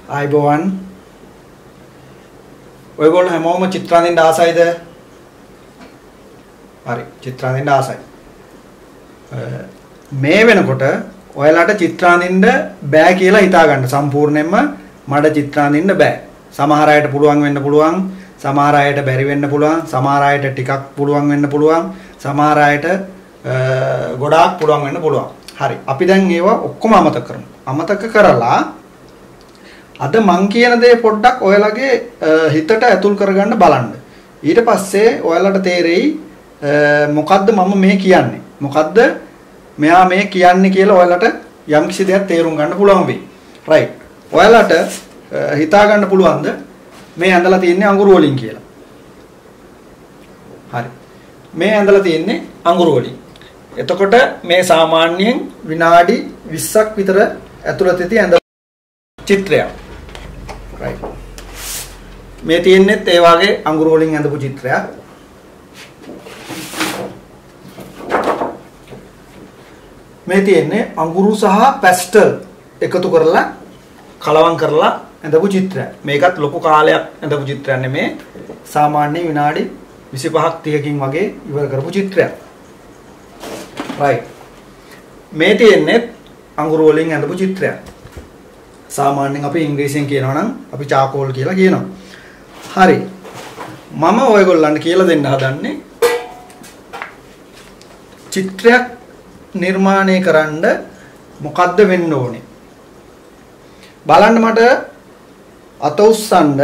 ආයිබෝවන් ඔයගොල්ලෝ හැමෝම චිත්‍ර අඳින්න ආසයිද? හරි චිත්‍ර අඳින්න ආසයි. මේ වෙනකොට ඔයාලට චිත්‍ර අඳින්න බෑ කියලා හිතා ගන්න. සම්පූර්ණයෙන්ම මට චිත්‍ර අඳින්න බෑ. සමහර අයට පුළුවන් වෙන්න පුළුවන්, සමහර අයට බැරි වෙන්න පුළුවන්, සමහර අයට ටිකක් පුළුවන් වෙන්න පුළුවන්, සමහර අයට ගොඩාක් පුළුවන් වෙන්න පුළුවන්. හරි අපි දැන් ඒවා ඔක්කොම අමතක කරමු. අමතක කරලා අද මං කියන දේ පොඩ්ඩක් ඔයාලගේ හිතට ඇතුල් කරගන්න බලන්න. ඊට පස්සේ ඔයාලට තේරෙයි මොකද්ද මම මේ කියන්නේ. මොකද්ද මෙයා මේ කියන්නේ කියලා ඔයාලට යම්කිසි දෙයක් තේරුම් ගන්න පුළුවන් වෙයි. රයිට්. ඔයාලට හිතා ගන්න පුළුවන්ද මේ ඇඳලා තියෙන්නේ අඟුරු වලින් කියලා? හරි. මේ ඇඳලා තියෙන්නේ අඟුරු වලින්. එතකොට මේ සාමාන්‍යයෙන් විනාඩි 20ක් විතර ඇතුළතදී ඇඳ චිත්‍රයක්. right මේ තියෙන්නේත් ඒ වගේ අඟුරු වලින් ඇඳපු චිත්‍රයක්. මේ තියෙන්නේ අඟුරු සහ පැස්ටල් එකතු කරලා කලවම් කරලා ඇඳපු චිත්‍රයක්. මේකත් ලොකු කාලයක් ඇඳපු චිත්‍රයක් නෙමේ. සාමාන්‍ය විනාඩි 25ක් 30කින් වගේ ඉවර කරපු චිත්‍රයක්. right මේ තියෙන්නේ අඟුරු වලින් ඇඳපු චිත්‍රයක්. සාමාන්‍යයෙන් අපි ඉංග්‍රීසියෙන් කියනවා නම් අපි චාකෝල් කියලා කියනවා. හරි. මම ඔයගොල්ලන්ට කියලා දෙන්න හදන්නේ චිත්‍රයක් නිර්මාණය කරන්න මොකද්ද වෙන්න ඕනේ? බලන්න මට අත උස්සන්න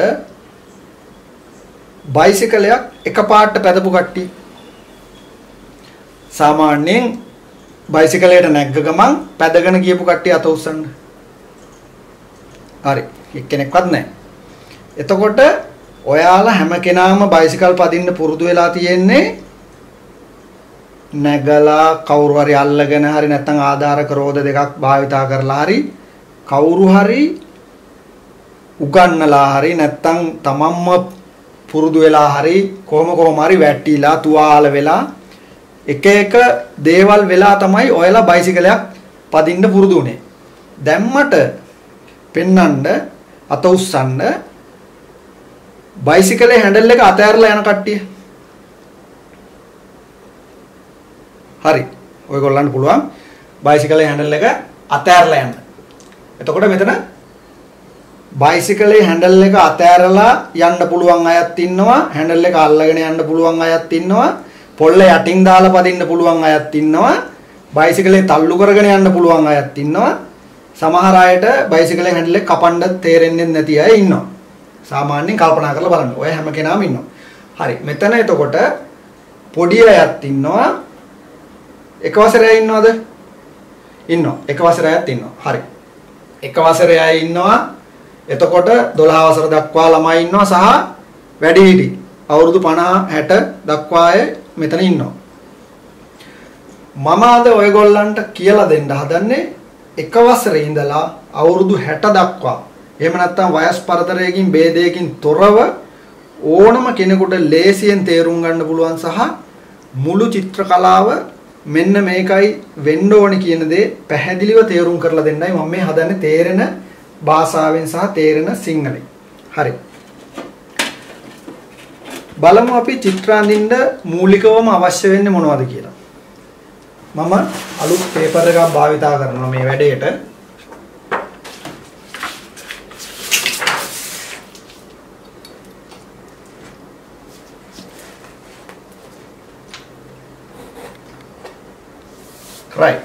බයිසිකලයක් එකපාරට පැදපු කට්ටිය. සාමාන්‍යයෙන් බයිසිකලයට නැග්ග ගමන් පැදගෙන ගියපු කට්ටිය අත උස්සන්න. හරි එක්කෙනෙක්වත් නැහැ. එතකොට ඔයාලා හැම කෙනාම බයිසිකල් පදින්න පුරුදු වෙලා තියෙන්නේ නැගලා කවුරු හරි අල්ලගෙන හරි නැත්නම් ආධාරක රෝද දෙකක් භාවිතා කරලා හරි කවුරු හරි උගන්නලා හරි නැත්නම් තමන්ම පුරුදු වෙලා හරි කොහොම හරි වැටිලා තුවාල වෙලා එක එක දේවල් වෙලා තමයි ඔයාලා බයිසිකලයක් පදින්න පුරුදු උනේ. දැම්මට පෙන්නන්න අත උස්සන්න බයිසිකලේ හැන්ඩල් එක අතෑරලා යන කට්ටිය. හරි. ඔයගොල්ලන්ට පුළුවන් බයිසිකලේ හැන්ඩල් එක අතෑරලා යන්න. එතකොට මෙතන බයිසිකලේ හැන්ඩල් එක අතෑරලා යන්න පුළුවන් අයත් ඉන්නවා. හැන්ඩල් එක අල්ලගෙන යන්න පුළුවන් අයත් ඉන්නවා. පොල්ල යටින් දාලා පදින්න පුළුවන් අයත් ඉන්නවා. බයිසිකලේ තල්ලු කරගෙන යන්න පුළුවන් අයත් ඉන්නවා. සමහර අයට බයිසිකලේ හැන්ඩල් එක කපන්න තේරෙන්නේ නැති අය ඉන්නවා. සාමාන්‍යයෙන් කල්පනා කරලා බලන්න. ඔය හැම කෙනාම ඉන්නවා. හරි. මෙතන එතකොට පොඩි අයත් ඉන්නවා. එක වසරේ අය ඉන්නවද? ඉන්නවා. එක වසරේ අයත් ඉන්නවා. හරි. එක වසරේ අය ඉන්නවා. එතකොට 12 වසර දක්වා ළමයි ඉන්නවා සහ වැඩිහිටි අවුරුදු 50 60 දක්වා අය මෙතන ඉන්නවා. මම අද ඔයගොල්ලන්ට කියලා දෙන්න හදන්නේ එක වසරේ ඉඳලා අවුරුදු 60 දක්වා එහෙම නැත්නම් වයස් පරතරයකින් ભેදයකින් තොරව ඕනම කෙනෙකුට ලේසියෙන් තේරුම් ගන්න පුළුවන් සහ මුළු චිත්‍ර කලාව මෙන්න මේකයි වෙන්න ඕනේ කියන දේ පැහැදිලිව තේරුම් කරලා දෙන්නයි මම මේ හදන්නේ තේරෙන භාෂාවෙන් සහ තේරෙන සිංහලෙන්. හරි. බලමු අපි චිත්‍ර අඳින්න මූලිකවම අවශ්‍ය වෙන්නේ මොනවද කියලා. මම අලුත් පේපර් එකක් භාවිතා කරනවා මේ වැඩේට. right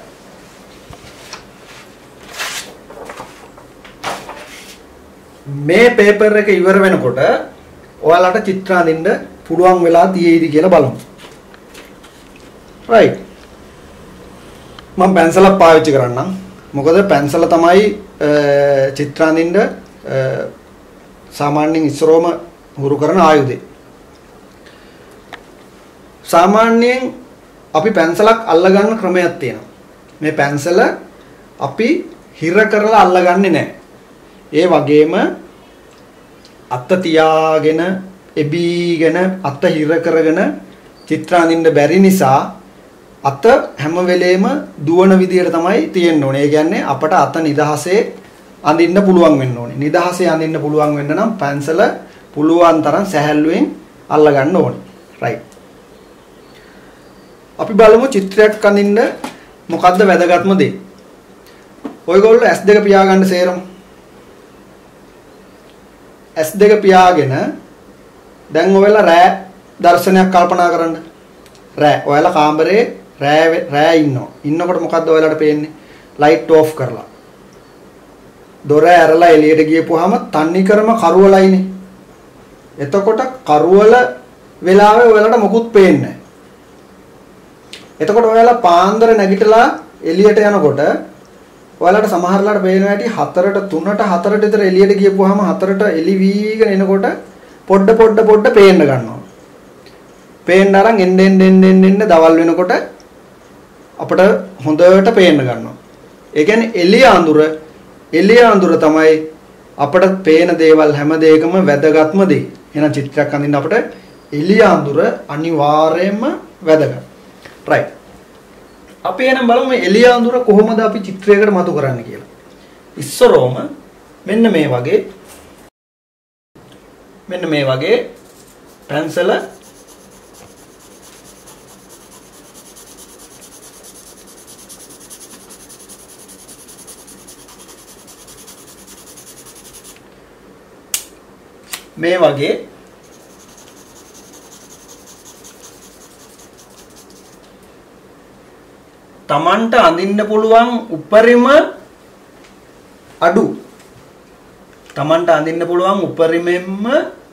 මේ පේපර් එක ඉවර වෙනකොට ඔයාලට චිත්‍ර අඳින්න පුළුවන් වෙලා තියෙයිද කියලා බලමු. right මම පැන්සලක් පාවිච්චි කරන්නම්. මොකද පැන්සල තමයි චිත්‍ර අඳින්න සාමාන්‍යයෙන් ඉස්සරෝම හුරු කරන ආයුධය. සාමාන්‍යයෙන් අපි පැන්සලක් අල්ලගන්න ක්‍රමයක් තියෙනවා. මේ පැන්සල අපි හිර කරලා අල්ලගන්නේ නැහැ. ඒ වගේම අත තියාගෙන එබීගෙන අත හිර කරගෙන චිත්‍ර අඳින්න බැරි නිසා අත හැම වෙලේම දුවන විදියට තමයි තියෙන්න ඕනේ. ඒ කියන්නේ අපට අත නිදහසේ අඳින්න පුළුවන් වෙන්න ඕනේ. නිදහසේ අඳින්න පුළුවන් වෙන්න නම් පැන්සල පුළුවන් තරම් සැහැල්ලුවෙන් අල්ල ගන්න ඕනේ. right. අපි බලමු චිත්‍රයක් අඳින්න මොකද්ද වැදගත්ම දේ. ඔයගොල්ලෝ S2 පියාගන්න සේරම. S2 පියාගෙන දැන් ඔයාලා රෑ දර්ශනයක් කල්පනා කරන්න. රෑ ඔයාලා කාමරේ රෑ ඉන්නවා. ඉන්නකොට මොකද්ද ඔයාලට පේන්නේ? ලයිට් ඕෆ් කරලා. දොර ඇරලා එළියට ගියපුවාම තන්නේ කරම කරවලයිනේ. එතකොට කරවල වෙලාවේ ඔයාලට මොකුත් පේන්නේ නැහැ. එතකොට ඔයාලා පාන්දර නැගිටලා එළියට යනකොට ඔයාලට සමහරලාට පේනවා ඇති 4ට 3ට 4ට විතර එළියට ගියපුවාම 4ට එළි වීගෙන එනකොට පොඩ පේන්න ගන්නවා. පේන්න අරන් එන්න දවල් වෙනකොට අපිට හොඳට පේන්න ගන්නවා. ඒ කියන්නේ එළිය අඳුර තමයි අපිට පේන දේවල් හැම දෙයකම වැදගත්ම දේ. එහෙනම් චිත්‍රයක් අඳින්න අපිට එළිය අඳුර අනිවාර්යයෙන්ම වැදගත්. right. අපි එහෙනම් බලමු මේ එළිය අඳුර කොහොමද අපි චිත්‍රයකට මතු කරන්නේ කියලා. ඉස්සරෝම මෙන්න මේ වගේ පැන්සල මේ වගේ තමන්ට අඳින්න පුළුවන් උපරිම අඩු තමන්ට අඳින්න පුළුවන් උපරිමෙන්ම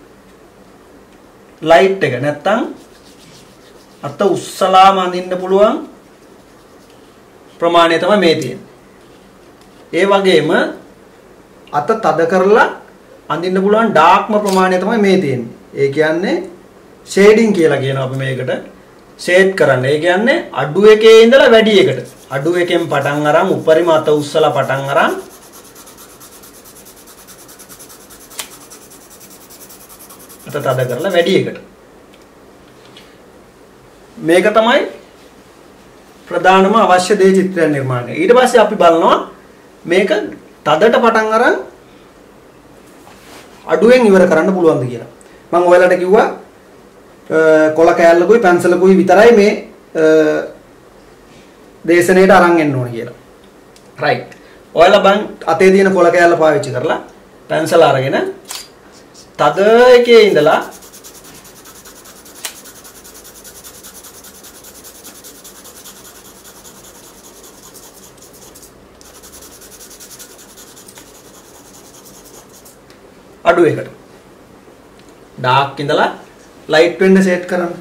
ලයිට් එක නැත්තම් අත උස්සලාම අඳින්න පුළුවන් ප්‍රමාණය තමයි මේ තියෙන්නේ. ඒ වගේම අත තද කරලා අඳින්න පුළුවන් ඩාර්ක්ම ප්‍රමාණය තමයි මේ තියෙන්නේ. ඒ කියන්නේ ෂේඩින් කියලා කියනවා අපි මේකට. ෂේඩ් කරන්න. ඒ කියන්නේ අඩු එකේ ඉඳලා වැඩි එකට. අඩු එකෙන් පටන් අරන් උපරිම අත උස්සලා පටන් අරන් අත තද කරලා වැඩි එකට. මේක තමයි ප්‍රධානම අවශ්‍ය දේ චිත්‍රය නිර්මාණය. ඊට පස්සේ අපි බලනවා මේක තදට පටන් අරන් අඩුවෙන් ඉවර කරන්න පුළුවන්ද කියලා. මම ඔයාලට කිව්වා කොළ කෑල්ලකුයි පැන්සලකුයි විතරයි මේ දේශනයට අරන් එන්න ඕන කියලා. right. ඔයාලා බං අතේ තියෙන කොළ කෑල්ල පාවිච්චි කරලා පැන්සල අරගෙන තද එකේ ඉඳලා අඩු එකට ඩාර්ක් ඉඳලා ලයිට් වෙන්න සෙට් කරන්න.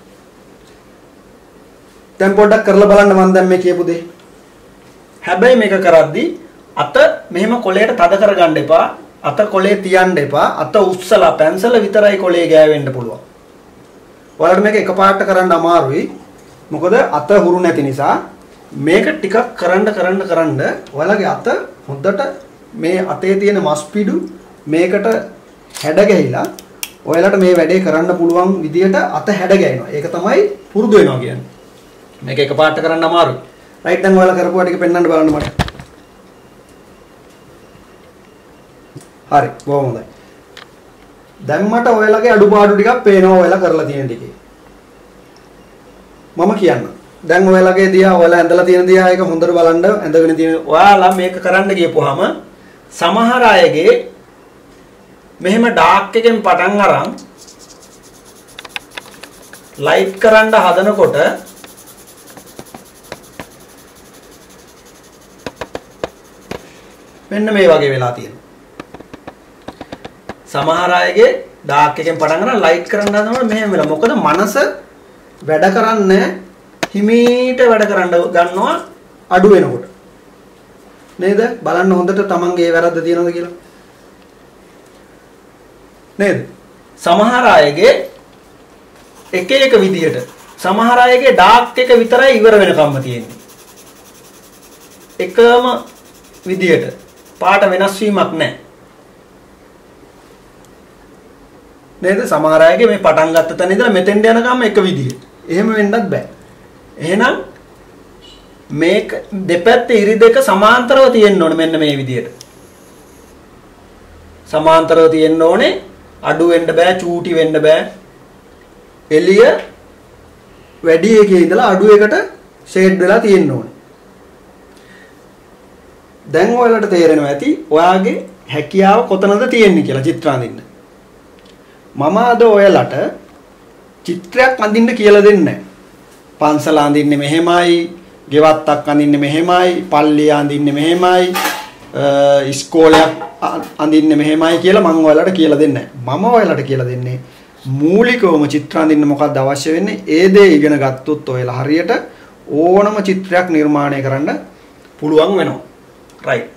දැන් පොඩ්ඩක් කරලා බලන්න මම දැන් මේ කියපු දේ. හැබැයි මේක කරද්දී අත මෙහෙම කොළයට තද කරගන්න එපා. අත කොළේ තියන්න එපා. අත උස්සලා පැන්සල විතරයි කොළේ ගෑවෙන්න පුළුවන්. ඔයාලට මේක එකපාරට කරන්න අමාරුයි. මොකද අත හුරු නැති නිසා මේක ටිකක් කරන්න ඔයාලගේ අත හොඳට මේ අතේ තියෙන මස් පිඩු මේකට හැඩ ගැහිලා ඔයාලට මේ වැඩේ කරන්න පුළුවන් විදියට අත හැඩ ගැහෙනවා. ඒක තමයි පුරුදු වෙනවා කියන්නේ. මේක එකපාරට කරන්න අමාරුයි. රයිට් දැන් ඔයාලා කරපුවා ටික පෙන්වන්න බලන්න මට. හරි බොහොම හොඳයි. දැන් මට ඔයාලගේ අඩුපාඩු ටිකක් පේනවා ඔයාලා කරලා තියෙන ටිකේ. මම කියන්නම්. දැන් ඔයාලගේ දිහා ඔයාලා ඇඳලා තියෙන දිහා එක හොඳට බලන්න ඇඳගෙන තියෙන ඔයාලා මේක කරන්න ගියපුවාම සමහර අයගේ මෙහෙම ඩාර්ක් එකෙන් පටන් අරන් ලයිට් කරන්න හදනකොට මෙන්න මේ වගේ වෙලා තියෙනවා. සමහර අයගේ ඩාර්ක් එකෙන් පටන් අරන් ලයිට් කරන්න හදනකොට මෙහෙම වෙලා. මොකද මනස වැඩ කරන්නේ හිමීට වැඩ කරන්න ගන්නවා අඩු වෙනකොට. නේද? බලන්න හොඳට තමන්ගේ වැරද්ද තියෙනවද කියලා. නේද? සමහර අයගේ එක විදියට සමහර අයගේ ඩාර්ක් එක විතරයි ඉවර වෙනකම්ම තියෙන්නේ. එකම විදියට පාට වෙනස් වීමක් නැහැ. නේද? සමහර අයගේ මේ පටන් ගත්ත තැන ඉඳලා මෙතෙන්ට යනකම් එක විදියට. එහෙම වෙන්නත් බෑ. එහෙනම් මේක දෙපැත්තේ ඉරි දෙක සමාන්තරව තියෙන්න ඕනේ මෙන්න මේ විදියට. සමාන්තරව තියෙන්න ඕනේ. අඩු වෙන්න බෑ, චූටි වෙන්න බෑ. එළිය වැඩි එකේ ඉඳලා අඩු එකට ෂේඩ් වෙලා තියෙන්න ඕනේ. දැන් ඔයාලට තේරෙනවා ඇති ඔයාගේ හැකියාව කොතනද තියෙන්නේ කියලා චිත්‍ර අඳින්න. මම අද ඔයාලට චිත්‍රයක් අඳින්න කියලා දෙන්නේ නැහැ. පන්සල අඳින්නේ මෙහෙමයි, ගෙවත්තක් අඳින්නේ මෙහෙමයි, පල්ලිය අඳින්නේ මෙහෙමයි, ඉස්කෝලයක් අඳින්නේ මෙහෙමයි කියලා මම ඔයාලට කියලා දෙන්නේ නැහැ. මම ඔයාලට කියලා දෙන්නේ මූලිකවම චිත්‍ර අඳින්න මොකක්ද අවශ්‍ය වෙන්නේ? ඒ දේ ඉගෙන ගත්තොත් ඔයාලා හරියට ඕනම චිත්‍රයක් නිර්මාණය කරන්න පුළුවන් වෙනවා. right.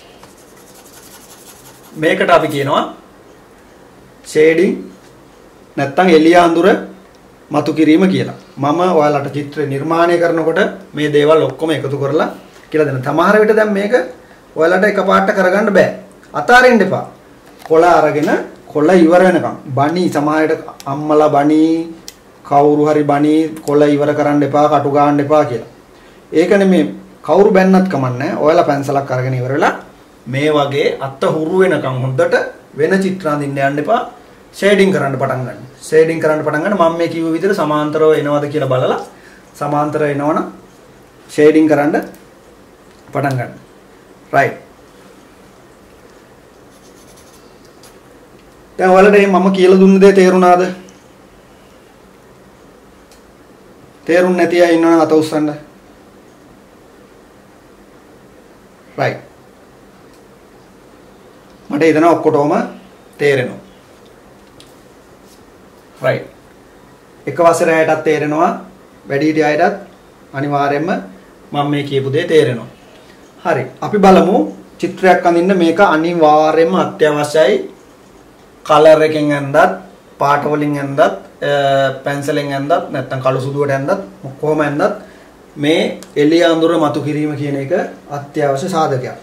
මේකට අපි කියනවා shading නැත්නම් එළිය අඳුර මතු කිරීම කියලා. මම ඔයාලට චිත්‍ර නිර්මාණය කරනකොට මේ දේවල් ඔක්කොම එකතු කරලා කියලා දෙනවා. සමහර විට දැන් මේක ඔයාලට එකපාරට කරගන්න බෑ. අතාරින්න එපා. කොළ අරගෙන කොළ ඉවර වෙනකම් බණි සමහරට අම්මලා බණි කවුරු හරි බණි කොළ ඉවර කරන්න එපා, කටු ගන්න එපා කියලා. ඒක නෙමෙයි කවුරු බැන්නත් කමන්නේ. ඔයාලා පැන්සලක් අරගෙන ඉවර වෙලා මේ වගේ අත්ත හුරු වෙනකම් හොඳට වෙන චිත්‍ර අඳින්න යන්න එපා. ෂේඩින් කරන්න පටන් ගන්න. ෂේඩින් කරන්න පටන් ගන්න මම මේ කිව්ව විදිහට සමාන්තරව එනවද කියලා බලලා සමාන්තර එනවනම් ෂේඩින් කරන්න පටන් ගන්න. right. දැන් ඔයාලට මම කියලා දුන්න දේ තේරුණාද? තේරුම් නැති අය ඉන්නවනම් අත උස්සන්න. right. මට හිතෙනවා ඔක්කොටම තේරෙනවා. right. එක වසරේ අයටත් තේරෙනවා, වැඩිහිටි අයටත් අනිවාර්යයෙන්ම මම මේ කියපු දේ තේරෙනවා. හරි. අපි බලමු චිත්‍රයක් අඳින්න මේක අනිවාර්යයෙන්ම අත්‍යවශ්‍යයි. කලර් එකෙන් ඇඳත්, පාට වලින් ඇඳත්, පැන්සලෙන් ඇඳත්, නැත්නම් කළු සුදුවට ඇඳත්, කොහොම ඇඳත් මේ එළිය අඳුර මතු කිරීම කියන එක අත්‍යවශ්‍ය සාධකයක්.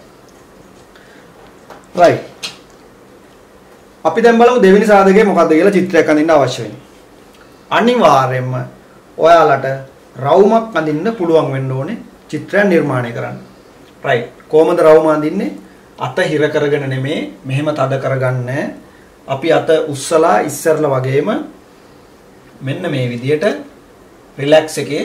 right. අපි දැන් බලමු දෙවෙනි සාධකය මොකක්ද කියලා චිත්‍රයක් අඳින්න අවශ්‍ය වෙන්නේ. අනිවාර්යයෙන්ම ඔයාලට රවුමක් අඳින්න පුළුවන් වෙන්න ඕනේ චිත්‍රයක් නිර්මාණය කරන්න. right. කොහොමද රවුම අඳින්නේ? අත හිර කරගෙන නෙමේ, මෙහෙම තද කරගන්නේ. අපි අත උස්සලා ඉස්සරලා වගේම මෙන්න මේ විදියට රිලැක්ස් එකේ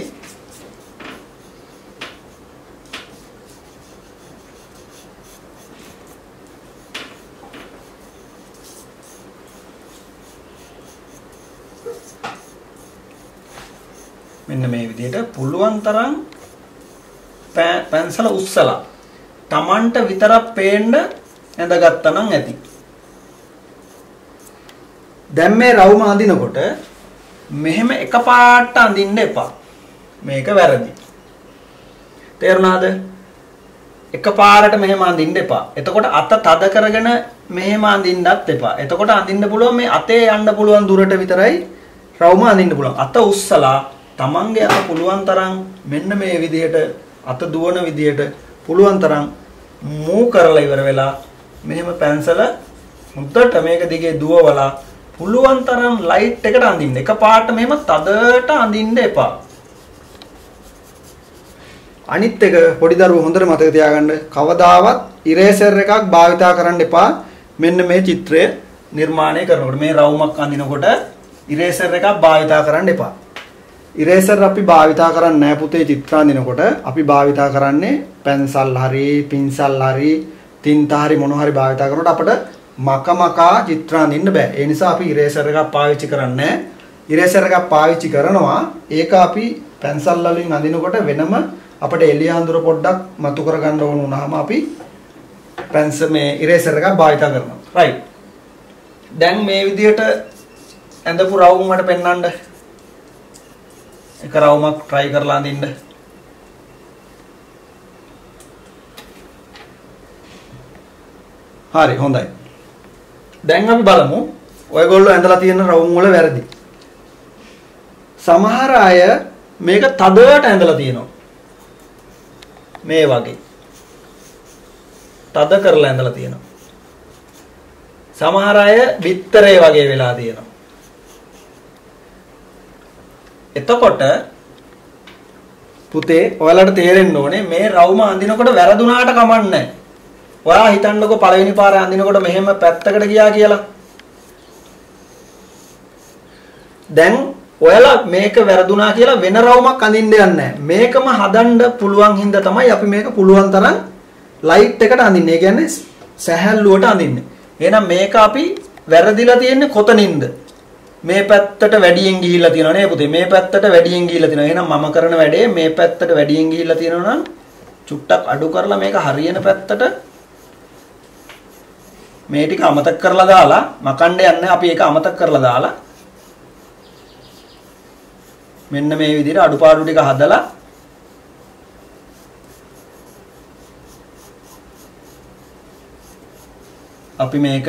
මෙන්න මේ විදිහට පුළුවන් තරම් පැන්සල උස්සලා Tamanට විතරක් පේන්න ඇඳගත්තා නම් ඇති. දැන් මේ රවුම අඳිනකොට මෙහෙම එකපාරට අඳින්න එපා. මේක වැරදි. තේරුණාද? එකපාරට මෙහෙම අඳින්න එපා. එතකොට අත තද කරගෙන මෙහෙම අඳින්නත් එපා. එතකොට අඳින්න පුළුවන් මේ අතේ යන්න පුළුවන් දුරට විතරයි රවුම අඳින්න පුළුවන්. අත උස්සලා තමන්ගේ අත පුළුවන් තරම් මෙන්න මේ විදිහට අත දුවන විදිහට පුළුවන් තරම් මූව් කරලා ඉවර වෙලා මෙහෙම පැන්සල මුද්දට මේක දිගේ දුවවලා පුළුවන් තරම් ලයිට් එකට අඳින්න. එකපාරට මෙහෙම තදට අඳින්න එපා. අනිත් එක පොඩි දරුවෝ හොඳට මතක තියාගන්න කවදාවත් ඉරේසර් එකක් භාවිතා කරන්න එපා. මෙන්න මේ චිත්‍රය නිර්මාණය කරනකොට මේ රවුමක් අඳිනකොට ඉරේසර් එකක් භාවිතා කරන්න එපා. ඉරේසර් අපි භාවිතා කරන්නේ නැහැ පුතේ චිත්‍ර අඳිනකොට. අපි භාවිතා කරන්නේ පැන්සල් හරි, පින්සල් හරි, තින්ත හරි මොන හරි භාවිතා කරනකොට අපිට මකමකා චිත්‍ර අඳින්න බෑ. ඒ නිසා අපි ඉරේසර් එකක් පාවිච්චි කරන්නේ නැහැ. ඉරේසර් එකක් පාවිච්චි කරනවා. ඒක අපි පැන්සල් වලින් අඳිනකොට වෙනම අපිට එළිය අඳුර පොඩ්ඩක් මතු කරගන්න ඕන වුණාම අපි මේ ඉරේසර් එකක් භාවිතා කරනවා. right. දැන් මේ විදිහට ඇඳපු රවුම් වලට පෙන්වන්න එක රවුමක් try කරලා අඳින්න. හරි හොඳයි. දැන් අපි බලමු ඔයගොල්ලෝ ඇඳලා තියෙන රවුම් වල වැරදි. සමහර අය මේක තදට ඇඳලා තියෙනවා. මේ වගේ තද කරලා ඇඳලා තියෙනවා. සමහර අය බිත්තරේ වගේ වෙලා තියෙනවා. එතකොට පුතේ ඔයාලට තේරෙන්න ඕනේ මේ රවුම අඳිනකොට වැරදුනාට කමන්නේ නැහැ. ඔයා හිතන්නකෝ පළවෙනි පාරේ අඳිනකොට මෙහෙම පැත්තකට ගියා කියලා. දැන් ඔයාලා මේක වැරදුනා කියලා වෙන රවුමක් අඳින්න යන්නේ නැහැ. මේකම හදන්න පුළුවන් හින්දා තමයි අපි මේක පුළුවන් තරම් ලයිට් එකට අඳින්නේ. ඒ කියන්නේ සැහැල්ලුවට අඳින්නේ. එහෙනම් මේක අපි වැරදිලා තියෙන්නේ කොතනින්ද? මේ පැත්තට වැඩියෙන් ගිහිල්ලා තියෙනවා නේ පුතේ. මේ පැත්තට වැඩියෙන් ගිහිල්ලා තියෙනවා. එහෙනම් මම කරන වැඩේ මේ පැත්තට වැඩියෙන් ගිහිල්ලා තියෙනවා නම් චුට්ටක් අඩු කරලා මේක හරියන පැත්තට මේ ටික අමතක කරලා දාලා මකන්න යන්නේ අපි ඒක අමතක කරලා දාලා මෙන්න මේ විදිහට අඩුපාඩු ටික හදලා අපි මේක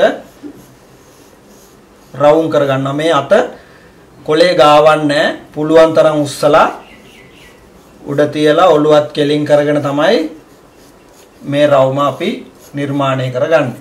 රවුම් කරගන්නවා. මේ අත කොලේ ගාවන්නේ පුළුවන් තරම් උස්සලා උඩ තියලා ඔළුවත් කෙලින් කරගෙන තමයි මේ රවුම අපි නිර්මාණය කරගන්නේ.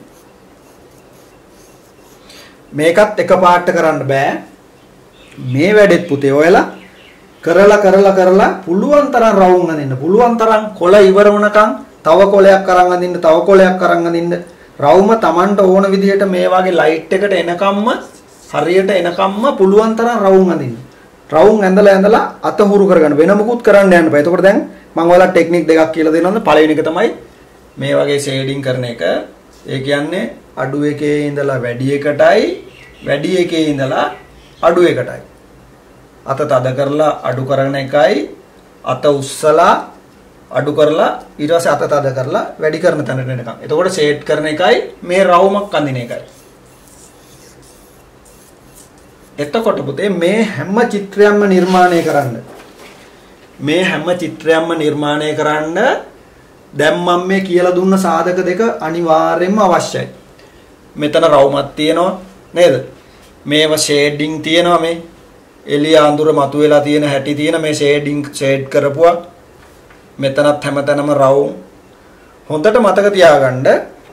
මේකත් එකපාරට කරන්න බෑ. මේ වැඩෙත් පුතේ ඔයලා කරලා පුළුවන් තරම් රවුම් අඳින්න. පුළුවන් තරම් කොළ ඉවර වුණකම් තව කොලයක් අරන් අඳින්න, තව කොලයක් අරන් අඳින්න. රවුම Tamanට ඕන විදිහට මේ වගේ ලයිට් එකට එනකම්ම හරියට එනකම්ම පුළුවන් තරම් රවුම් අඳින්න. රවුම් ඇඳලා අත හුරු කරගන්න. වෙන මොකුත් කරන්න යන්න බෑ. එතකොට දැන් මම ඔයාලට ටෙක්නික් දෙකක් කියලා දෙනවා. පළවෙනි එක තමයි මේ වගේ ෂේඩින් කරන එක. ඒ කියන්නේ අඩු එකේ ඉඳලා වැඩි එකටයි, වැඩි එකේ ඉඳලා අඩු එකටයි. අත තද කරලා අඩු කරන එකයි, අත උස්සලා අඩු කරලා ඊට පස්සේ අත තද කරලා වැඩි කරන තැනට එනකම්. එතකොට ෂේඩ් කරන එකයි මේ රවුමක් අඳින එකයි. එතකොට පුතේ මේ හැම චිත්‍රයක්ම නිර්මාණය කරන්න. මේ හැම චිත්‍රයක්ම නිර්මාණය කරන්න දැන් මම මේ කියලා දුන්න සාධක දෙක අනිවාර්යයෙන්ම අවශ්‍යයි. මෙතන රවුමක් තියෙනවා නේද? මේව ෂේඩින් තියෙනවා මේ එළිය අඳුර මතුවලා තියෙන හැටි තියෙන මේ ෂේඩ් කරපුවා. මෙතනත් හැමතැනම රවුම්. හොඳට මතක තියාගන්න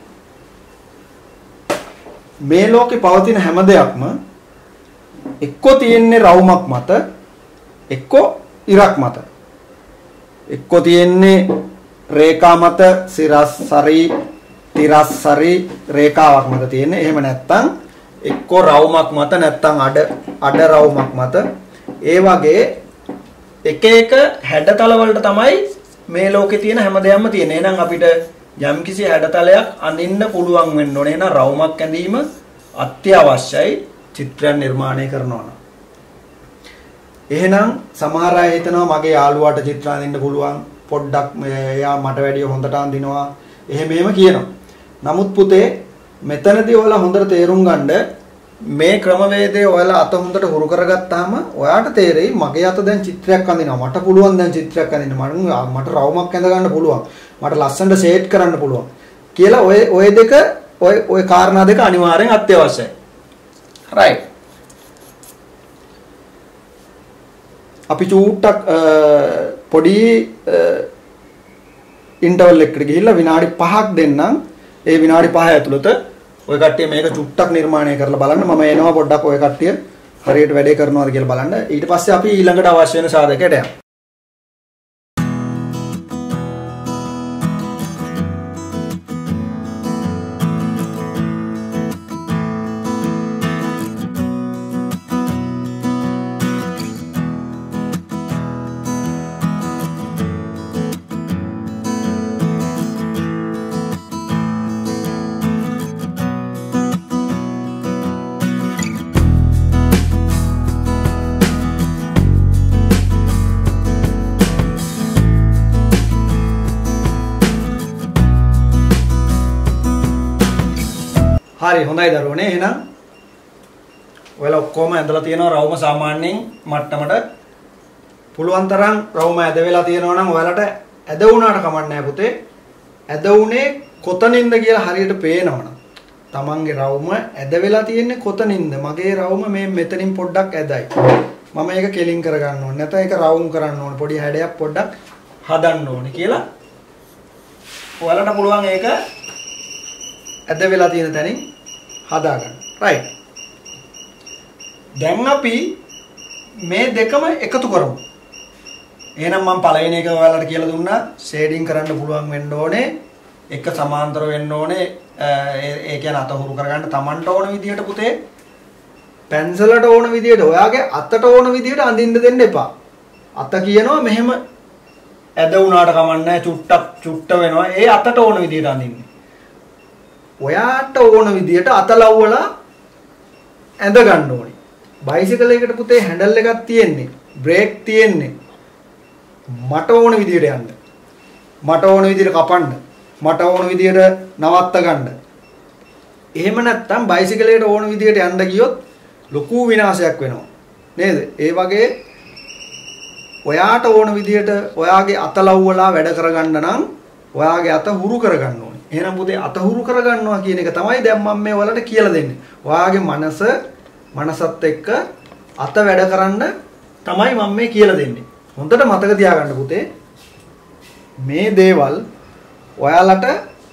මේ ලෝකේ පවතින හැම දෙයක්ම එක්ක තියෙන්නේ රවුමක් මත, එක්ක ඉරක් මත. එක්ක තියෙන්නේ රේඛා මත, සිරස්සරි, තිරස්සරි රේඛාවක් මත තියෙන්නේ. එහෙම නැත්නම් එක්ක රවුමක් මත නැත්නම් අඩ රවුමක් මත. ඒ වගේ එක එක හැඩතල වලට තමයි මේ ලෝකේ තියෙන හැම දෙයක්ම තියෙන්නේ. එහෙනම් අපිට යම්කිසි හැඩතලයක් අඳින්න පුළුවන් වෙන්න ඕනේ. එහෙනම් රවුමක් ඇඳීම අත්‍යවශ්‍යයි චිත්‍රයක් නිර්මාණය කරනවා නම්. එහෙනම් සමහර අය හිතනවා මගේ යාළුවාට චිත්‍ර අඳින්න පුළුවන්, පොඩ්ඩක් එයා මට වැඩිය හොඳට අඳිනවා, එහෙම කියනවා. නමුත් පුතේ මෙතනදී ඔයාලා හොඳට තේරුම් ගන්න මේ ක්‍රමවේදය ඔයාලා අත හොඳට හුරු කරගත්තාම ඔයාට තේරෙයි මගේ අත දැන් චිත්‍රයක් අඳිනවා. මට පුළුවන් දැන් චිත්‍රයක් අඳින්න. මට රවුමක් ඇඳ ගන්න පුළුවන්. මට ලස්සනට ෂේඩ් කරන්න පුළුවන්. කියලා ඔය දෙක ඔය කාරණා දෙක අනිවාර්යෙන් අත්‍යවශ්‍යයි. right. අපි චූට්ටක් පොඩි ඉන්ටර්වල් එකකට ගිහිල්ලා විනාඩි 5ක් දෙන්නම්. ඒ විනාඩි 5 ඇතුළත ඔය කට්ටිය මේක චුට්ටක් නිර්මාණය කරලා බලන්න. මම එනවා පොඩ්ඩක් ඔය කට්ටිය හරියට වැඩේ කරනවාද කියලා බලන්න. ඊට පස්සේ අපි ඊළඟට අවශ්‍ය වෙන සාධකයට යමු. හරි හොඳයි දරුවනේ. එහෙනම් ඔයාලා ඔක්කොම ඇඳලා තියෙනවා රවුම සාමාන්‍යයෙන් මට්ටමට. පුළුවන් තරම් රවුම ඇද වෙලා තියෙනවා නම් ඔයාලට ඇද වුණාට කමක් නැහැ පුතේ. ඇද උනේ කොතනින්ද කියලා හරියට පේනවනම් තමන්ගේ රවුම ඇද වෙලා තියෙන්නේ කොතනින්ද? මගේ රවුම මේ මෙතනින් පොඩ්ඩක් ඇදයි. මම ඒක කෙලින් කරගන්න ඕනේ. නැත්නම් ඒක රවුම් කරන්න ඕනේ. පොඩි හැඩයක් පොඩ්ඩක් හදන්න ඕනේ කියලා ඔයාලට පුළුවන් ඒක ඇද වෙලා තියෙන තැනින් හදාගන්න. right. දැන් අපි මේ දෙකම එකතු කරමු. එහෙනම් මම පළවෙනි එක ඔයාලට කියලා දුන්නා ෂේඩින් කරන්න පුළුවන් වෙන්න ඕනේ. එක සමාන්තර වෙන්න ඕනේ. ඒ කියන්නේ අත හුරු කරගන්න තමන්ට ඕන විදියට පුතේ පැන්සලට ඕන විදියට ඔයාගේ අතට ඕන විදියට අඳින්න දෙන්න එපා. අත කියනවා මෙහෙම ඇද වුණාට කමන්නේ චුට්ට වෙනවා. ඒ අතට ඕන විදියට අඳින්න. ඔයාට ඕන විදියට අත ලව්වලා ඇඳ ගන්න ඕනේ. බයිසිකල් එකකට පුතේ හැන්ඩල් එකක් තියෙන්නේ. බ්‍රේක් තියෙන්නේ. මට ඕන විදියට යන්න. මට ඕන විදියට කපන්න. මට ඕන විදියට නවත්ත ගන්න. එහෙම නැත්නම් බයිසිකලයට ඕන විදියට යන්න ගියොත් ලොකු විනාශයක් වෙනවා. නේද? ඒ වගේ ඔයාට ඕන විදියට ඔයාගේ අත ලව්වලා වැඩ කරගන්න නම් ඔයාගේ අත හුරු කරගන්න ඕනේ. එහෙනම් පුතේ අත හුරු කරගන්නවා කියන එක තමයි දැන් මම මේ ඔයාලට කියලා දෙන්නේ. ඔයාගේ මනසත් එක්ක අත වැඩ කරන්න තමයි මම මේ කියලා දෙන්නේ. හොඳට මතක තියාගන්න පුතේ. මේ දේවල් ඔයාලට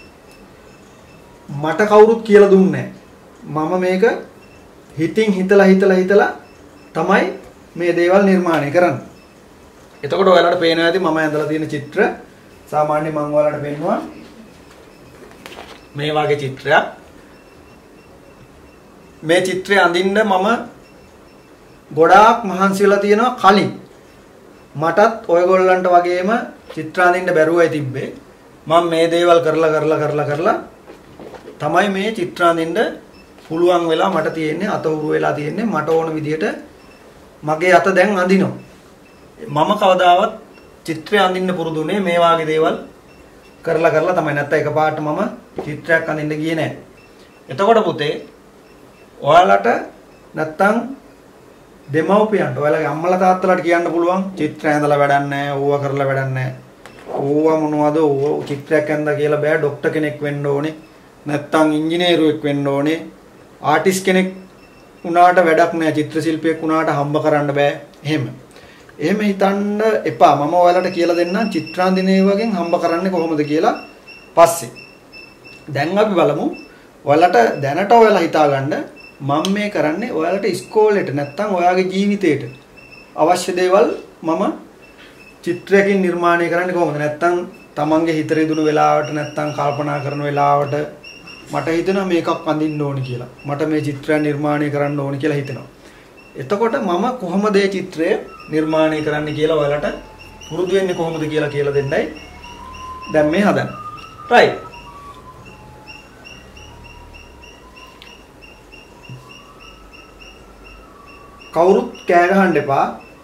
මට කවුරුත් කියලා දුන්නේ නැහැ. මම මේක හිතින් හිතලා තමයි මේ දේවල් නිර්මාණය කරන්නේ. එතකොට ඔයාලට පේනවා ඇති මම ඇඳලා තියෙන චිත්‍ර සාමාන්‍යයෙන් මම ඔයාලට පෙන්නුවා මේ වගේ චිත්‍රයක්. මේ චිත්‍රය අඳින්න මම ගොඩාක් මහන්සි වෙලා තියෙනවා කලින්. මටත් ඔයගොල්ලන්ට වගේම චිත්‍ර අඳින්න බැරුවයි තිබ්බේ. මම මේ දේවල් කරලා තමයි මේ චිත්‍ර අඳින්න පුළුවන් වෙලා මට තියෙන්නේ අත උරු වෙලා තියෙන්නේ මට ඕන විදියට මගේ අත දැන් අඳිනවා. මම කවදාවත් චිත්‍රය අඳින්න පුරුදුනේ මේ වාගේ දේවල් කරලා තමයි. නැත්නම් එකපාරට මම චිත්‍රයක් අඳින්න ගියේ නැහැ. එතකොට පුතේ ඔයාලට නැත්නම් දෙමව්පියන්ට ඔයාලගේ අම්මලා තාත්තලාට කියන්න පුළුවන් චිත්‍ර ඇඳලා වැඩක් නැහැ, ඕවා කරලා වැඩක් නැහැ. ඕවා මොනවද? ඕවා චිත්‍රයක් ඇඳලා කියලා බෑ. ડોක්ටර් කෙනෙක් වෙන්න ඕනේ. නැත්නම් ඉංජිනේරුවෙක් වෙන්න ඕනේ. ආටිස්ට් කෙනෙක් වුණාට වැඩක් නැහැ. චිත්‍ර ශිල්පියෙක් වුණාට හම්බ කරන්න බෑ. එහෙම හිතන්න එපා. මම ඔයාලට කියලා දෙන්නම් චිත්‍රාන්දිනේ වගේ හම්බ කරන්නේ කොහොමද කියලා පස්සේ. දැන් අපි බලමු ඔයාලට දැනට ඔයාලා හිතාගන්න මම මේ කරන්නේ ඔයාලට ඉස්කෝලේට නැත්නම් ඔයාගේ ජීවිතේට අවශ්‍ය දේවල් මම චිත්‍රයකින් නිර්මාණය කරන්නේ කොහොමද? නැත්නම් තමන්ගේ හිත රිදුණු වෙලාවට නැත්නම් කල්පනා කරන වෙලාවට මට හිතෙනවා මේකක් අඳින්න ඕනි කියලා. මට මේ චිත්‍රය නිර්මාණය කරන්න ඕනි කියලා හිතෙනවා. එතකොට මම කොහොමද මේ චිත්‍රය නිර්මාණය කරන්න කියලා ඔයාලට පුරුදු වෙන්නේ කොහොමද කියලා දෙන්නයි දැන් මේ හදන්නේ. right. කවුරුත් කෑ ගහන්න එපා.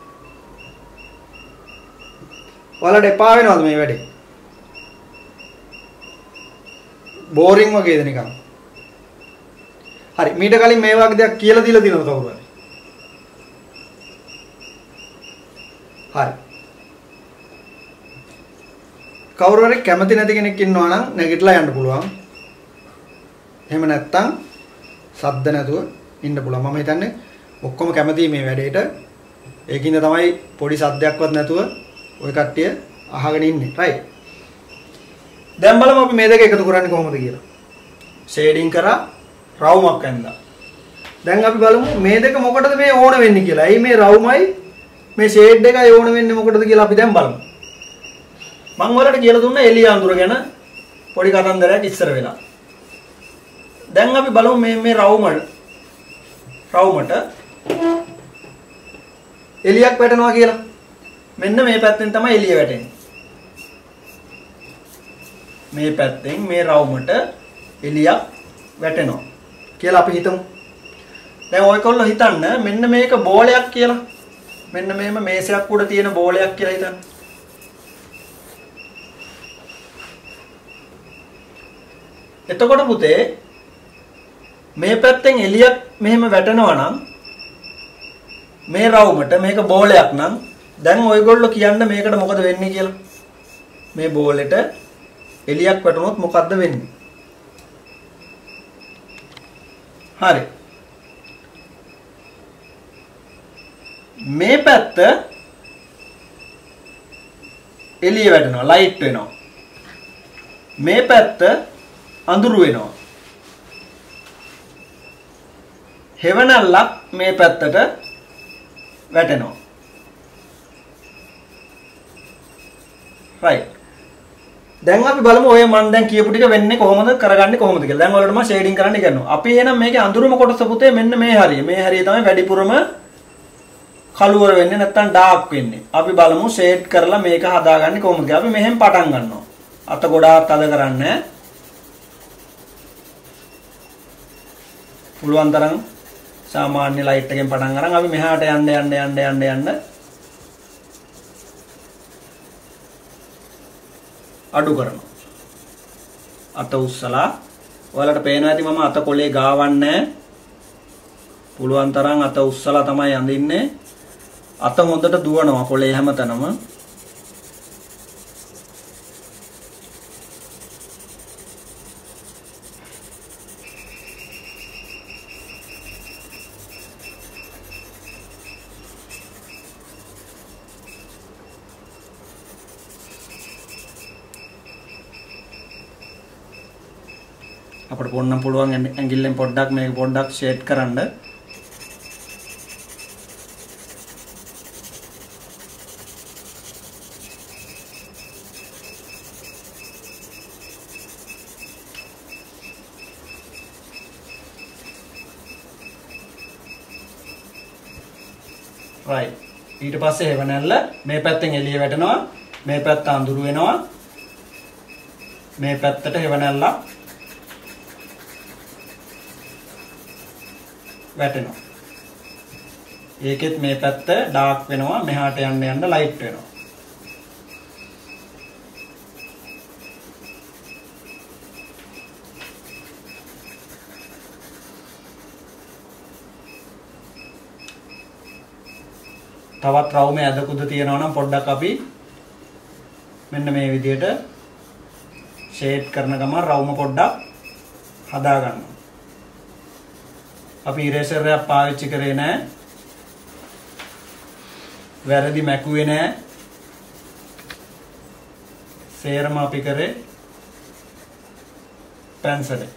ඔයාලට එපා වෙනවද මේ වැඩේ? බෝරින් වගේද නිකන්? හරි. මීට කලින් මේ වගේ දෙයක් කියලා දීලා දිනවද කවුරු හරි? හරි. කවුරු හරි කැමති නැති කෙනෙක් ඉන්නවා නම් නැගිටලා යන්න පුළුවන්. එහෙම නැත්තම් සද්ද නැතුව ඉන්න පුළුවන්. මම හිතන්නේ ඔක්කොම කැමතියි මේ වැඩේට. ඒකින්ද තමයි පොඩි සද්දයක්වත් නැතුව ওই කට්ටිය අහගෙන ඉන්නේ. right. දැන් බලමු අපි මේ දෙක එකතු කරන්නේ කොහොමද කියලා. ෂේඩින් කරා රවුමක් ඇඳලා. දැන් අපි බලමු මේ දෙක මොකටද මේ ඕන වෙන්නේ කියලා. ඇයි මේ රවුමයි මේ ෂේඩ් එකයි ඕන වෙන්නේ මොකටද කියලා අපි දැන් බලමු. මම ඔයාලට කියලා දුන්නා එළිය අඳුර ගැන පොඩි කතන්දරයක් ඉස්සර වෙලා. දැන් අපි බලමු මේ රවුමට එළියක් වැටෙනවා කියලා. මෙන්න මේ පැත්තෙන් තමයි එළිය වැටෙන්නේ. මේ පැත්තෙන් මේ රවුමට එළියක් වැටෙනවා කියලා අපි හිතමු. දැන් ඔයකොල්ලෝ හිතන්න මෙන්න මේක බෝලයක් කියලා. මෙන්න මේම මේසයක් උඩ තියෙන බෝලයක් කියලා හිතන්න. එතකොට පුතේ මේ පැත්තෙන් එළියක් මෙහෙම වැටෙනවා නම් මේ රවුමට මේක බෝලයක් නම් දැන් ඔයගොල්ලෝ කියන්න මේකට මොකද වෙන්නේ කියලා. මේ බෝලෙට එළියක් වැටුනොත් මොකද්ද වෙන්නේ? හරි. මේ පැත්ත එළිය වැටෙනවා, ලයිට් වෙනවා. මේ පැත්ත අඳුරු වෙනවා. හෙවණල්ලක් මේ පැත්තට වැටෙනවා. right. දැන් අපි බලමු ඔය මම දැන් කියපු ටික වෙන්නේ කොහොමද කරගන්නේ කොහොමද කියලා. දැන් ඔයාලට මම ෂේඩින් කරන්න ඉගෙනනවා. අපි එහෙනම් මේකේ අඳුරම කොටස පුතේ මෙන්න මේ හරිය. මේ හරිය තමයි වැඩිපුරම කළුවර වෙන්නේ නැත්තම් ඩාර්ක් වෙන්නේ. අපි බලමු ෂේඩ් කරලා මේක හදාගන්නේ කොහොමද කියලා. අපි මෙහෙන් පටන් ගන්නවා. අත ගොඩාක් තද කරන්නේ. පුළුවන් තරම් සාමාන්‍ය ලයිට් එකෙන් පටන් අරන් අපි මෙහාට යන්න අඩු කරනවා. අත උස්සලා ඔයාලට පේනවා ඇති මම අත කොලේ ගාවන්නේ. පුළුවන් තරම් අත උස්සලා තමයි අඳින්නේ. අත හොඳට දුවනවා කොලේ හැමතැනම. අපිට පොන්නම් පුළුවන් ඇඟිල්ලෙන් පොඩ්ඩක් මේක පොඩ්ඩක් ෂේඩ් කරන්න. right ඊට පස්සේ හෙවණැල්ල මේ පැත්තෙන් එළිය වැටෙනවා. මේ පැත්ත අඳුරු වෙනවා. මේ පැත්තට හෙවණැල්ල වැටෙනවා. ඒකෙත් මේ පැත්ත ඩාර්ක් වෙනවා. මෙහාට යන්න ලයිට් වෙනවා. තවත් රවුමේ ඇදකුද තියෙනවා නම් පොඩ්ඩක් අපි මෙන්න මේ විදිහට ෂේඩ් කරන ගමන් රවුම පොඩ්ඩක් හදා ගන්නවා. අපි ඉරේසර් එකක් පාවිච්චි කරේ නැහැ. වැරදි මැකුවේ නැහැ. සේරම අපි කරේ පැන්සලෙන්.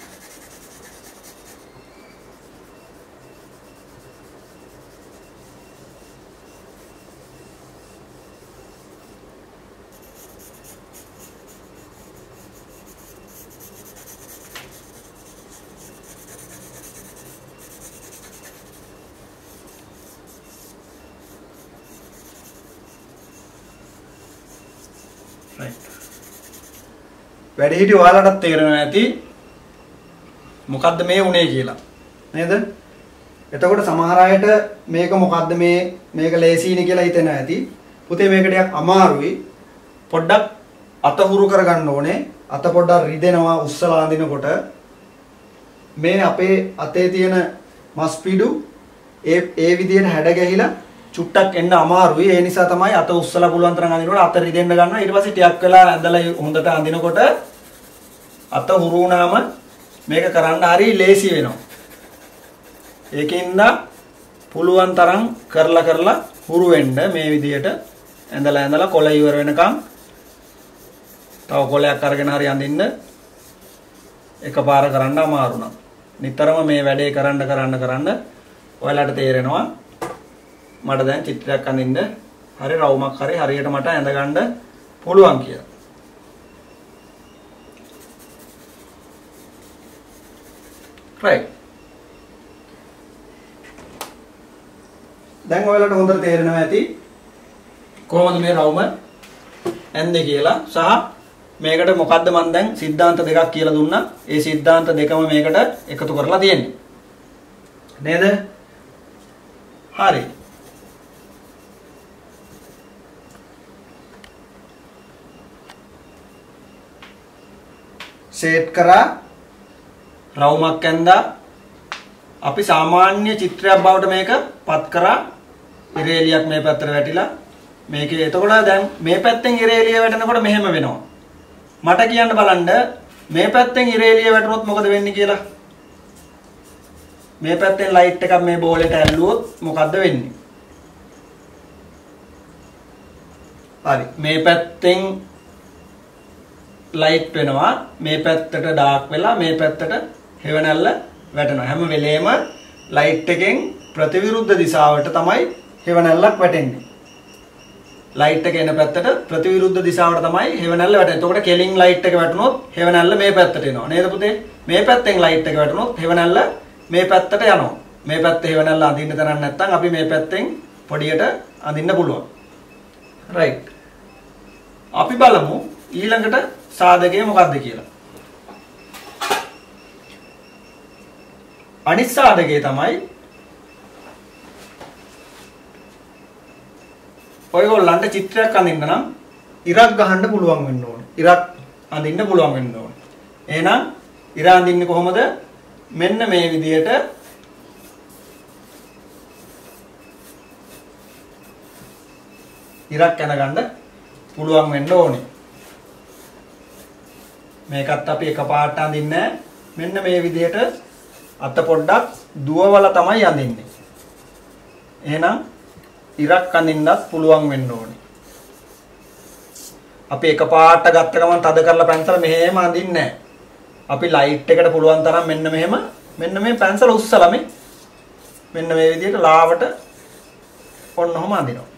වැඩිහිටි ඔයාලටත් තේරෙනවා ඇති මොකද්ද මේ උනේ කියලා නේද? එතකොට සමහර අයට මේක මොකද්ද මේක ලේසියිනේ කියලා හිතෙනවා ඇති. පුතේ මේක ටිකක් අමාරුයි. පොඩ්ඩක් අත හුරු කරගන්න ඕනේ. අත පොඩ්ඩක් රිදෙනවා උස්සලා අඳිනකොට. මේ අපේ අතේ තියෙන මස් පිඩු ඒ විදිහට හැඩ ගැහිලා චුට්ටක් එන්න අමාරුයි. ඒ නිසා තමයි අත උස්සලා පුළුවන් තරම් අඳිනකොට අත රිදෙන්න ගන්නවා. ඊට පස්සේ ටිකක් වෙලා ඇඳලා හොඳට අඳිනකොට අත හුරු වුණාම මේක කරන්න හරි ලේසි වෙනවා. ඒකින්ද පුළුවන් තරම් කරලා හුරු වෙන්න මේ විදිහට ඇඳලා කොළ ඉවර වෙනකම් තව කොළයක් අරගෙන හරි අඳින්න. එකපාර කරන්න අමාරු නම් නිතරම මේ වැඩේ කරන්න ඔයාලට තේරෙනවා මට දැන් චිත්‍රයක් අඳින්න හරි රවුමක් හරි හරියට මට ඇඳ ගන්න පුළුවන් කියලා. right දැන් ඔයාලට හොඳට තේරෙනවා ඇති කොහොමද මේ රවුම ඇඳේ කියලා සහ මේකට මොකද්ද මම දැන් સિદ્ધාන්ත දෙකක් කියලා දුන්නා. ඒ સિદ્ધාන්ත දෙකම මේකට එකතු කරලා තියෙන්නේ. නේද? හරි. සෙට් කරා රවුමක් ඇඳා අපි සාමාන්‍ය චිත්‍රයක් බවට මේක පත් කරා. ඉරේලියක් මේ පැත්තට වැටිලා මේකේ එතකොට දැන් මේ පැත්තෙන් ඉරේලිය වැටෙනකොට මෙහෙම වෙනවා. මට කියන්න බලන්න මේ පැත්තෙන් ඉරේලිය වැටුනොත් මොකද වෙන්නේ කියලා. මේ පැත්තෙන් ලයිට් එකක් මේ බෝලෙට ඇල්ලුවොත් මොකද්ද වෙන්නේ? හරි මේ පැත්තෙන් ලයිට් වෙනවා. මේ පැත්තට ඩාර්ක් වෙලා මේ පැත්තට හෙවණැල්ල වැටෙනවා. හැම වෙලේම ලයිට් එකෙන් ප්‍රතිවිරුද්ධ දිශාවට තමයි හෙවණැල්ලක් වැටෙන්නේ. ලයිට් එක එන පැත්තට ප්‍රතිවිරුද්ධ දිශාවට තමයි හෙවණැල්ල වැටෙන්නේ. එතකොට කෙලින් ලයිට් එක වැටුනොත් හෙවණැල්ල මේ පැත්තට එනවා. නේද පුතේ? මේ පැත්තෙන් ලයිට් එක වැටුනොත් හෙවණැල්ල මේ පැත්තට යනවා. මේ පැත්තේ හෙවණැල්ල අඳින්න තරක් නැත්නම් අපි මේ පැත්තෙන් පොඩියට අඳින්න පුළුවන්. රයිට්. අපි බලමු ඊළඟට සාධකය මොකක්ද කියලා. අනිත් සාධකය තමයි ඔයගොල්ලන්ට චිත්‍රයක් අඳින්න නම් ඉරක් ගහන්න පුළුවන් වෙන්න ඕනේ. ඉරක් අඳින්න පුළුවන් වෙන්න ඕනේ. එහෙනම් ඉර අඳින්නේ කොහොමද? මෙන්න මේ විදියට ඉරක් යනගන්න පුළුවන් වෙන්න ඕනේ. මේකත් අපි එකපාරට අඳින්නේ නැහැ. මෙන්න මේ විදියට අත පොඩ්ඩක් දුවවලා තමයි අඳින්නේ. එහෙනම් ඉරක් අඳින්නත් පුළුවන් වෙන්න ඕනේ. අපි එකපාරට ගත්ත ගමන් තද කරලා පැන්සල මෙහෙම අඳින්නේ නැහැ. අපි ලයිට් එකට පුළුවන් තරම් මෙන්න මේ පැන්සල උස්සලා මෙන්න මේ විදියට ලාවට ඔන්නෝම අඳිනවා.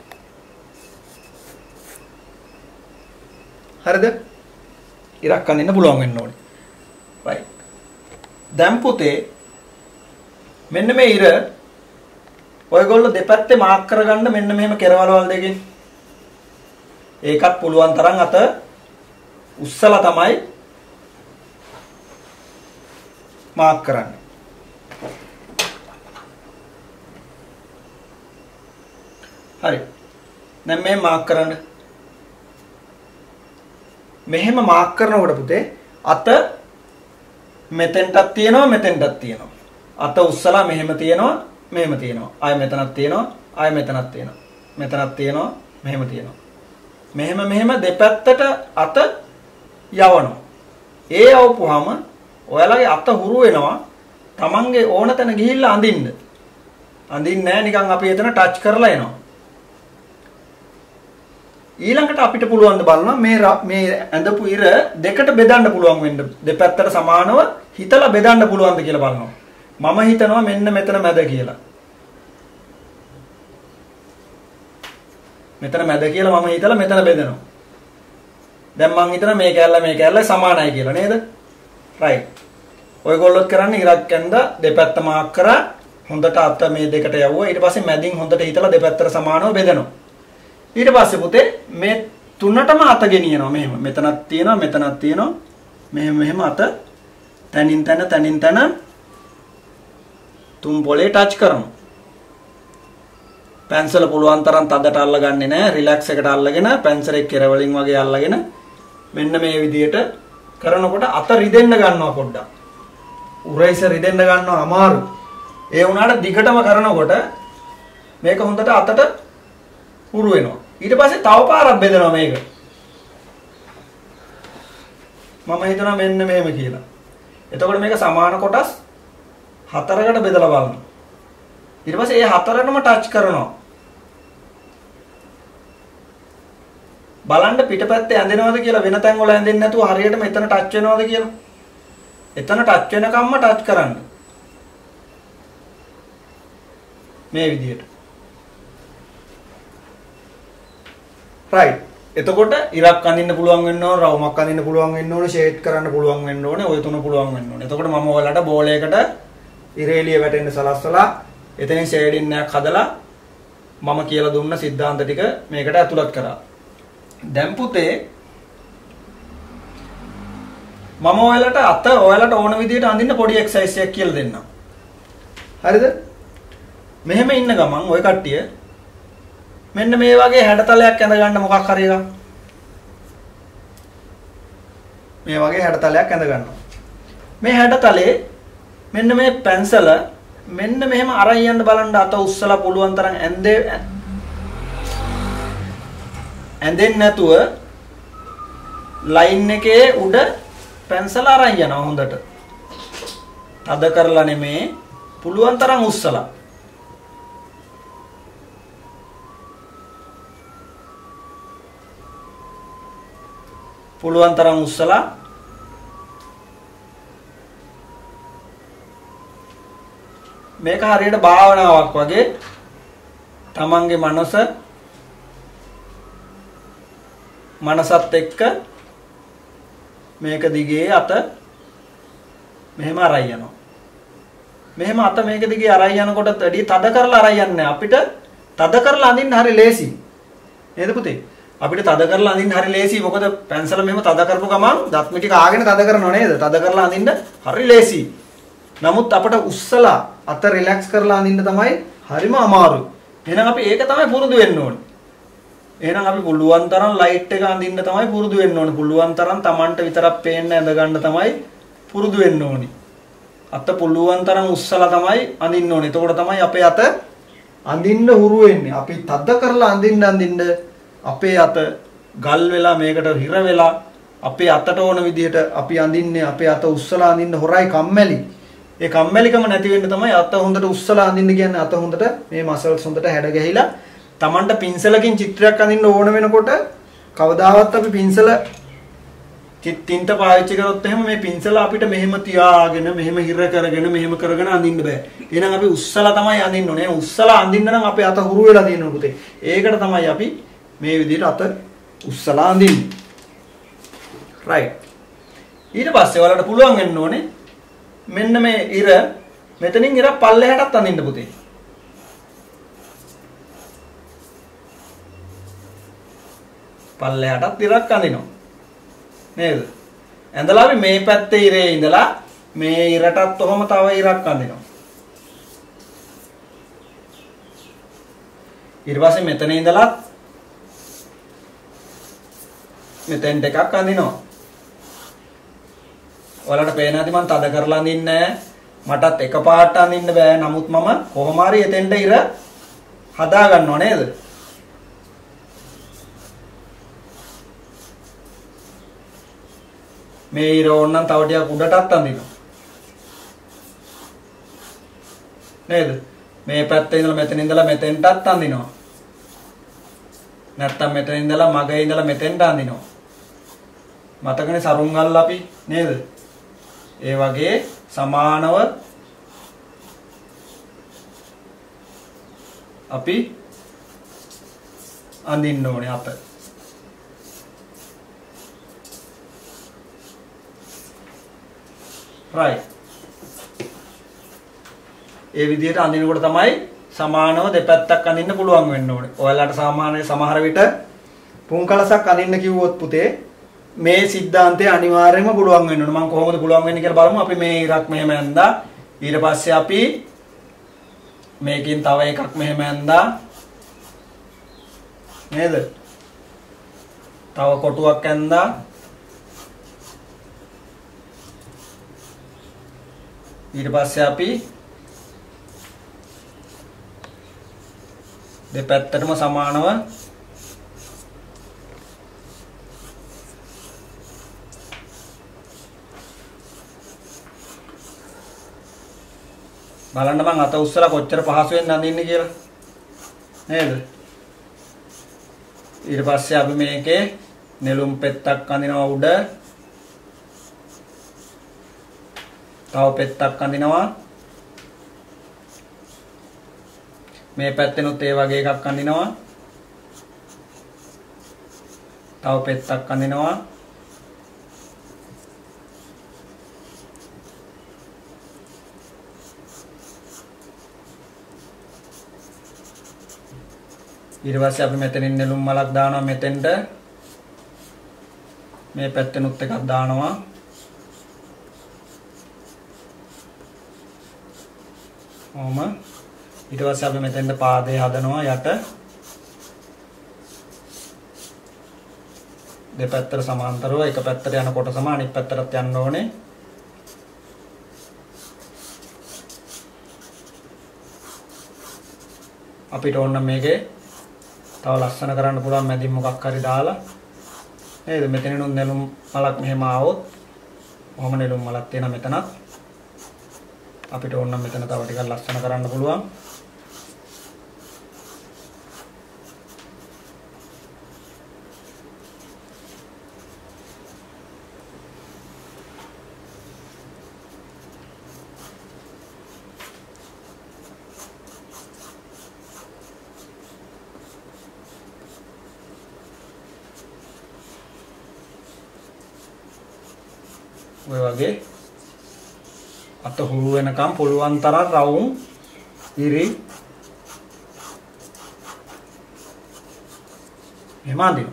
හරිද? ඉරක් අඳින්න පුළුවන් වෙන්න ඕනේ. right. දැන් පුතේ මෙන්න මේ ඉර ඔයගොල්ලෝ දෙපැත්තේ මාක් කරගන්න මෙන්න මෙහෙම කෙරවලවල් දෙකෙන්. ඒකත් පුළුවන් තරම් අත උස්සලා තමයි මාක් කරන්නේ. හරි. දැන් මේ මාක් කරන්න. මෙහෙම මාක් කරනකොට පුතේ අත මෙතෙන්ටත් තියෙනවා මෙතෙන්ටත් තියෙනවා. අත උස්සලා මෙහෙම තියෙනවා මෙහෙම තියෙනවා. ආයෙ මෙතනක් තියෙනවා ආයෙ මෙතනක් තියෙනවා. මෙතනක් තියෙනවා මෙහෙම තියෙනවා. මෙහෙම දෙපැත්තට අත යවනවා. ඒ යවපුවාම ඔයාලගේ අත හුරු වෙනවා තමන්ගේ ඕන තැන ගිහිල්ලා අඳින්න. අඳින්නේ නැහැ නිකන් අපි එතන ටච් කරලා එනවා. ඊළඟට අපිට පුළුවන් ද බලනවා මේ ඇඳපු ඉර දෙකට බෙදන්න පුළුවන් වෙන්න. දෙපැත්තට සමානව හිතලා බෙදන්න පුළුවන්ද කියලා බලනවා. මම හිතනවා මෙන්න මෙතන මැද කියලා. මෙතන මැද කියලා මම හිතලා මෙතන බෙදනවා. දැන් මං හිතනවා මේ කැල්ල සමානයි කියලා නේද? right. ඔයගොල්ලොත් කරන්නේ ඉරක් ඇඳ දෙපැත්ත මාක් කරා හොඳට අත මේ දෙකට යවුවා. ඊට පස්සේ මැදින් හොඳට හිතලා දෙපැත්තට සමානව බෙදනවා. ඊට පස්සේ පුතේ මේ තුනටම අත ගෙනියනවා මෙහෙම. මෙතනක් තියෙනවා මෙහෙම අත තනින් තන තුම් පොලේ ටච් කරනවා. පැන්සල පුළුවන් තරම් තදට අල්ලගන්නේ නැහැ. රිලැක්ස් එකට අල්ලගෙන පැන්සලේ කෙරවලින් වගේ අල්ලගෙන මෙන්න මේ විදියට කරනකොට අත රිදෙන්න ගන්නවා පොඩ්ඩක්. උරයිස රිදෙන්න ගන්නවා අමාරු. ඒ වුණාට දිගටම කරනකොට මේක හොඳට අතට හුරු වෙනවා. ඊට පස්සේ තව පාරක් බෙදනවා මේක. මම හිතනවා මෙන්න මෙහෙම කියලා. එතකොට මේක සමාන කොටස් හතරකට බෙදලා බලනවා. ඊට පස්සේ ඒ හතරටම ටච් කරනවා. බලන්න පිටපැත්තේ ඇඳෙනවද කියලා වෙන තැන් වල ඇඳෙන්නේ නැතුව හරියටම එතන ටච් වෙනවද කියලා. එතන ටච් වෙනකම්ම ටච් කරන්න. මේ විදියට. right. එතකොට ඉරක් අඳින්න පුළුවන් වෙන්න ඕන, රවුමක් අඳින්න පුළුවන් වෙන්න ඕන, ෂේඩ් කරන්න පුළුවන් වෙන්න ඕනේ, ඔය තුන පුළුවන් වෙන්න ඕනේ. එතකොට මම ඔයාලට බෝලයකට ඉරේලිය වැටෙන්න සලස්සලා එතනින් ෂේඩින් එකක් හදලා මම කියලා දුන්න સિદ્ધාන්ත ටික මේකට ඇතුළත් කරා. දැන් පුතේ මම ඔයාලට ඕන විදිහට අඳින්න පොඩි එක්සර්සයිස් එකක් කියලා දෙන්නම්. හරිද? මෙහෙම ඉන්න ගමන් ඔය කට්ටිය මෙන්න මේ වගේ හැඩතලයක් ඇඳ ගන්න මොකක් හරි එකක්. මේ වගේ හැඩතලයක් ඇඳ ගන්නවා. මේ හැඩතලේ මෙන්න මේ පැන්සල මෙන්න මෙහෙම අරන් යන්න බලන්න අත උස්සලා පුළුවන් තරම් ඇඳෙන්නේ නැතුව ලයින් එකේ උඩ පැන්සල අරන් යනවා හොඳට. තද කරලා නෙමේ පුළුවන් තරම් උස්සලා. පුළුවන් තරම් උස්සලා මේක හරියට භාවනාවක් වගේ තමන්ගේ මනස මනසත් එක්ක මේක දිගේ අත මෙහෙම අරයි යනවා. මෙහෙම අත මේක දිගේ අරයි යනකොට වැඩි තද කරලා අරයි යන්නේ අපිට තද කරලා අඳින්න හරි ලේසි. නේද පුතේ? අපිට තද කරලා අඳින්න හරි ලේසි. මොකද පැන්සල මෙහෙම තද කරපු ගමන් දත් මිටි කාගෙන තද කරනව නේද? තද කරලා අඳින්න හරි ලේසි. නමුත් අපිට උස්සලා අත රිලැක්ස් කරලා අඳින්න තමයි හරිම අමාරුයි. එහෙනම් අපි ඒක තමයි පුරුදු වෙන්න ඕනේ. එහෙනම් අපි පුළුවන් තරම් ලයිට් එක අඳින්න තමයි පුරුදු වෙන්න ඕනේ. පුළුවන් තරම් Tamanට විතරක් පේන්න ඇඳ ගන්න තමයි පුරුදු වෙන්න ඕනේ. අත පුළුවන් තරම් උස්සලා තමයි අඳින්න ඕනේ. එතකොට තමයි අපේ අත අඳින්න හුරු වෙන්නේ. අපි තද කරලා අඳින්න අපේ අත ගල් වෙලා මේකට හිර වෙලා අපේ අතට ඕන විදිහට අපි අඳින්නේ අපේ අත උස්සලා අඳින්න හොරයි කම්මැලි. ඒ කම්මැලිකම නැති වෙන්න තමයි අත හොඳට උස්සලා අඳින්න කියන්නේ. අත හොඳට මේ මසල්ස් හොඳට හැඩ ගැහිලා Tamanට පින්සලකින් චිත්‍රයක් අඳින්න ඕන වෙනකොට කවදාවත් අපි පින්සල තින්ත පාවිච්චි කරොත් එහෙම මේ පින්සල අපිට මෙහෙම තියාගෙන මෙහෙම හිර කරගෙන මෙහෙම කරගෙන අඳින්න බෑ. එහෙනම් අපි උස්සලා තමයි අඳින්න ඕනේ. උස්සලා අඳින්න නම් අපේ අත හුරු වෙලා තියෙනවා පුතේ. ඒකට තමයි අපි මේ විදිහට අත උස්සලා අඳින්නේ. right. ඊට පස්සේ ඔයාලට පුළුවන් වෙන්න ඕනේ මෙන්න මේ ඉර මෙතනින් ඉර පල්ලෙහාටත් අඳින්න පුතේ. පල්ලෙහාටත් ඉරක් අඳිනවා. නේද? ඇඳලා අපි මේ පැත්තේ ඉරේ ඉඳලා මේ ඉරටත් ඔහොම තව ඉරක් අඳිනවා. ඊට පස්සේ මෙතන ඉඳලා මෙතෙන් දෙකක් අඳිනවා. ඔයාලට පේන ඇති මම තද කරලා අඳින්නේ නැහැ. මටත් එකපාරට අඳින්න බෑ. නමුත් මම කොහොම හරි එතෙන්ට ඉර හදා ගන්නව නේද? මේ ඉර ඕනනම් තව ටිකක් උඩටත් අඳිනවා. නේද? මේ පැත්තේ ඉඳලා මෙතන ඉඳලා මෙතෙන්ටත් අඳිනවා. නැත්තම් මෙතන ඉඳලා මගේ ඉඳලා මෙතෙන්ට අඳිනවා. මතකනේ සරුංගල් අපි නේද? ඒ වගේ සමානව අපි අඳින්න ඕනේ අත. right. ඒ විදිහට අඳිනකොට තමයි සමානව දෙපැත්තක් අඳින්න පුළුවන් වෙන්න ඕනේ. ඔයාලට සාමාන්‍ය සමහර විට පුන්කලසක් අඳින්න කිව්වොත් පුතේ මේ સિદ્ધාන්තය අනිවාර්යයෙන්ම පුළුවන් වෙන්න ඕනේ. මම කොහොමද පුළුවන් වෙන්නේ කියලා බලමු. අපි මේ ඉරක් මෙහෙම ඇඳා. ඊට පස්සේ අපි මේකෙන් තව එකක් මෙහෙම ඇඳා. නේද? තව කොටුවක් ඇඳා. ඊට පස්සේ අපි දෙපැත්තටම සමානව බලන්න මං අත උස්සලා කොච්චර පහසුවෙන් අඳින්නේ කියලා නේද? ඊට පස්සේ අපි මේකේ නෙළුම් පෙත්තක් අඳිනවා උඩ. තව පෙත්තක් අඳිනවා. මේ පැත්තෙනුත් ඒ වගේ එකක් අඳිනවා. තව පෙත්තක් අඳිනවා. ඊට පස්සේ අපි මෙතනින් නෙළුම් මලක් දානවා මෙතෙන්ට. මේ පැත්තෙනුත් එකක් දානවා. ඔහොම. ඊට පස්සේ අපි මෙතෙන්ට පාදේ හදනවා යට. දෙපැත්තට සමාන්තරව එක පැත්තට යන කොටසම අනිත් පැත්තටත් යන්න ඕනේ. අපිට ඕන මේකේ තව ලස්සන කරන්න පුළුවන් මැදින් මොකක් හරි දාලා නේද? මෙතනිනුත් නෙළුම් මලක් මෙහෙම ආවොත් ඔහොම නෙළුම් මලක් තියෙන මෙතනත් අපිට ඕන නම් මෙතන තව ටිකක් ලස්සන කරන්න පුළුවන්. ඔය වගේ අත හුරු වෙනකම් පුළුවන් තරම් රවුම් ඉරි එහෙම අඳිනවා.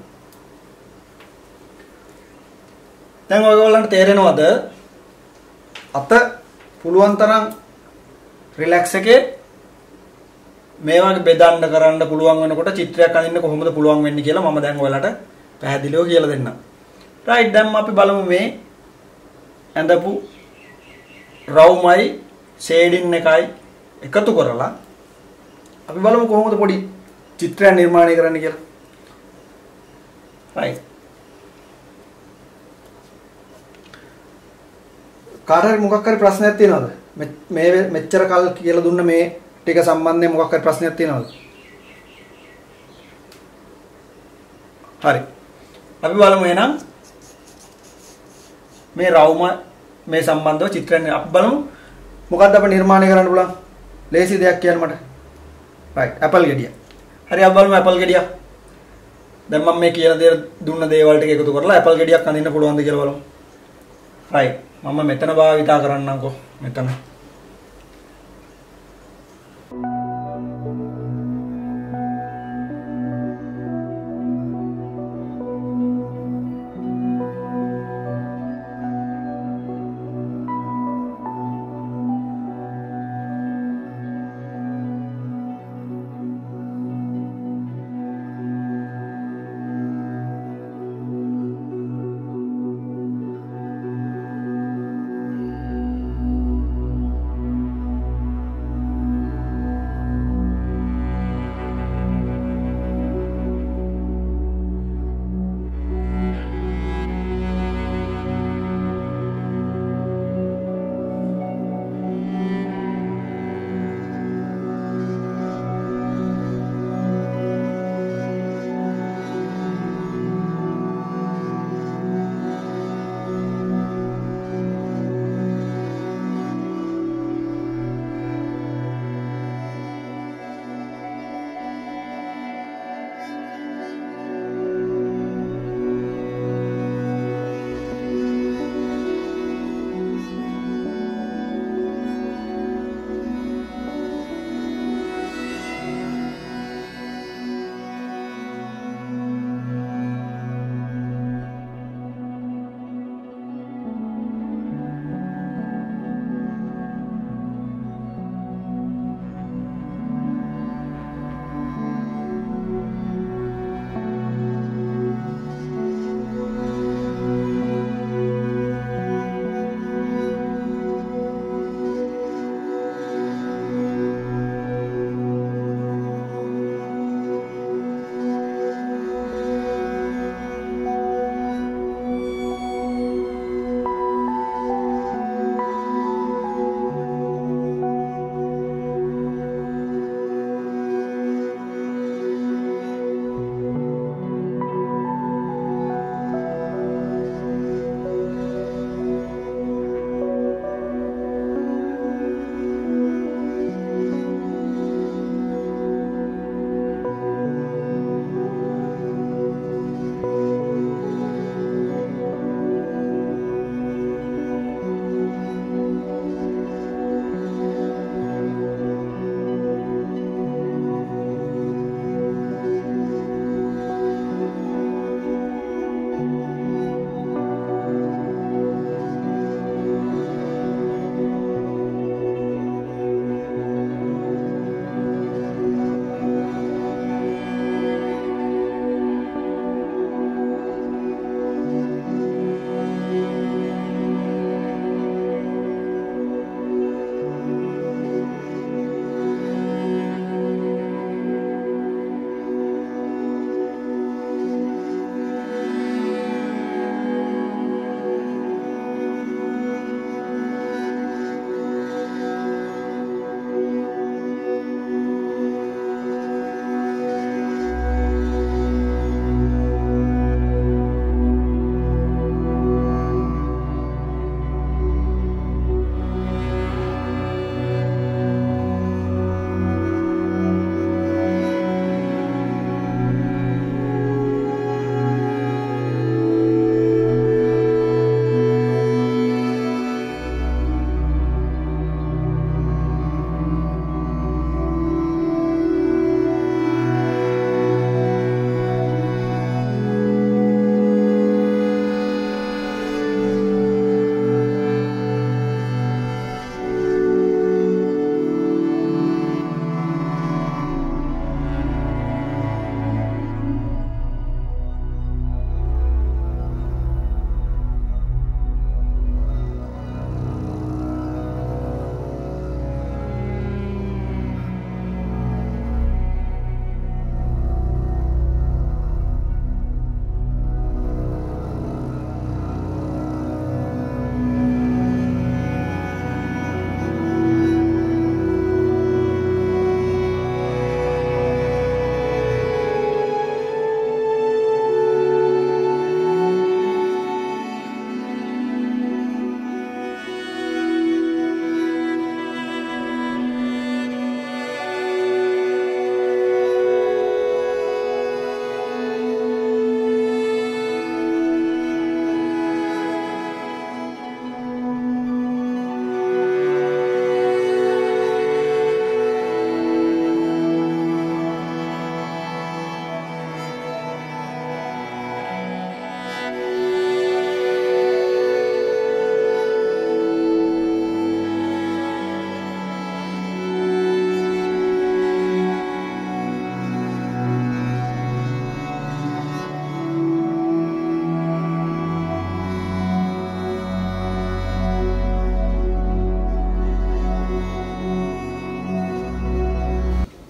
දැන් ඔයගොල්ලන්ට තේරෙනවද අත පුළුවන් තරම් රිලැක්ස් එකේ මේ වගේ බෙදන්න කරන්න පුළුවන් වෙනකොට චිත්‍රයක් අඳින්න කොහොමද පුළුවන් වෙන්නේ කියලා මම දැන් ඔයාලට පැහැදිලිව කියලා දෙන්නම්. රයිට් දැන් අපි බලමු මේ ඇඳපු රවුමයි ෂේඩින් එකයි එකතු කරලා අපි බලමු කොහොමද පොඩි චිත්‍රයක් නිර්මාණය කරන්න කියලා. රයිට්. කාටරි මොකක් හරි ප්‍රශ්නයක් තියෙනවද? මේ මෙච්චර කල් කියලා දුන්න මේ ටික සම්බන්ධයෙන් මොකක් හරි ප්‍රශ්නයක් තියෙනවද? හරි. අපි බලමු එහෙනම් මේ රවුම මේ සම්බන්ධව චිත්‍රයක් අපි බලමු මොකක්ද අප නිර්මාණය කරන්න පුළුවන්? ලේසි දෙයක් කියන්න මට. රයිට්. ඇපල් ගෙඩිය. හරි අපි බලමු ඇපල් ගෙඩිය. දැන් මම මේ කියන දේ දුන්න දේවල් ටික එකතු කරලා ඇපල් ගෙඩියක් අඳින්න පුළුවන්ද කියලා බලමු. රයිට්. මම මෙතන භාවිතා කරන්නම්කෝ. මෙතන.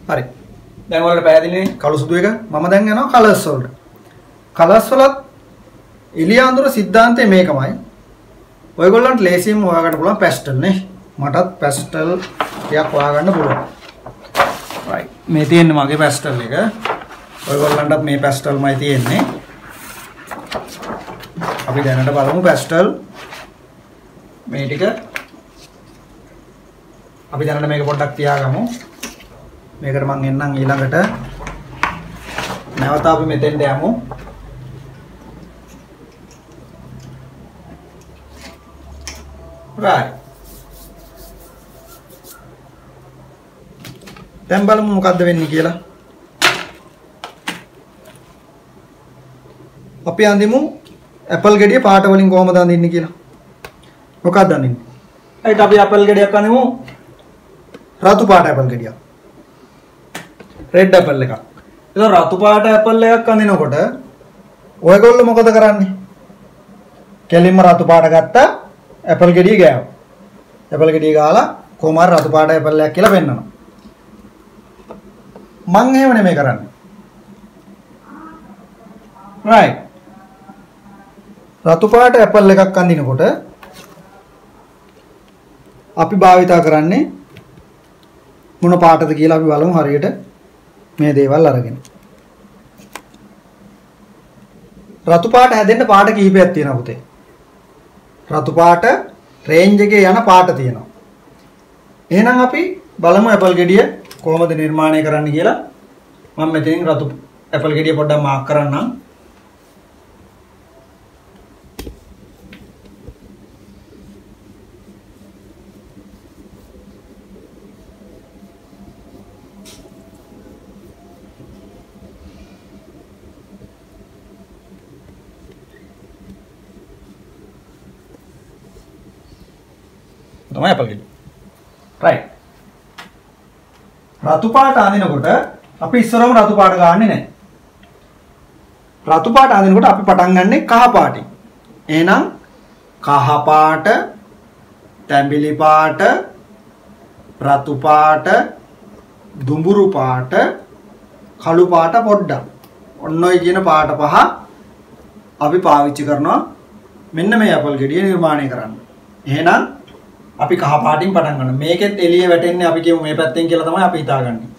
හරි. දැන් ඔයාලට පැහැදිලිනේ කළු සුදු එක. මම දැන් යනවා කලර්ස් වලට. කලර්ස් වලත් එළිය අඳුර සිද්ධාන්තය මේකමයි. ඔයගොල්ලන්ට ලේසියෙන්ම හොයාගන්න පුළුවන් පැස්ටල් නේ. මටත් පැස්ටල් ටිකක් හොයාගන්න පුළුවන්. right. මේ තියෙන්නේ මගේ පැස්ටල් එක. ඔයගොල්ලන්ටත් මේ පැස්ටල්මයි තියෙන්නේ. අපි දැනට බලමු පැස්ටල් මේ ටික අපි දැනට මේක පොඩ්ඩක් තියාගමු. මේකට මම එන්නම් ඊළඟට. නැවත අපි මෙතෙන්ට යමු. right. දැන් බලමු මොකද්ද වෙන්නේ කියලා. අපි අඳිමු ඇපල් ගෙඩිය පාට වලින් කොහමද අඳින්නේ කියලා. මොකක්ද අඳින්නේ? ඒත් අපි ඇපල් ගෙඩියක් අඳිමු රතු පාට ඇපල් ගෙඩියක්. රෙඩ් ඇපල් එකක්. ඒක රතු පාට ඇපල් එකක් අඳිනකොට ඔයගොල්ලෝ මොකද කරන්නේ? කෙලින්ම රතු පාට ගත්තා ඇපල් ගෙඩිය ගෑවා. ඇපල් ගෙඩිය ගාලා කොහොම හරි රතු පාට ඇපල් එකක් කියලා පෙන්නනවා. මං එහෙම නෙමෙයි කරන්නේ. right. රතු පාට ඇපල් එකක් අඳිනකොට අපි භාවිතා කරන්නේ මොන පාටද කියලා අපි බලමු හරියට මේ දේවල් අරගෙන. රතු පාට හැදෙන්න පාට කිහිපයක් තියෙනවා පුතේ. රතු පාට රේන්ජ් එකේ යන පාට තියෙනවා. එහෙනම් අපි බලමු ඇපල් ගෙඩිය කොහොමද නිර්මාණය කරන්න කියලා. මම මෙතනින් රතු ඇපල් ගෙඩිය පොඩ්ඩක් මාක් කරන්නම්. තමයි ඇපල් ගෙඩිය. right. රතු පාට අඳිනකොට අපි ඉස්සරම රතු පාට ගන්නෙ නැහැ. රතු පාට අඳිනකොට අපි පටන් ගන්නෙ කහ පාටින්. එහෙනම් කහ පාට, තැඹිලි පාට, රතු පාට, දුඹුරු පාට, කළු පාට පොඩ්ඩක්. ඔන්න ඔය කියන පාට පහ අපි පාවිච්චි කරනවා මෙන්න මේ ඇපල් ගෙඩිය නිර්මාණය කරන්න. එහෙනම් අපි කහ පාටින් පටන් ගන්නවා. මේකෙත් එළිය වැටෙන්නේ අපි කියමු මේ පැත්තෙන් කියලා තමයි අපි හිතාගන්නේ.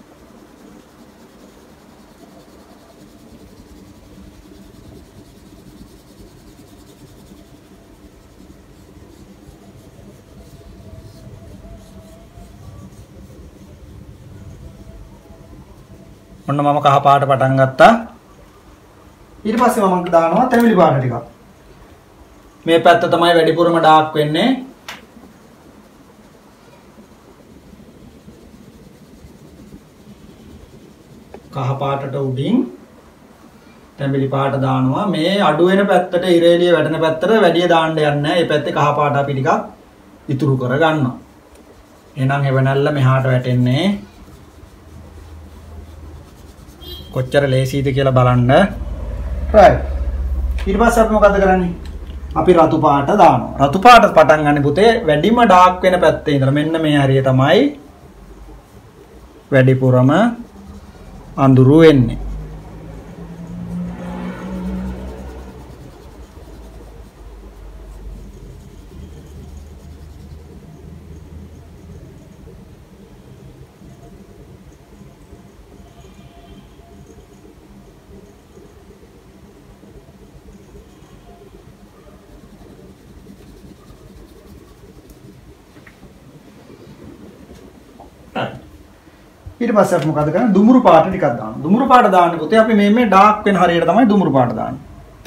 ඔන්න මම කහ පාට පටන් ගත්තා. ඊට පස්සේ මම දානවා තැඹිලි පාට ටිකක්. මේ පැත්ත තමයි වැඩිපුරම ඩාර්ක් වෙන්නේ. කහ පාටට උඩින් තැඹිලි පාට දානවා. මේ අඩු වෙන පැත්තට ඉරේලිය වැටෙන පැත්තට වැඩි දාන්න යන්නේ නැහැ. මේ පැත්තේ කහ පාට අපි ටිකක් ඉතුරු කර ගන්නවා. එහෙනම් එවනල්ල මෙහාට වැටෙන්නේ කොච්චර ලේසියිද කියලා බලන්න. right. ඊට පස්සේ අපි මොකද කරන්නේ? අපි රතු පාට දානවා. රතු පාට පටන් ගන්න පුතේ වැඩිම ඩාර්ක් වෙන පැත්තේ ඉඳලා මෙන්න මේ හරිය තමයි වැඩිපුරම අඳුරු වෙන්නේ. ඊට පස්සේ අපි මොකද කරන්නේ? දුමුරු පාට ටිකක් දානවා. දුමුරු පාට දාන්න පුතේ අපි මේ ඩාර්ක් වෙන හරියට තමයි දුමුරු පාට දාන්නේ.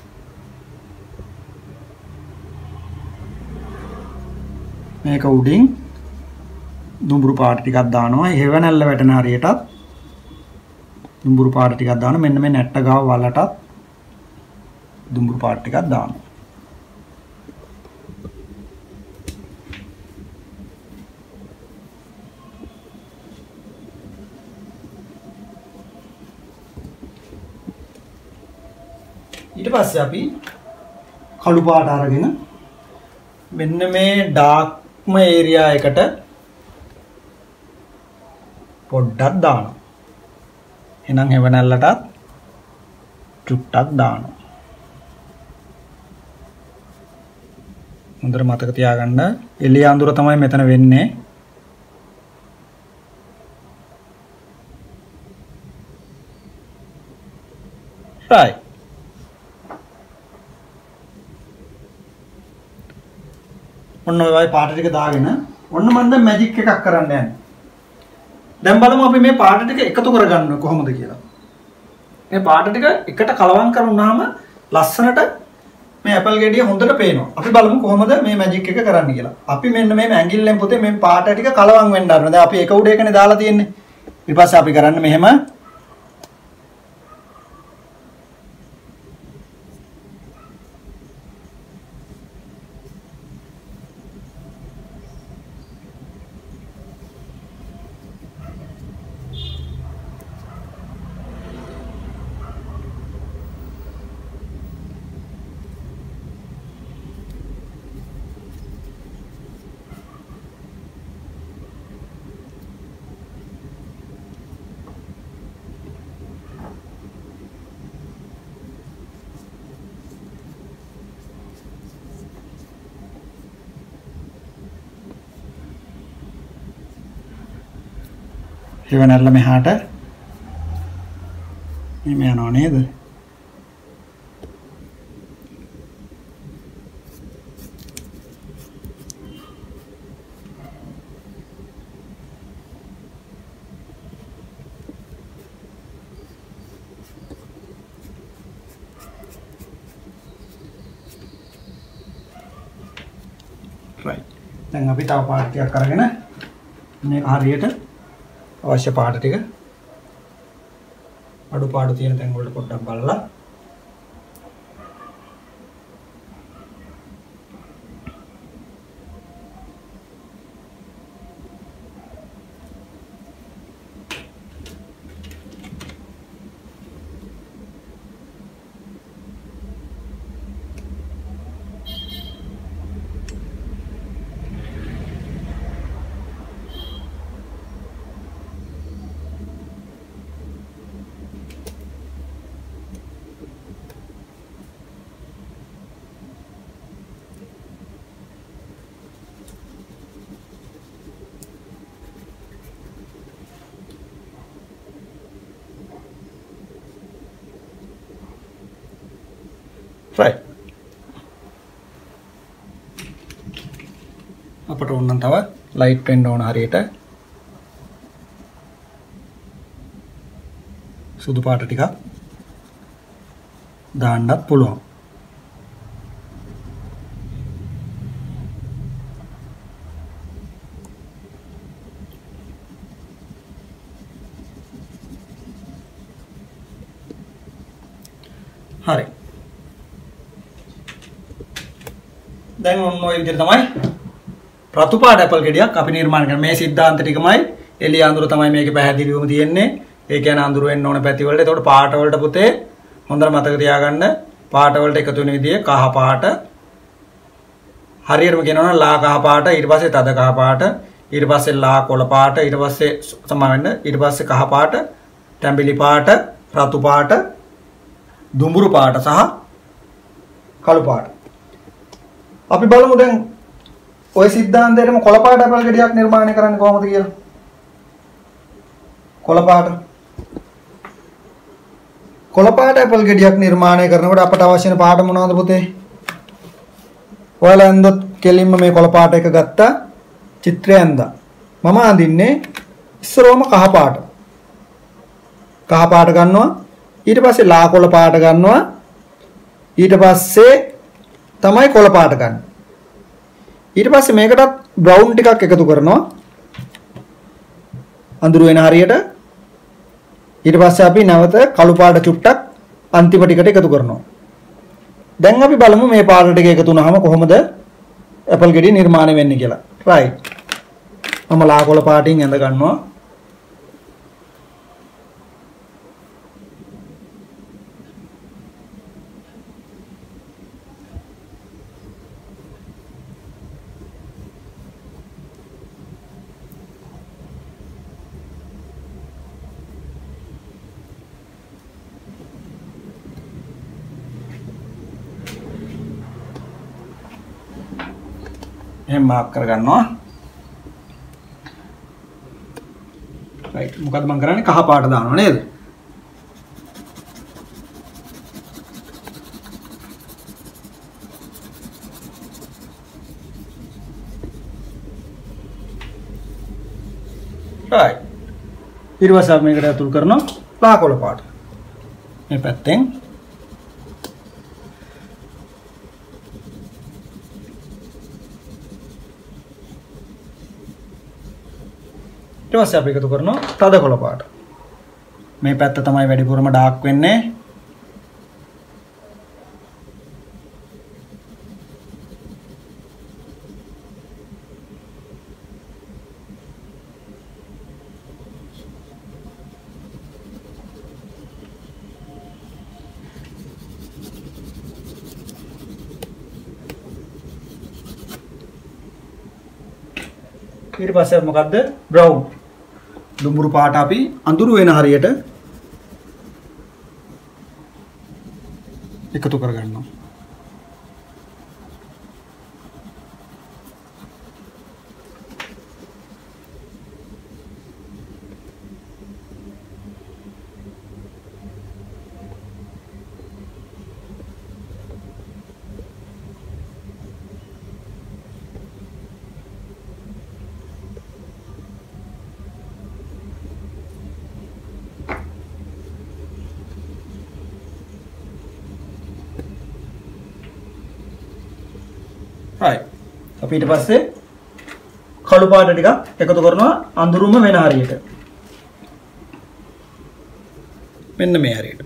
මේක උඩින් දුමුරු පාට ටිකක් දානවා. හේවණල්ල වැටෙන හරියටත් දුමුරු පාට ටිකක් දානවා. මෙන්න මේ නැට්ට ගාව වලටත් දුමුරු පාට ටිකක් දානවා. ඊට පස්සේ අපි කළු පාට අරගෙන මෙන්න මේ ඩාර්ක්ම ඒරියා එකට පොඩ්ඩක් දානවා. එහෙනම් හෙවණැල්ලටත් චුට්ටක් දානවා. හොඳට මතක තියාගන්න එළිය අඳුර තමයි මෙතන වෙන්නේ. right. ඔන්න ඔය වගේ පාට ටික දාගෙන ඔන්න මම දැන් මැජික් එකක් කරන්න යන්නේ. දැන් බලමු අපි මේ පාට ටික එකතු කරගන්න කොහොමද කියලා. මේ පාට ටික එකට කලවම් කරුණාම ලස්සනට මේ ඇපල් ගෙඩිය හොඳට පේනවා. අපි බලමු කොහොමද මේ මැජික් එක කරන්න කියලා. අපි මෙන්න මේ ඇඟිල්ලෙන් පුතේ මේ පාට ටික කලවම් වෙන්න ගන්නවා. දැන් අපි එක උඩ එකනේ දාලා තියෙන්නේ. ඊට පස්සේ අපි කරන්නේ මෙහෙම. හෙවණැල්ල මෙහාට මෙහෙම යනවා නේද? right. දැන් අපි තව පාට ටිකක් අරගෙන මේක හරියට අවශ්‍ය පාට ටික අඩුපාඩු තියෙන තැන් වලට පොඩ්ඩක් බලලා right. අපට ඕන තව ලයිට් වෙන්න ඕන හරියට සුදු පාට ටිකක් දාන්නත් පුළුවන්. හරි. දැන් ඔන්න ඔය විදිහට තමයි රතු පාට ඇපල් ගෙඩියක් අපි නිර්මාණය කරන්නේ. මේ સિદ્ધාන්ත ටිකමයි එළිය අඳුර තමයි මේකේ පැහැදිලිවම තියෙන්නේ. ඒ කියන්නේ අඳුර වෙන්න ඕන පැති වලට. ඒකට පාට වලට පුතේ හොඳට මතක තියාගන්න. පාට වලට එකතු වෙන විදිය කහ පාට. හරියටම කියනවා නම් ලා කහ පාට, ඊට පස්සේ තද කහ පාට, ඊට පස්සේ ලා කොළ පාට, ඊට පස්සේ සමාවෙන්න, ඊට පස්සේ කහ පාට, තැඹිලි පාට, රතු පාට, දුඹුරු පාට සහ කළු පාට. අපි බලමු දැන් ඔය સિદ્ધාන්තයේම කොළ පාට ඇපල් ගෙඩියක් නිර්මාණය කරන්නේ කොහොමද කියලා. කොළ පාට ඇපල් ගෙඩියක් නිර්මාණය කරනකොට අපට අවශ්‍ය වෙන පාට මොනවද පුතේ? ඔයාලා ඇන්දොත් කෙලින්ම මේ කොළ පාට එක ගත්තා චිත්‍රය ඇන්දා. මම අඳින්නේ ඉස්සරෝම කහ පාට. කහ පාට ගන්නවා. ඊට පස්සේ ලා කොළ පාට ගන්නවා. ඊට පස්සේ තමයි කොළ පාට ගන්න. ඊට පස්සේ මේකටත් බ්‍රවුන් ටිකක් එකතු කරනවා. අඳුර වෙන හරියට. ඊට පස්සේ අපි නැවත කළු පාට චුට්ටක් අන්තිම ටිකට එකතු කරනවා. දැන් අපි බලමු මේ පාට ටික එකතු වුණාම කොහොමද ඇපල් ගෙඩිය නිර්මාණය වෙන්නේ කියලා. right. මම ලා කොළ පාටින් ඇඳ ගන්නවා. එහෙම මාක් කරගන්නවා. රයිට්. මොකද මම කරන්නේ කහ පාට දානවා නේද? right. ඊට පස්සේ අපි මේකට අතුල් කරනවා ලාකොළ පාට. මේ පැත්තෙන් ඊට පස්සේ අපි එකතු කරනවා තද කොළ පාට. මේ පැත්ත තමයි වැඩිපුරම ඩාර්ක් වෙන්නේ. ඊට පස්සේ මොකද්ද? බ්‍රවුන්. දුඹුරු පාට අපි අඳුරු වෙන හරියට එකතු කරගන්නවා. right. අපි ඊට පස්සේ කළු පාට ටිකක් එකතු කරනවා අඳුරුම වෙන හරියට. මෙන්න මේ හරියට.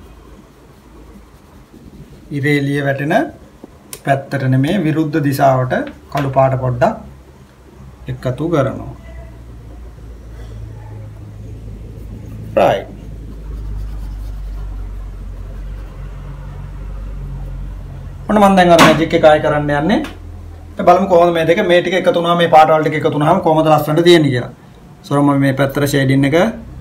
ඉරේ එළිය වැටෙන පැත්තට නෙමේ විරුද්ධ දිශාවට කළු පාට පොඩ්ඩක් එකතු කරනවා. right. ඔන්න මම දැන් අර මැජික් එක ආයෙ කරන්න යන්නේ. බලමු කොහොමද මේ දෙක මේ ටික එකතු වුණාම මේ පාට වල ටික එකතු වුණාම කොහොමද ලස්සනට තියෙන්නේ කියලා. සොර මම මේ පැත්තට ෂේඩින් එක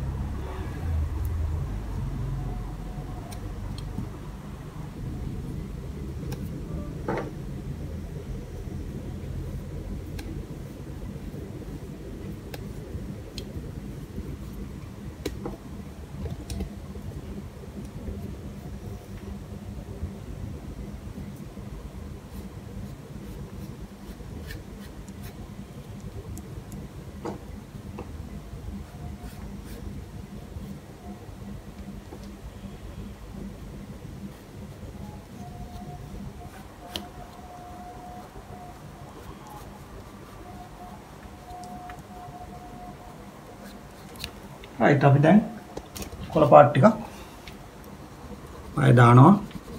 right. අපි දැන් කොළ පාට ටිකක් ආයෙ දානවා.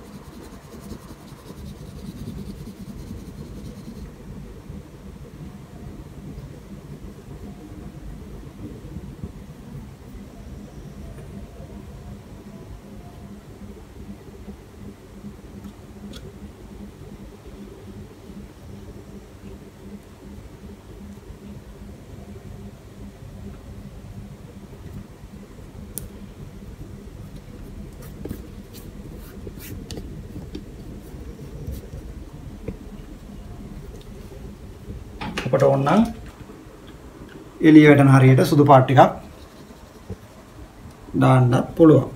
අපට ඕනනම් එළිය වැටෙන හරියට සුදු පාට ටිකක් දාන්න පුළුවන්.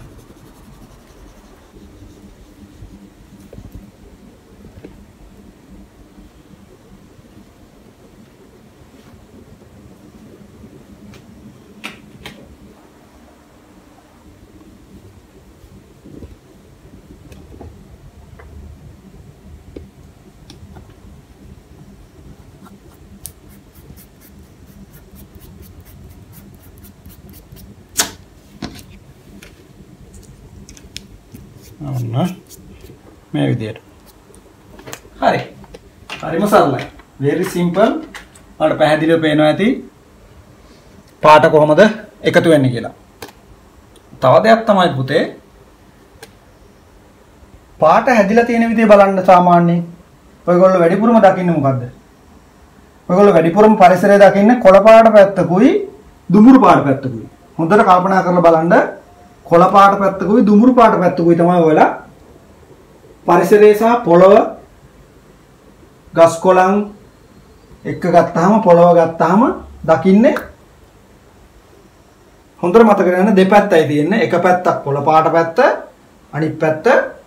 මේ විදියට. හරි. හරිම සරලයි. very simple. ඔයාලට පැහැදිලිව පේනවා ඇති පාට කොහොමද එකතු වෙන්නේ කියලා. තව දෙයක් තමයි පුතේ. පාට හැදිලා තියෙන විදිය බලන්න සාමාන්‍යයෙන්. ඔයගොල්ලෝ වැඩිපුරම දකින්නේ මොකද්ද? ඔයගොල්ලෝ වැඩිපුරම පරිසරය දකින්නේ කොළ පාට පැත්තකුයි දුඹුරු පාට පැත්තකුයි. හොඳට කල්පනා කරලා බලන්න කොළ පාට පැත්තකුයි දුඹුරු පාට පැත්තකුයි තමයි ඔයලා පරිසරය සහ පොළව ගස් කොළන් එක ගත්තාම පොළව ගත්තාම දකින්නේ හොඳට මතක ගන්න දෙපැත්තයි තියෙන්නේ. එක පැත්තක් පොළ පාට පැත්ත, අනිත් පැත්ත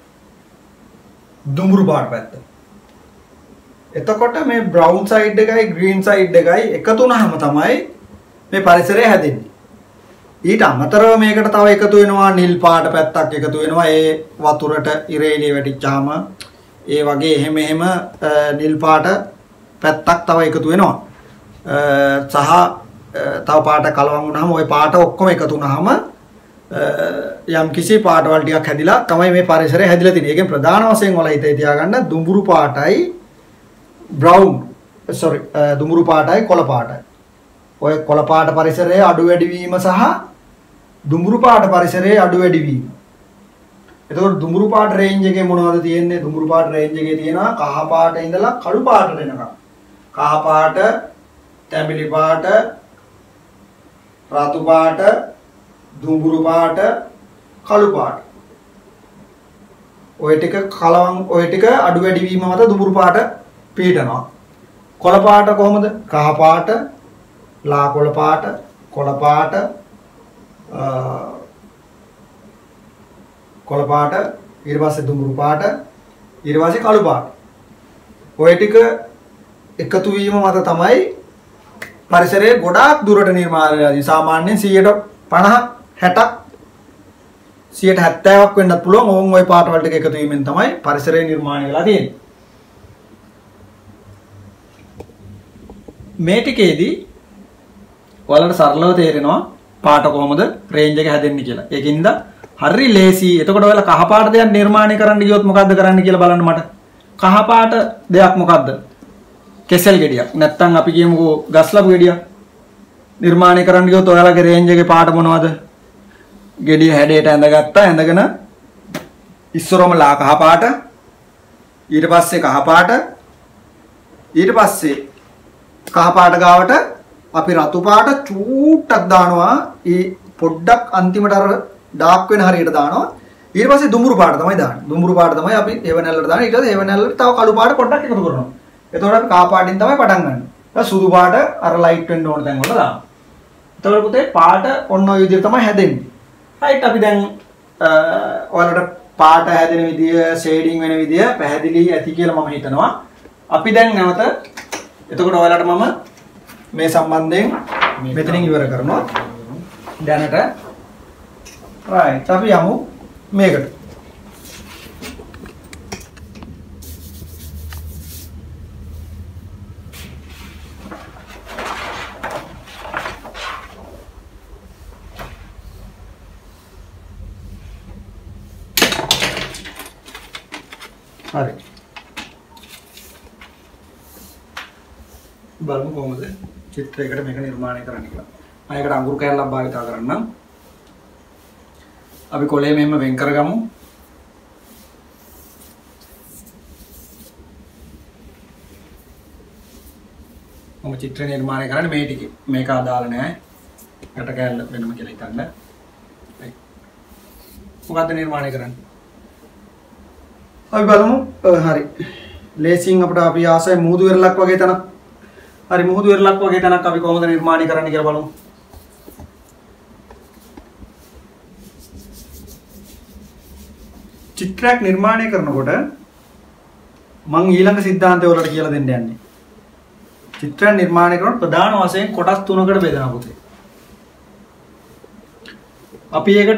දුඹුරු පාට පැත්ත. එතකොට මේ බ්‍රවුන් සයිඩ් එකයි ග්‍රීන් සයිඩ් එකයි එකතු වුණාම තමයි මේ පරිසරය හැදෙන්නේ. ඊට අමතරව මේකට තව එකතු වෙනවා නිල් පාට පැත්තක් එකතු වෙනවා. ඒ වතුරට ඉරේලිය වැටිච්චාම ඒ වගේ එහෙම නිල් පාට පැත්තක් තව එකතු වෙනවා. සහ තව පාට කලවම් වුණාම ওই පාට ඔක්කොම එකතු වුණාම යම් කිසි පාටවල් ටිකක් හැදිලා තමයි මේ පරිසරය හැදිලා තියෙන්නේ. ඒකෙන් ප්‍රධාන වශයෙන් වල හිතේ තියාගන්න දුඹුරු පාටයි දුඹුරු පාටයි කොළ පාටයි. ඔය කොළ පාට පරිසරයේ අඩු වැඩි වීම සහ දුඹුරු පාට පරිසරයේ අඩු වැඩි වීම. එතකොට දුඹුරු පාට රේන්ජ් එකේ මොනවද තියෙන්නේ? දුඹුරු පාට රේන්ජ් එකේ තියෙනවා කහ පාට ඉඳලා කළු පාටට එනකම්. කහ පාට, තැඹිලි පාට, රතු පාට, දුඹුරු පාට, කළු පාට. ඔය ටික අඩු වැඩි වීම මත දුඹුරු පාට පීඩනවා. කොළ පාට කොහොමද? කහ පාට, ලා කොළ පාට, කොළ පාට, කොළ පාට, ඊට පස්සේ දුඹුරු පාට, ඊට පස්සේ කළු පාට. ඔය ටික එකතු වීම මත තමයි පරිසරයේ ගොඩාක් දුරට නිර්මාණය වෙන්නේ. සාමාන්‍යයෙන් 50 60ක් 70ක් වෙන්නත් පුළුවන්. ඕන් ওই පාට වලට එකතු වීමෙන් තමයි පරිසරය නිර්මාණය වෙලා තියෙන්නේ. මේ ටිකේදී ඔයාලට සරලව තේරෙනවා පාට කොහොමද රේන්ජ් එක හැදෙන්නේ කියලා. ඒකින්ද හරි ලේසි. එතකොට ඔයාලා කහ පාට දෙයක් නිර්මාණය කරන්න ගියොත් මොකද්ද කරන්න කියලා බලන්න මට. කහ පාට දෙයක් මොකද්ද? කෙසෙල් ගෙඩියක්. නැත්තම් අපි කියමුකෝ ගස්ලපු ගෙඩියක්. නිර්මාණය කරන්න ගියොත් ඔයාලගේ රේන්ජ් එකේ පාට මොනවද? ගෙඩිය හැඩයට ඇඳගත්තා. ඇඳගෙන ඉස්සරම ලා කහ පාට, ඊට පස්සේ කහ පාට, ඊට පස්සේ කහ පාට ගාවට අපි රතු පාට චූට්ටක් දානවා. ඒ පොඩ්ඩක් අන්තිමට අර ඩාර්ක් වෙන හරියට දානවා. ඊට පස්සේ දුඹුරු පාට තමයි දාන්නේ. දුඹුරු පාට තමයි අපි හේවණැල්ලට දාන්නේ. ඊට පස්සේ හේවණැල්ලට තව කළු පාට පොඩ්ඩක් එකතු කරනවා. එතකොට අපි කහ පාටින් තමයි පටන් ගන්න. ඊට සුදු පාට අර ලයිට් වෙන්න ඕන තැන් වල දානවා. එතකොට පුතේ පාට ඔන්න ඔය විදිහට තමයි හැදෙන්නේ. රයිට් අපි දැන් ඔයාලට පාට හැදෙන විදිය, ෂේඩින් වෙන විදිය පැහැදිලි ඇති කියලා මම හිතනවා. අපි දැන් නැවත එතකොට ඔයාලට මම මේ සම්බන්ධයෙන් මෙතනින් ඉවර කරනවා. දැනට රයිට් අපි යමු මේකට. හරි. බලමු කොහොමද චිත්‍රයකට මේක නිර්මාණය කරන්න කියලා. මම ඒකට අඟුරු කෑල්ලක් භාවිත කරන්නම්. අපි කොලේ මෙහෙම වෙන් කරගමු. මම චිත්‍ර නිර්මාණය කරන්නේ මේ ටිකේ. මේක අදාළ නැහැ. යට කෑල්ල වෙනම කියලා හිතන්න. මොකද්ද නිර්මාණය කරන්නේ? අපි බලමු. හරි. ලේසියෙන් අපිට අපි ආසයි මුහුදු වෙරළක් වගේ තැනක්. හරි මුහුදු වෙරළක් වගේ තැනක් අපි කොහොමද නිර්මාණය කරන්න කියලා බලමු. චිත්‍රයක් නිර්මාණය කරනකොට මම ඊළඟ સિદ્ધාන්තය වලට කියලා දෙන්න යන්නේ. චිත්‍රයක් නිර්මාණය කරනකොට ප්‍රධාන වශයෙන් කොටස් තුනකට බෙදනවා පුතේ. අපි ඒකට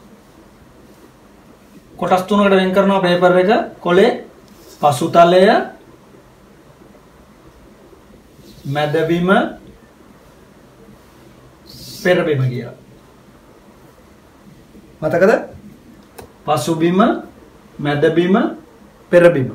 කොටස් තුනකට වෙන් කරනවා පේපර් එක කොලේ පසුතලය මැදබිම පෙරබිම කියලා. මතකද? පසුබිම මැදබිම පෙරබිම.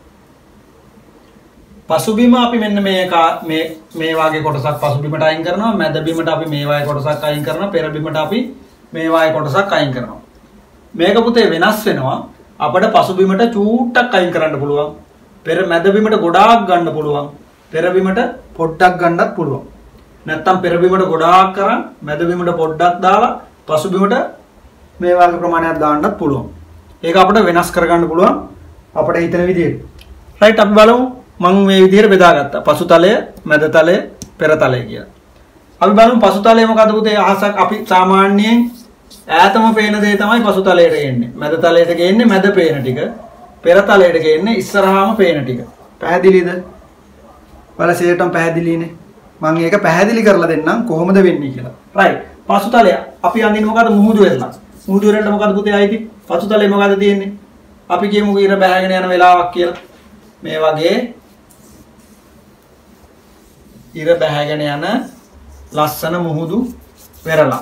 පසුබිම අපි මෙන්න මේ වාගේ කොටසක් පසුබිමට අයින් කරනවා. මැදබිමට අපි මේ වාගේ කොටසක් අයින් කරනවා. පෙරබිමට අපි මේ වාගේ කොටසක් අයින් කරනවා. මේක පුතේ වෙනස් වෙනවා. අපිට පසුබිමට චූට්ටක් අයින් කරන්න පුළුවන්. මැදබිමට ගොඩාක් ගන්න පුළුවන්. පෙරබිමට පොඩ්ඩක් ගන්නත් පුළුවන්. නැත්තම් පෙරබිමට ගොඩාක් කරන් මැදබිමට පොඩ්ඩක් දාලා පසුබිමට මේ වගේ ප්‍රමාණයක් දාන්නත් පුළුවන්. ඒක අපිට වෙනස් කරගන්න පුළුවන් අපිට හිතන විදිහට. රයිට් අපි බලමු මම මේ විදිහට බෙදාගත්තා. පසුතලය, මැද තලය, පෙර තලය කියලා. අපි බලමු පසුතලය මොකද පුතේ? අහසක් අපි සාමාන්‍යයෙන් ඈතම පේන දේ තමයි පසුතලයට ගේන්නේ. මැද තලයට ගේන්නේ මැද පේන ටික. පෙර තලයට ගේන්නේ ඉස්සරහාම පේන ටික. පැහැදිලිද? බලසේටම පැහැදිලිනේ. මම ඒක පැහැදිලි කරලා දෙන්නම් කොහොමද වෙන්නේ කියලා. right. පසුතලය අපි අඳින්නේ මොකද? මුහුදු වෙරළක්. මුහුදු වෙරළට මොකද පුතේ අයිති? පසුතලේ මොකද තියෙන්නේ? අපි කියමු ඉර බෑගෙන යන වෙලාවක් කියලා. මේ වගේ ඉර බෑගෙන යන ලස්සන මුහුදු වෙරළක්.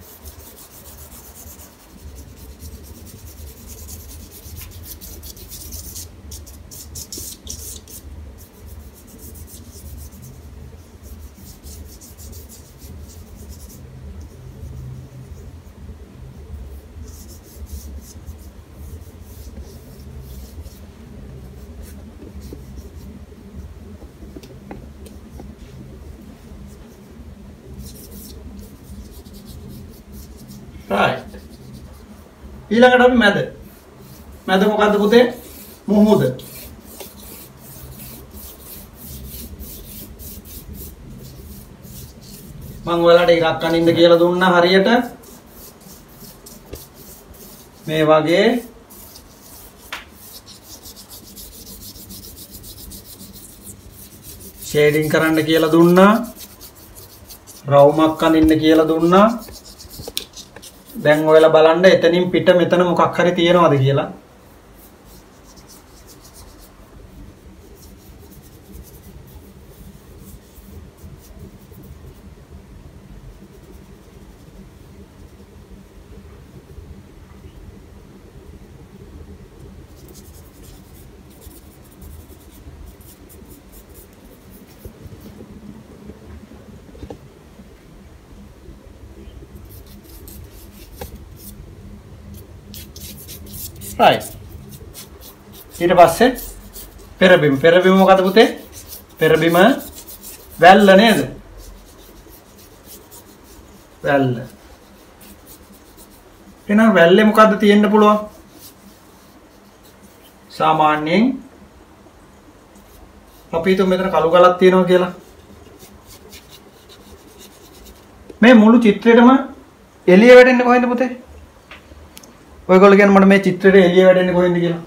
right. ඊළඟට අපි මැද. මැද මොකද්ද පුතේ? මුහුද. මම ඔයාලට ඉරක් අනින්න කියලා දුන්නා හරියට. මේ වගේ ෂේඩින් කරන්න කියලා දුන්නා. රවුමක් අනින්න කියලා දුන්නා. දැන් ඔයාලා බලන්න එතනින් පිට මෙතන මොකක් හරි තියෙනවද කියලා. right. ඊට පස්සේ පෙරබිම. පෙරබිම මොකද පුතේ? පෙරබිම වැල්ල නේද? වැල්ල. එහෙනම් වැල්ලේ මොකද්ද තියෙන්න පුළුවන්? සාමාන්‍යයෙන් අපි හිතමු මෙතන කළු ගලක් තියෙනවා කියලා. මේ මුළු චිත්‍රෙටම එළිය වැටෙන්නේ කොහෙන්ද පුතේ? ඔයගොල්ලෝ කියන්නේ මට මේ චිත්‍රෙට එළිය වැටෙන්නේ කොහෙන්ද කියලා.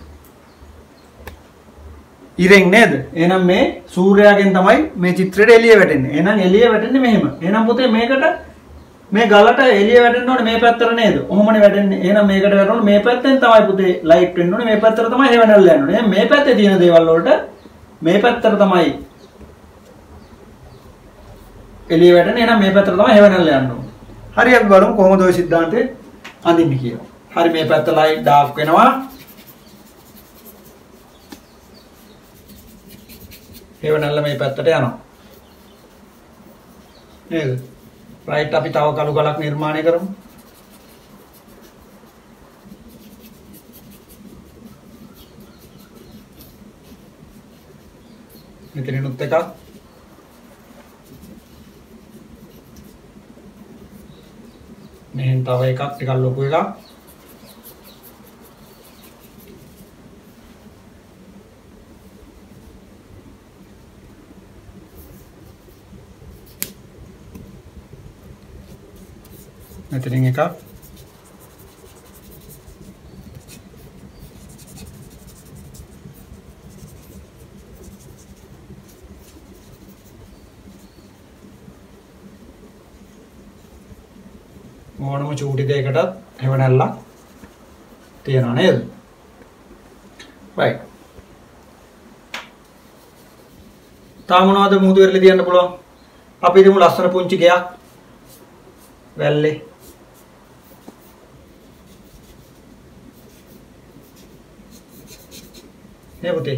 ඉරෙන් නේද? එහෙනම් මේ සූර්යයාගෙන් තමයි මේ චිත්‍රෙට එළිය වැටෙන්නේ. එහෙනම් එළිය වැටෙන්නේ මෙහෙම. එහෙනම් පුතේ මේකට මේ ගලට එළිය වැටෙන්න ඕනේ මේ පැත්තට නේද? ඔහොමනේ වැටෙන්නේ. එහෙනම් මේකට වැටෙන්න මේ පැත්තෙන් තමයි පුතේ ලයිට් වෙන්න ඕනේ. මේ පැත්තට තමයි හෙවණැල්ල යන්න ඕනේ. එහෙනම් මේ පැත්තේ තියෙන දේවල් වලට මේ පැත්තට තමයි එළිය වැටෙන්නේ. එහෙනම් මේ පැත්තට තමයි හෙවණැල්ල යන්න ඕනේ. හරි අපි බලමු කොහොමද ওই સિદ્ધාන්තේ අඳින්නේ කියලා. හරි මේ පැත්ත ලයිට් ඩාර්ක් වෙනවා. හෙවණැල්ල මේ පැත්තට යනවා. නේද? රයිට් අපි තව කළු ගලක් නිර්මාණය කරමු. මෙතනිනුත් එකක්. මෙහෙන් තව එකක් ටිකක් ලොකු එකක්. මෙතනින් එකක්. ඕනම චූටි දෙයකටත් හෙවණැල්ලක් තියනවා නේද? right. තාම මොනවද මුහුදු වෙරළේ තියන්න පුළුවන්? අපි හිතමු ලස්සන පුංචි ගයක් වැල්ලේ. නේ පුතේ.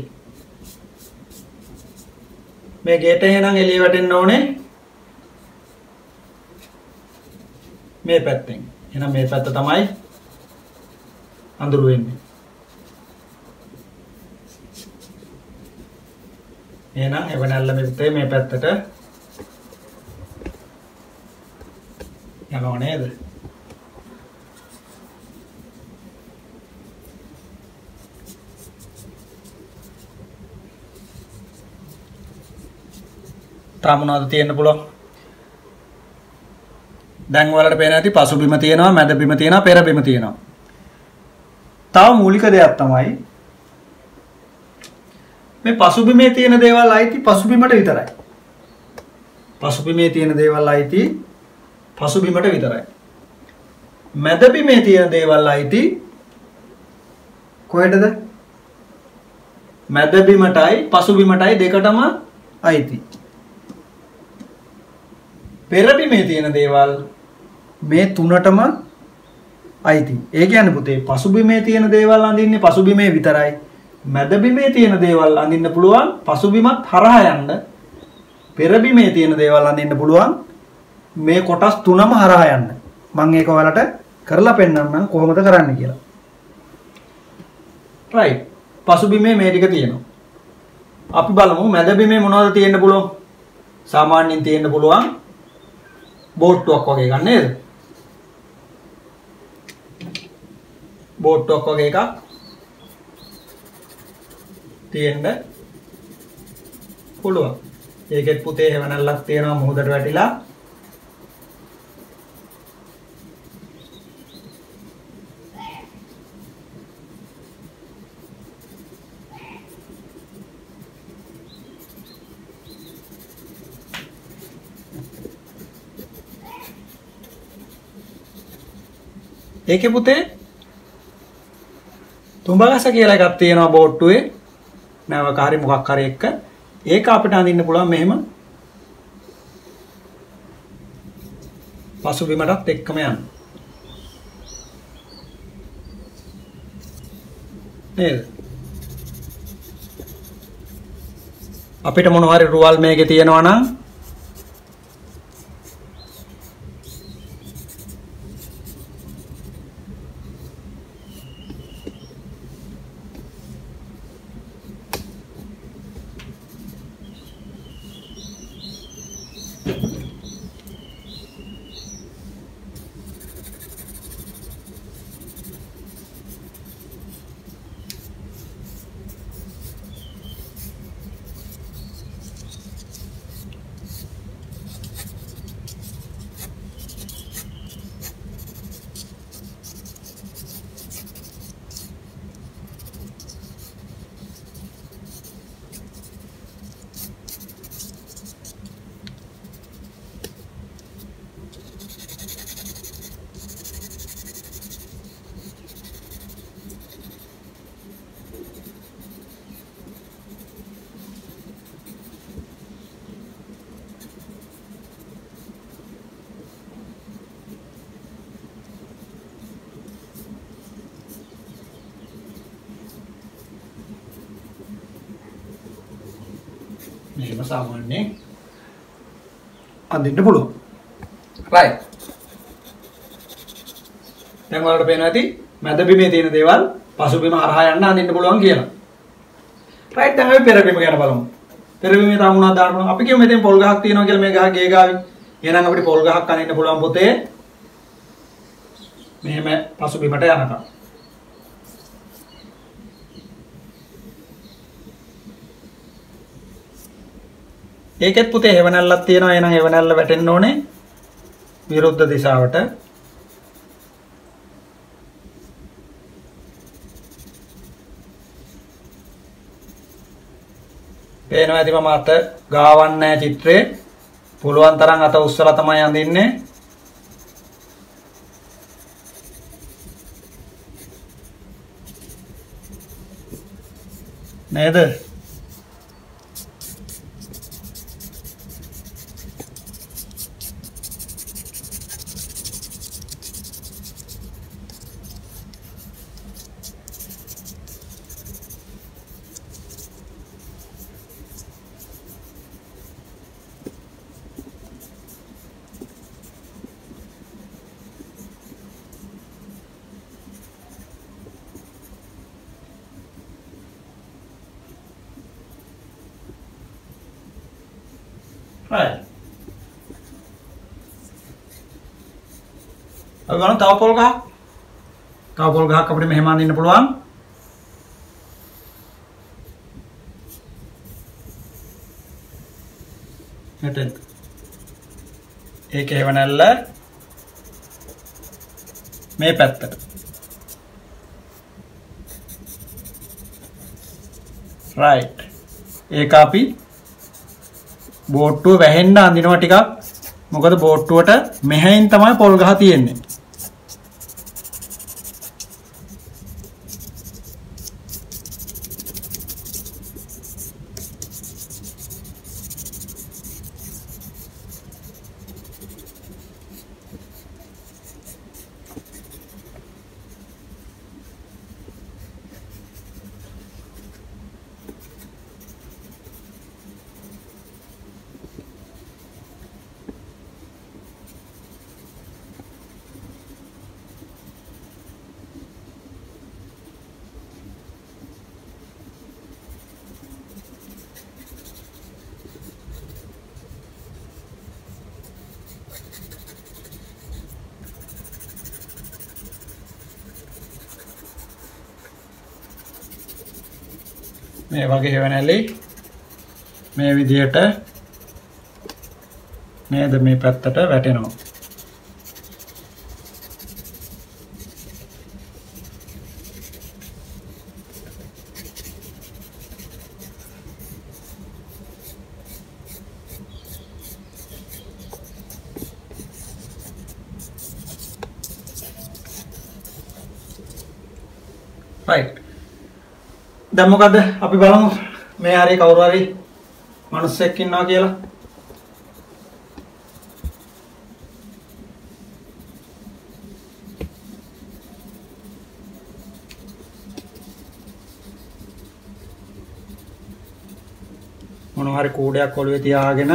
මේ ගේට එහෙනම් එළිය වැටෙන්න ඕනේ මේ පැත්තෙන්. එහෙනම් මේ පැත්ත තමයි අඳුර වෙන්නේ. එහෙනම් හෙවණැල්ල මේ පැත්තට යනවා නේද? තාම මොනවද තියෙන්න පුළුවන්? දැන් ඔයාලට පේන ඇති පසුබිම තියෙනවා, මැද බිම තියෙනවා, පෙර බිම තියෙනවා. තව මූලික දෙයක් තමයි මේ පසුබිමේ තියෙන දේවල් අයිති පසුබිමට විතරයි. පසුබිමේ තියෙන දේවල් අයිති පසුබිමට විතරයි. මැද බිමේ තියෙන දේවල් අයිති කොහෙටද? මැද බිමටයි පසුබිමටයි දෙකටම අයිති. පෙර බිමේ තියෙන දේවල් මේ තුනටම අයිති. ඒ කියන්නේ පුතේ පසුබිමේ තියෙන දේවල් අඳින්නේ පසුබිමේ විතරයි. මැද බිමේ තියෙන දේවල් අඳින්න පුළුවන් පසුබිමත් හරහා යන්න. පෙර බිමේ තියෙන දේවල් අඳින්න පුළුවන් මේ කොටස් තුනම හරහා යන්න. මම ඒක ඔයාලට කරලා පෙන්නන්නම් කොහොමද කරන්න කියලා. right. පසුබිමේ මේ ටික තියෙනවා. අපි බලමු මැද බිමේ මොනවද තියෙන්න පුළුවන්? සාමාන්‍යයෙන් තියෙන්න පුළුවන් බෝට්ටුවක් වගේ ගන්න නේද? බෝට්ටුවක් වගේ එකක් තියෙන්න පුළුවන්. ඒකෙත් පුතේ හැවණල්ලක් තියෙනවා මොහොතට වැටිලා. ඒකේ පුතේ තුඹගස කියලා එකක් තියෙනවා බෝට්ටුවේ නැවකාරී මොකක් හරි එක්ක. ඒක අපිට අඳින්න පුළුවන් මෙහෙම පසුබිමටත් එක්කම යන්න. නේද? අපිට මොන හරි රුවල් මේකේ තියෙනවා නම් මෙහෙම සාමාන්‍යයෙන් අඳින්න පුළුවන්. right. දැන් ඔයාලට පේනවා ඇති මැද බිමේ තියෙන දේවල් පසුබිම හරහා යන්න අඳින්න පුළුවන් කියලා. right. දැන් අපි පෙර බිම ගැන බලමු. පෙර බිමේ තාම මොනවද දාන්න පුළුවන්? අපි කියමු මෙතෙන් පොල් ගහක් තියෙනවා කියලා මේ ගහ ගේ ගාවේ. එහෙනම් අපිට පොල් ගහක් අඳින්න පුළුවන් පොතේ මෙහෙම පසුබිමට යනකම්. ඒකෙත් පුතේ හැවණල්ලක් තියෙනවා. එහෙනම් හැවණල්ල වැටෙන්න ඕනේ විරුද්ධ දිශාවට. පේනවා ඇති මම අත ගාවන්නේ නැහැ චිත්‍රේ. පුළුවන් තරම් අත උස්සලා තමයි අඳින්නේ. නේද? right. අපි බලමු තව පොල් ගහක්. තව පොල් ගහක් අපිට මෙහෙම අඳින්න පුළුවන්. මෙතෙන් ඒක හේවණල්ල මේ පැත්තට right ඒක අපි බෝට්ටුව වැහෙන්න අඳිනවා ටිකක් මොකද බෝට්ටුවට මෙහෙන් තමයි පොල් ගහ තියෙන්නේ මේ වගේ හේවණලි මේ විදියට නේද මේ පැත්තට වැටෙනවා right දැන් මොකද අපි බලමු මේ හරිය කවුරු හරි මිනිස්සෙක් ඉන්නවා කියලා මොනවා හරි කූඩයක් ඔළුවේ තියාගෙන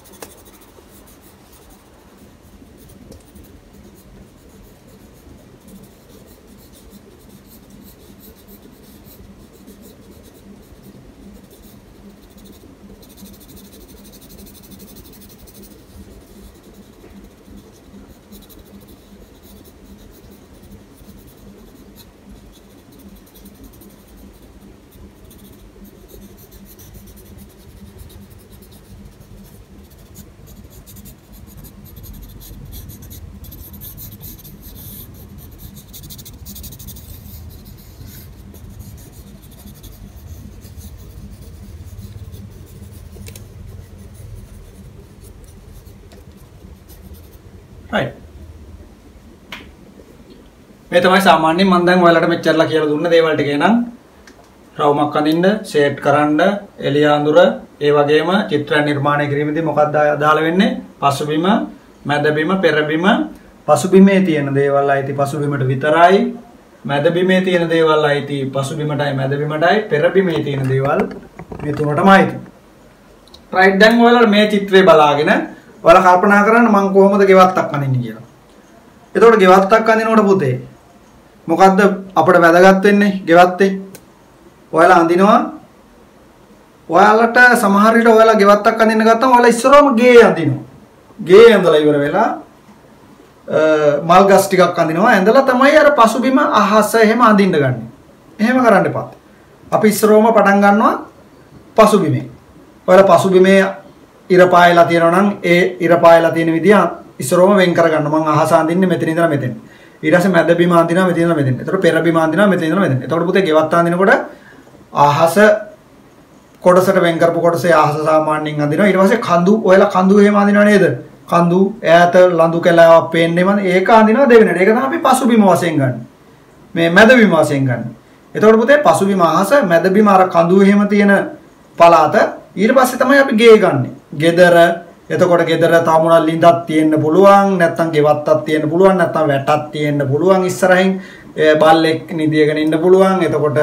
right මේ තමයි සාමාන්‍යයෙන් මම දැන් ඔයාලට මෙච්චරලා කියලා දුන්න දේවල් ටික එනං රවුමක් අඳින්න සෙට් කරන්න එළිය අඳුර ඒ වගේම චිත්‍ර නිර්මාණය කිරීමේදී මොකක්ද දාලා වෙන්නේ පසුබිම මැදබිම පෙරබිම පසුබිමේ තියෙන දේවල් අයිති පසුබිමට විතරයි මැදබිමේ තියෙන දේවල් අයිති පසුබිමටයි මැදබිමටයි පෙරබිමේ තියෙන දේවල් මේ තුනටමයි අයිති right දැන් ඔයාලා මේ චිත්‍රය බලාගෙන ඔයාලා කල්පනා කරන්න මම කොහොමද ගෙවත්තක් අඳින්නේ කියලා. එතකොට ගෙවත්තක් අඳිනකොට පුතේ මොකද්ද අපිට වැදගත් වෙන්නේ ගෙවත්තේ? ඔයාලා අඳිනවා ඔයාලට සමහර විට ඔයාලා ගෙවත්තක් අඳින්න ගත්තම ඔයාලා ඉස්සරවම ගේ අඳිනවා. ගේ ඇඳලා ඉවර වෙලා මල් ගස් ටිකක් අඳිනවා. ඇඳලා තමයි අර පසුබිම අහස එහෙම අඳින්න ගන්න. එහෙම කරන්න එපා. අපි ඉස්සරවම පටන් ගන්නවා පසුබිමේ. ඔයාලා පසුබිමේ ඉර පායලා තියෙනවා නම් ඒ ඉර පායලා තියෙන විදිය ඉස්සරවම වෙන් කරගන්න. මම අහස අඳින්නේ මෙතන ඉඳලා මෙතෙන්. ඊට පස්සේ මැද බිම අඳිනවා මෙතන ඉඳලා මෙතෙන්. එතකොට පෙර බිම අඳිනවා මෙතන ඉඳලා මෙතෙන්. එතකොට පුතේ ගෙවත්ත අඳිනකොට අහස කොටසට වෙන් කරපු කොටසේ අහස සාමාන්‍යයෙන් අඳිනවා. ඊට පස්සේ කඳු ඔයාලා කඳු එහෙම අඳිනව නේද? කඳු ඈත ලඳු කැලාවක් පේන්නේ මම ඒක අඳිනවා දෙවෙනිට. ඒක තමයි අපි පසුබිම වශයෙන් ගන්න. මේ මැද බිම වශයෙන් ගන්න. එතකොට පුතේ පසුබිම අහස මැද බිම අර කඳු එහෙම තියෙන පළාත ඊට පස්සේ තමයි අපි ගේ ගන්නෙ. ගෙදර එතකොට ගෙදර තාමුණල් ලින්දක් තියෙන්න පුළුවන් නැත්නම් ගෙවත්තක් තියෙන්න පුළුවන් නැත්නම් වැටක් තියෙන්න පුළුවන් ඉස්සරහින් බල්ලෙක් නිදියගෙන ඉන්න පුළුවන්. එතකොට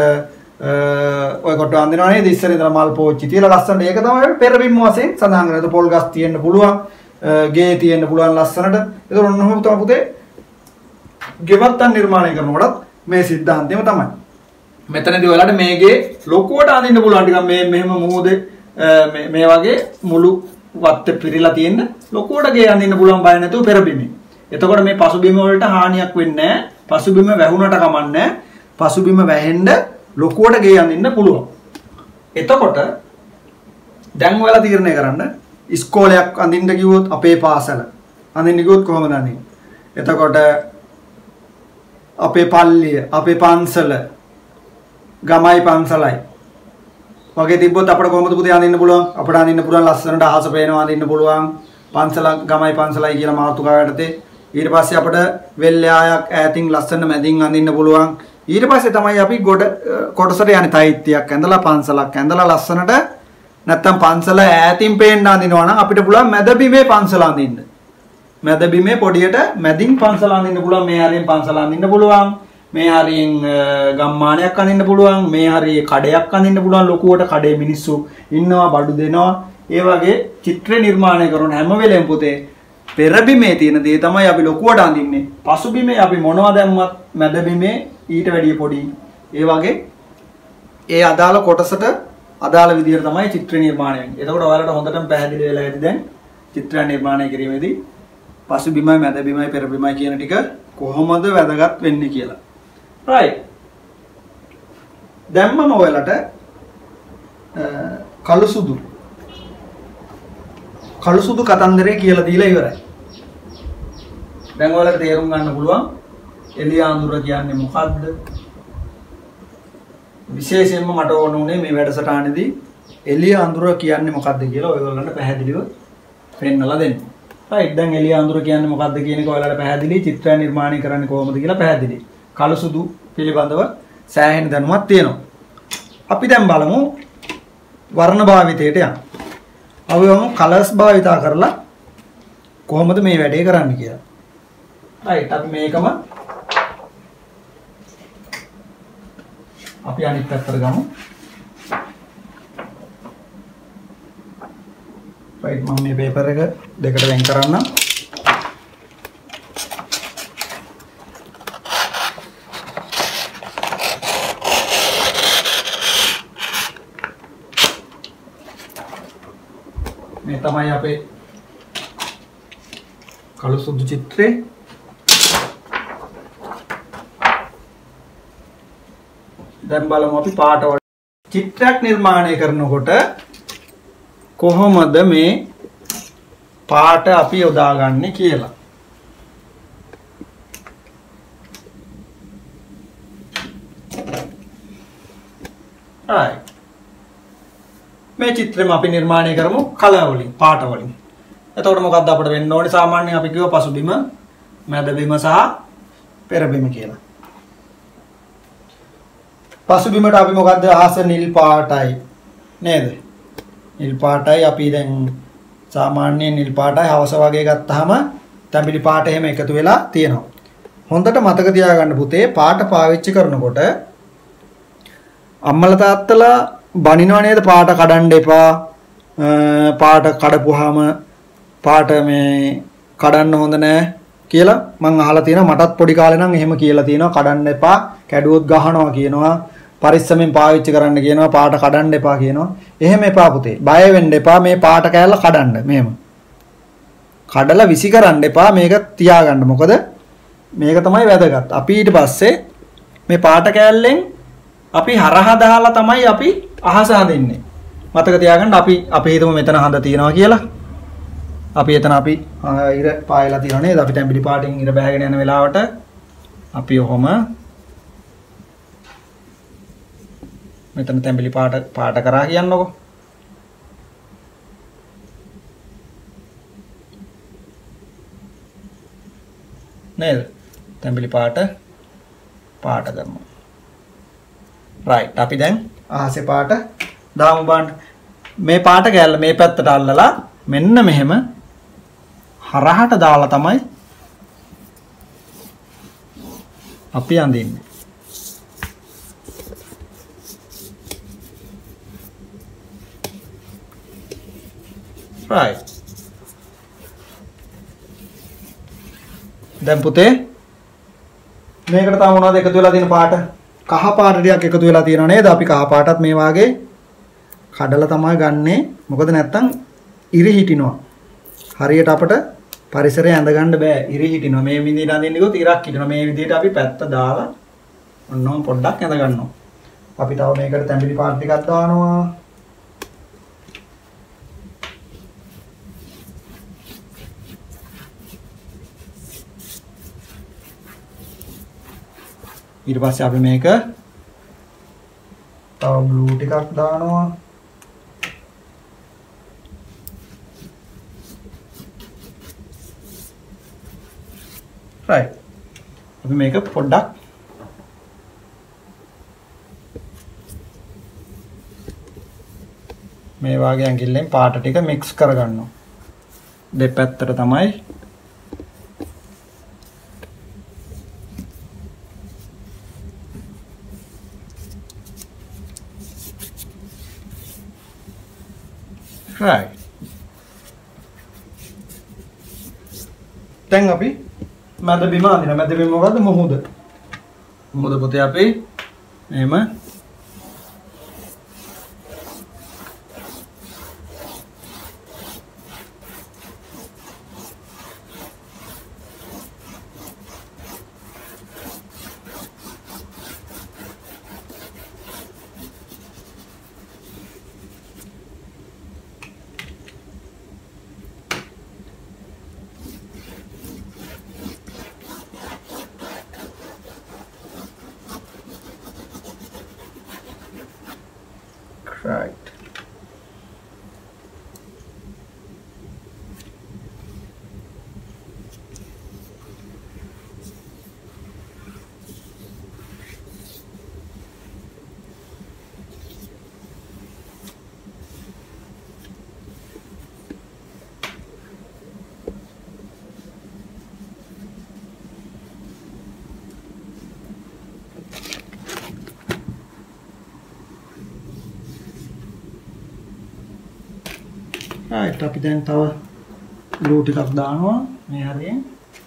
ඔය කොට අඳිනවා නේද ඉස්සර ඉඳලා මල් පෝච්චි තියලා ලස්සනට ඒක තමයි පෙරබිම් වශයෙන් සඳහන් කරන්නේ. පොල් ගස් තියෙන්න පුළුවන් ගේ තියෙන්න පුළුවන් ලස්සනට. ඒක ඔන්නෝම තමයි පුතේ ගෙවත්තන් නිර්මාණය කරනකොටත් මේ સિદ્ધාන්තයම තමයි. මෙතනදී ඔයාලට මේගේ ලොකුවට අඳින්න පුළුවන් ටිකක් මේ මෙහෙම මුහුදේ මේ වගේ මුළු වත්තේ පිරීලා තියෙන ලොකුවට ගේ අඳින්න පුළුවන් බය නැතුව පෙරබිමේ. එතකොට මේ පසුබිම වලට හානියක් වෙන්නේ නැහැ. පසුබිම වැහුණට කමන්නේ නැහැ. පසුබිම වැහෙන්න ලොකුවට ගේ අඳින්න පුළුවන්. එතකොට දැන් ඔයාලා තීරණය කරන්න ඉස්කෝලයක් අඳින්න කිව්වොත් අපේ පාසල අඳින්න කිව්වොත් කොහොමද අඳින්නේ? එතකොට අපේ පල්ලිය, අපේ පන්සල, ගමයි පන්සලයි වගේ තිබ්බොත් අපිට කොහොමද පුතේ අඳින්න පුළුවන්? අපිට අඳින්න පුළුවන් ලස්සනට අහස පේනවා අඳින්න පුළුවන්. පන්සල ගමයි පන්සලයි කියලා මාතෘකාව යටතේ. ඊට පස්සේ අපිට වෙල්යායක් ඈතින් ලස්සන මැදින් අඳින්න පුළුවන්. ඊට පස්සේ තමයි අපි ගොඩ කොටසට යන්නේ තයිත්තියක් ඇඳලා පන්සලක් ඇඳලා ලස්සනට නැත්තම් පන්සල ඈතින් පේන්න අඳිනවා නම් අපිට පුළුවන් මැද බිමේ පන්සල අඳින්න. මැද බිමේ පොඩියට මැදින් පන්සල අඳින්න පුළුවන්. මේ හරියෙන් පන්සල අඳින්න පුළුවන්. මේ හරියෙන් ගම්මානයක් අඳින්න පුළුවන්. මේ හරියේ කඩයක් අඳින්න පුළුවන්. ලොකුවට කඩේ මිනිස්සු ඉන්නවා බඩු දෙනවා. ඒ වගේ චිත්‍ර නිර්මාණය කරන හැම වෙලෙම පුතේ පෙරබිමේ තියෙන දේ තමයි අපි ලොකුවට අඳින්නේ. පසුබිමේ අපි මොනවද දැම්මත් මැද බිමේ ඊට වැඩිය පොඩි. ඒ වගේ ඒ අදාළ කොටසට අදාළ විදිහට තමයි චිත්‍ර නිර්මාණය වෙන්නේ. එතකොට ඔයාලට හොඳටම පැහැදිලි වෙලා ඇති දැන් චිත්‍ර නිර්මාණය කිරීමේදී පසුබිමයි මැද බිමයි පෙරබිමයි කියන ටික කොහොමද වැදගත් වෙන්නේ කියලා. right. දැන් මම ඔයාලට කළු සුදු කතන්දරේ කියලා දීලා ඉවරයි. දැන් ඔයාලට තේරුම් ගන්න පුළුවන් එළිය අඳුර කියන්නේ මොකද්ද? විශේෂයෙන්ම මට ඕන උනේ මේ වැඩසටහනේදී එළිය අඳුර කියන්නේ මොකද්ද කියලා ඔයගොල්ලන්ට පැහැදිලිව පෙන්නලා දෙන්න. right. දැන් එළිය අඳුර කියන්නේ මොකද්ද කියන එක ඔයාලට පැහැදිලි. චිත්‍රය නිර්මාණය කරන්නේ කොහොමද කියලා පැහැදිලි. කළු සුදු පිළිබඳව සෑහෙන දැනුමක් තියෙනවා. අපි දැන් බලමු වර්ණ භාවිතයට යන්න. අපි වමු කලර්ස් භාවිතා කරලා කොහොමද මේ වැඩේ කරන්න කියලා. right. අපි මේකම අපි අනිත් පැත්තට ගමු. right. මම මේ පේපර් එක දෙකට වෙන් කරන්නම්. මේ තමයි අපේ කළු සුදු චිත්‍රේ. දැන් බලමු අපි පාට වල චිත්‍රයක් නිර්මාණය කරනකොට කොහොමද මේ පාට අපි යොදාගන්නේ කියලා. right. මේ චිත්‍රෙම අපි නිර්මාණය කරමු කලර් වලින් පාට වලින්. එතකොට මොකක්ද අපිට වෙන්න ඕනේ? සාමාන්‍යයෙන් අපි කියව පසුබිම, මැදබිම සහ පෙරබිම කියලා. පසුබිමට අපි මොකද්ද? අහස නිල් පාටයි නේද? නිල් පාටයි අපි දැන් සාමාන්‍යයෙන් නිල් පාටයි හවස වගේ ගත්තාම තැඹිලි පාට එහෙම එකතු වෙලා තියෙනවා. හොඳට මතක තියාගන්න පුතේ පාට පාවිච්චි කරනකොට අම්මලා තාත්තලා බනිනවා නේද පාට කඩන්න එපා. පාට කඩපුවාම පාට මේ කඩන්න හොඳ නෑ කියලා මං අහලා තියෙනවා. මටත් පොඩි කාලේ නම් එහෙම කියලා තියෙනවා. කඩන්න එපා, කැඩුවොත් ගහනවා කියනවා. පරිස්සමෙන් පාවිච්චි කරන්න කියනවා. පාට කඩන්න එපා කියනවා. එහෙම එපා පුතේ. බය වෙන්න එපා මේ පාට කෑල්ල කඩන්න. මෙහෙම. කඩලා විසි කරන්න එපා. මේක තියාගන්න. මොකද මේක තමයි වැදගත්. අපි ඊට පස්සේ මේ පාට කෑල්ලෙන් අපි හරහා දාලා තමයි අපි අහස හදින්නේ. මතක තියාගන්න අපි හිතමු මෙතන හඳ තියනවා කියලා. අපි එතන අපි ඉර පායලා තියනවා නේද? අපි තැඹිලි පාටින් ඉර බෑගෙන යන වෙලාවට අපි ඔහොම මෙතන තැඹිලි පාට කරා කියන්නකො. නේද? තැඹිලි පාට කරනවා. right. අපි දැන් අහසේ පාට දාමු බලන්න. මේ පාට කැල්ල මේ පැත්තට අල්ලලා මෙන්න මෙහෙම හරහට දාලා තමයි අපි අඳින්නේ. right. දැන් පුතේ මේකට තව මොනවද එකතු වෙලා තියෙන පාට? කහ පාට ටිකක් එකතු වෙලා තියෙනව නේද? අපි කහ පාටත් මේ වාගේ කඩලා තමයි ගන්නෙ. මොකද නැත්තම් ඉරි හිටිනවා. හරියට අපිට පරිසරය ඇඳ ගන්න බෑ. ඉරි හිටිනවා. මේ විදිහට අඳින්න ගියොත් ඉරක් හිටිනවා. මේ විදිහට අපි පැත්ත දාලා ඔන්නෝම පොඩ්ඩක් ඇඳ ගන්නවා. අපි තව මේකට තැඹිලි පාට ටිකක් දානවා. ඊට පස්සේ අපි මේක තව බ්ලූ ටිකක් දානවා. right අපි මේක පොඩ්ඩක් මේ වාගේ ඇඟිල්ලෙන් පාට ටික මික්ස් කරගන්නවා. දෙපැත්තට තමයි right දැන් අපි මැද බිම අඳින මැද බිම මොකද්ද මොහොත පොතේ අපි එහෙම right right අපි දැන් තව බ්ලූ ටිකක් දානවා මේ හරියෙන්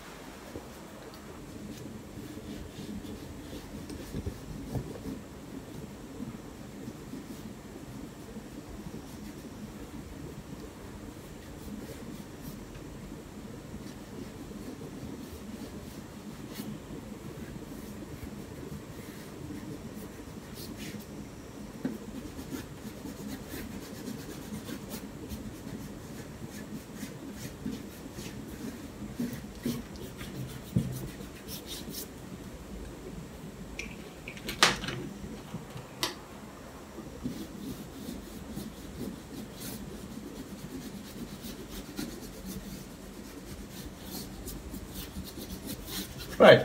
right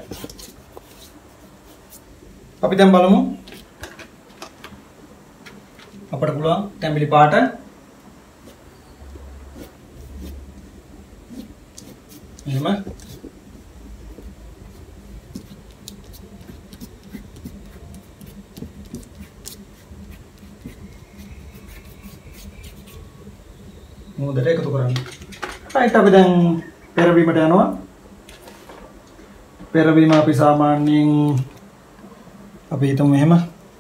අපි දැන් බලමු අපිට පුළුවන් තැඹිලි පාට එහෙම මොහොතට එකතු කරන්න. right අපි දැන් පෙරවීමට යනවා. පෙරවීම අපි සාමාන්‍යයෙන් අපි හිතමු එහෙම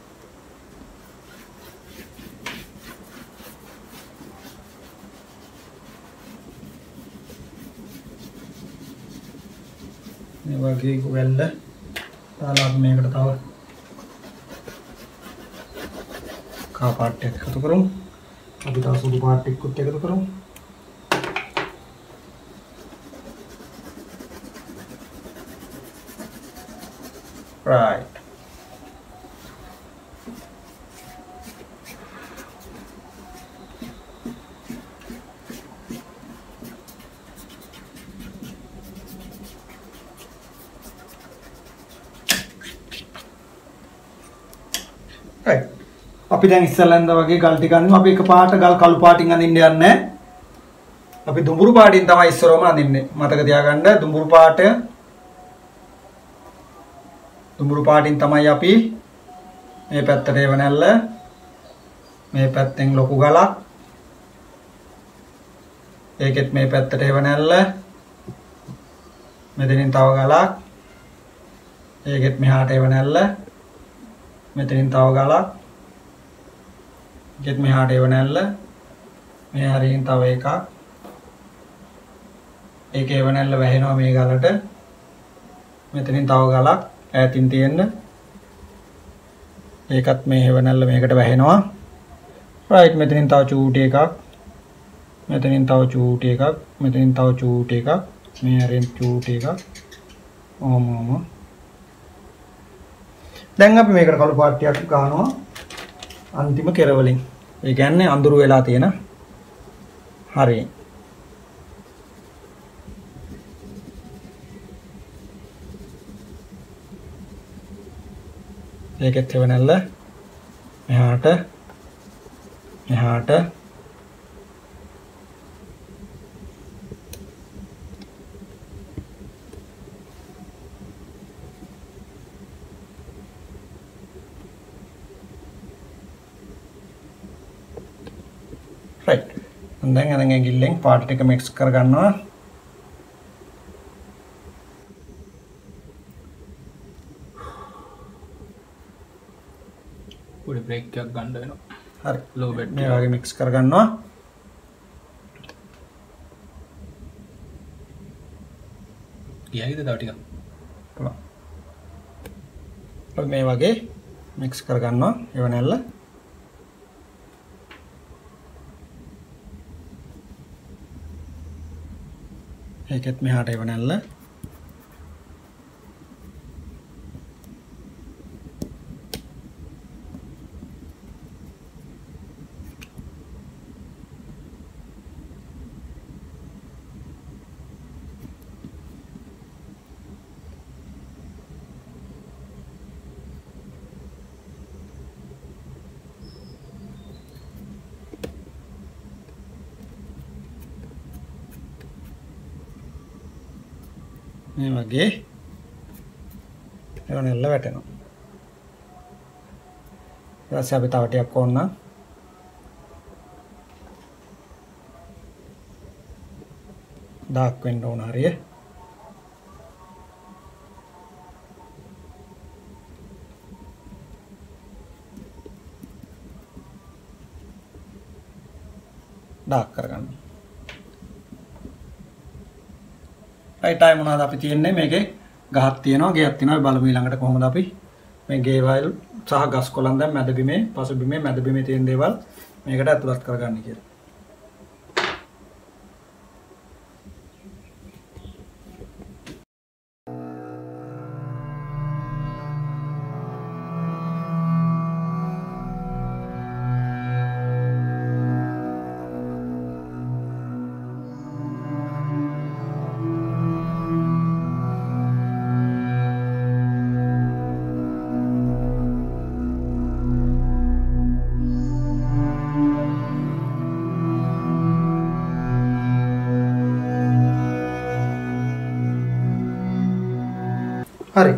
මේ වගේ වැල්ල දාලා අපි මේකට තව කා පාට් එකක් එකතු කරමු. අපි තව සුදු පාට් එකකුත් එකතු කරමු. right right අපි දැන් ඉස්සෙල්ලා ඉඳලා වගේ ගල් ටික අඳිනවා. අපි එක පාට ගල් කළු පාටින් අඳින්න යන්නේ නැහැ. අපි දුඹුරු පාටින් තමයි ඉස්සරවම අඳින්නේ. මතක තියාගන්න දුඹුරු පාටින් තමයි අපි මේ පැත්තට එවනැල්ල මේ පැත්තෙන් ලොකු ගලක් ඒකෙත් මේ පැත්තට එවනැල්ල මෙතනින් තව ගලක් ඒකෙත් මෙහාට එවනැල්ල මෙතනින් තව ගලක් ඒකෙත් මෙහාට එවනැල්ල මේ හරියෙන් තව එකක් ඒක එවනැල්ල වැහෙනවා මේ ගලට මෙතනින් තව ගලක් ඈතින් තියෙන්න ඒකත් මේ හෙවණල්ල මේකට වැහෙනවා right මෙතනින් තව චූටි එකක් මෙතනින් තව චූටි එකක් මෙතනින් තව චූටි එකක් මේ හරියෙන් චූටි එකක් ඔහොම දැන් අපි මේකට කළු පාට ටිකක් ගන්නවා අන්තිම කෙරවලින්. ඒ කියන්නේ අඳුරු වෙලා තියෙන හරිය. ඒකෙත් වෙනල්ල මෙහාට right. දැන් අරන් ඇඟිල්ලෙන් පාට ටික මික්ස් කරගන්නවා. පොඩි බ්‍රේක් එකක් ගන්න වෙනවා. හරි. ලෝ බෙඩ් මේ වගේ මික්ස් කරගන්නවා. ගියයිද තව ටිකක්? පුළුවන්. මේ වගේ මික්ස් කරගන්නවා එවනැල්ල. ඒකෙත් මෙහාට එවනැල්ල. මේ වගේ එවනැල්ල වැටෙනවා. ඊට පස්සේ අපි තව ටිකක් ඕන ඩාර්ක් වෙන්න ඕන හරිය. ඩාර්ක් කරගන්න. right time මොනවද අපි තියන්නේ මේකේ ගහක් තියෙනවා ගෙයක් තියෙනවා බලමු ඊළඟට කොහොමද අපි මේ ගේ වයිල් සහ ගස් කොළන් දැන් මැද බිමේ පසු බිමේ මැද බිමේ තියෙන දේවල් මේකට ඇතුළත් කරගන්න කියලා. හරි.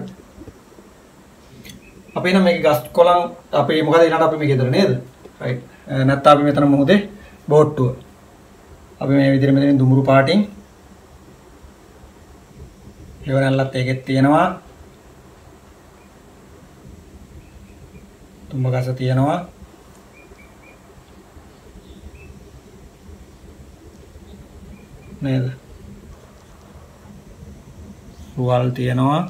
අපි නම් මේක ගස් කොළන් අපි මොකද ඊළඟට අපි මේක ගෙදර නේද? right. නැත්නම් අපි මෙතන මොහොතේ බෝට්ටුව. අපි මේ විදිහට මෙතනින් දුමුරු පාටින් හේවනල්ලත් ඒකෙත් තියෙනවා. තුඹ ගස තියෙනවා. නේද? රුවල් තියෙනවා.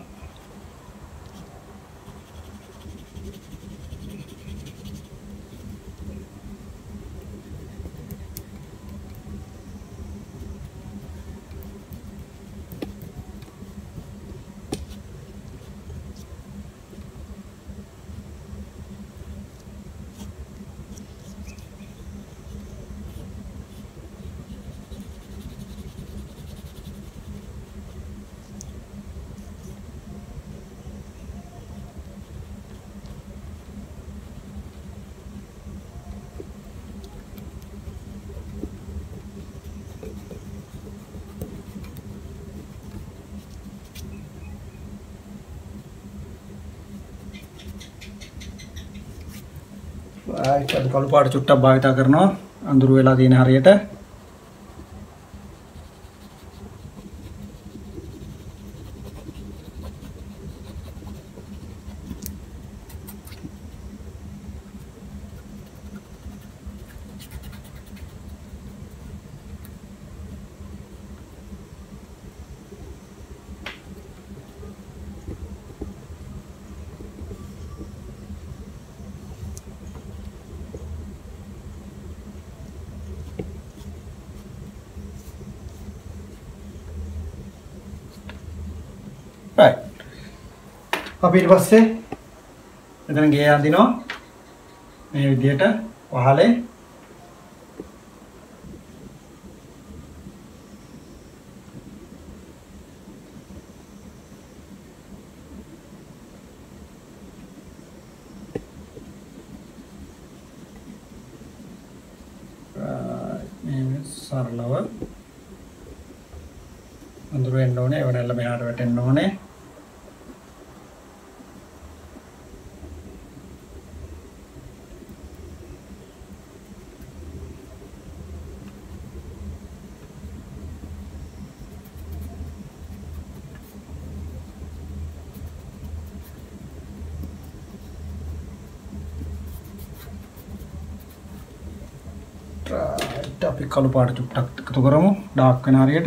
අපි කළු පාට චුට්ටක් භාවිතා කරනවා අඳුරු වෙලා තියෙන හරියට. right. අපි ඊට පස්සේ එතන ගේ අඳිනවා මේ විදියට වහලේ මේ සරලව අඳුර වෙන්න ඕනේ ඒව නැල්ල මෙහාට වැටෙන්න ඕනේ අපි කළු පාට චුට්ටක් එකතු කරමු ඩාර්ක් වෙන හරියට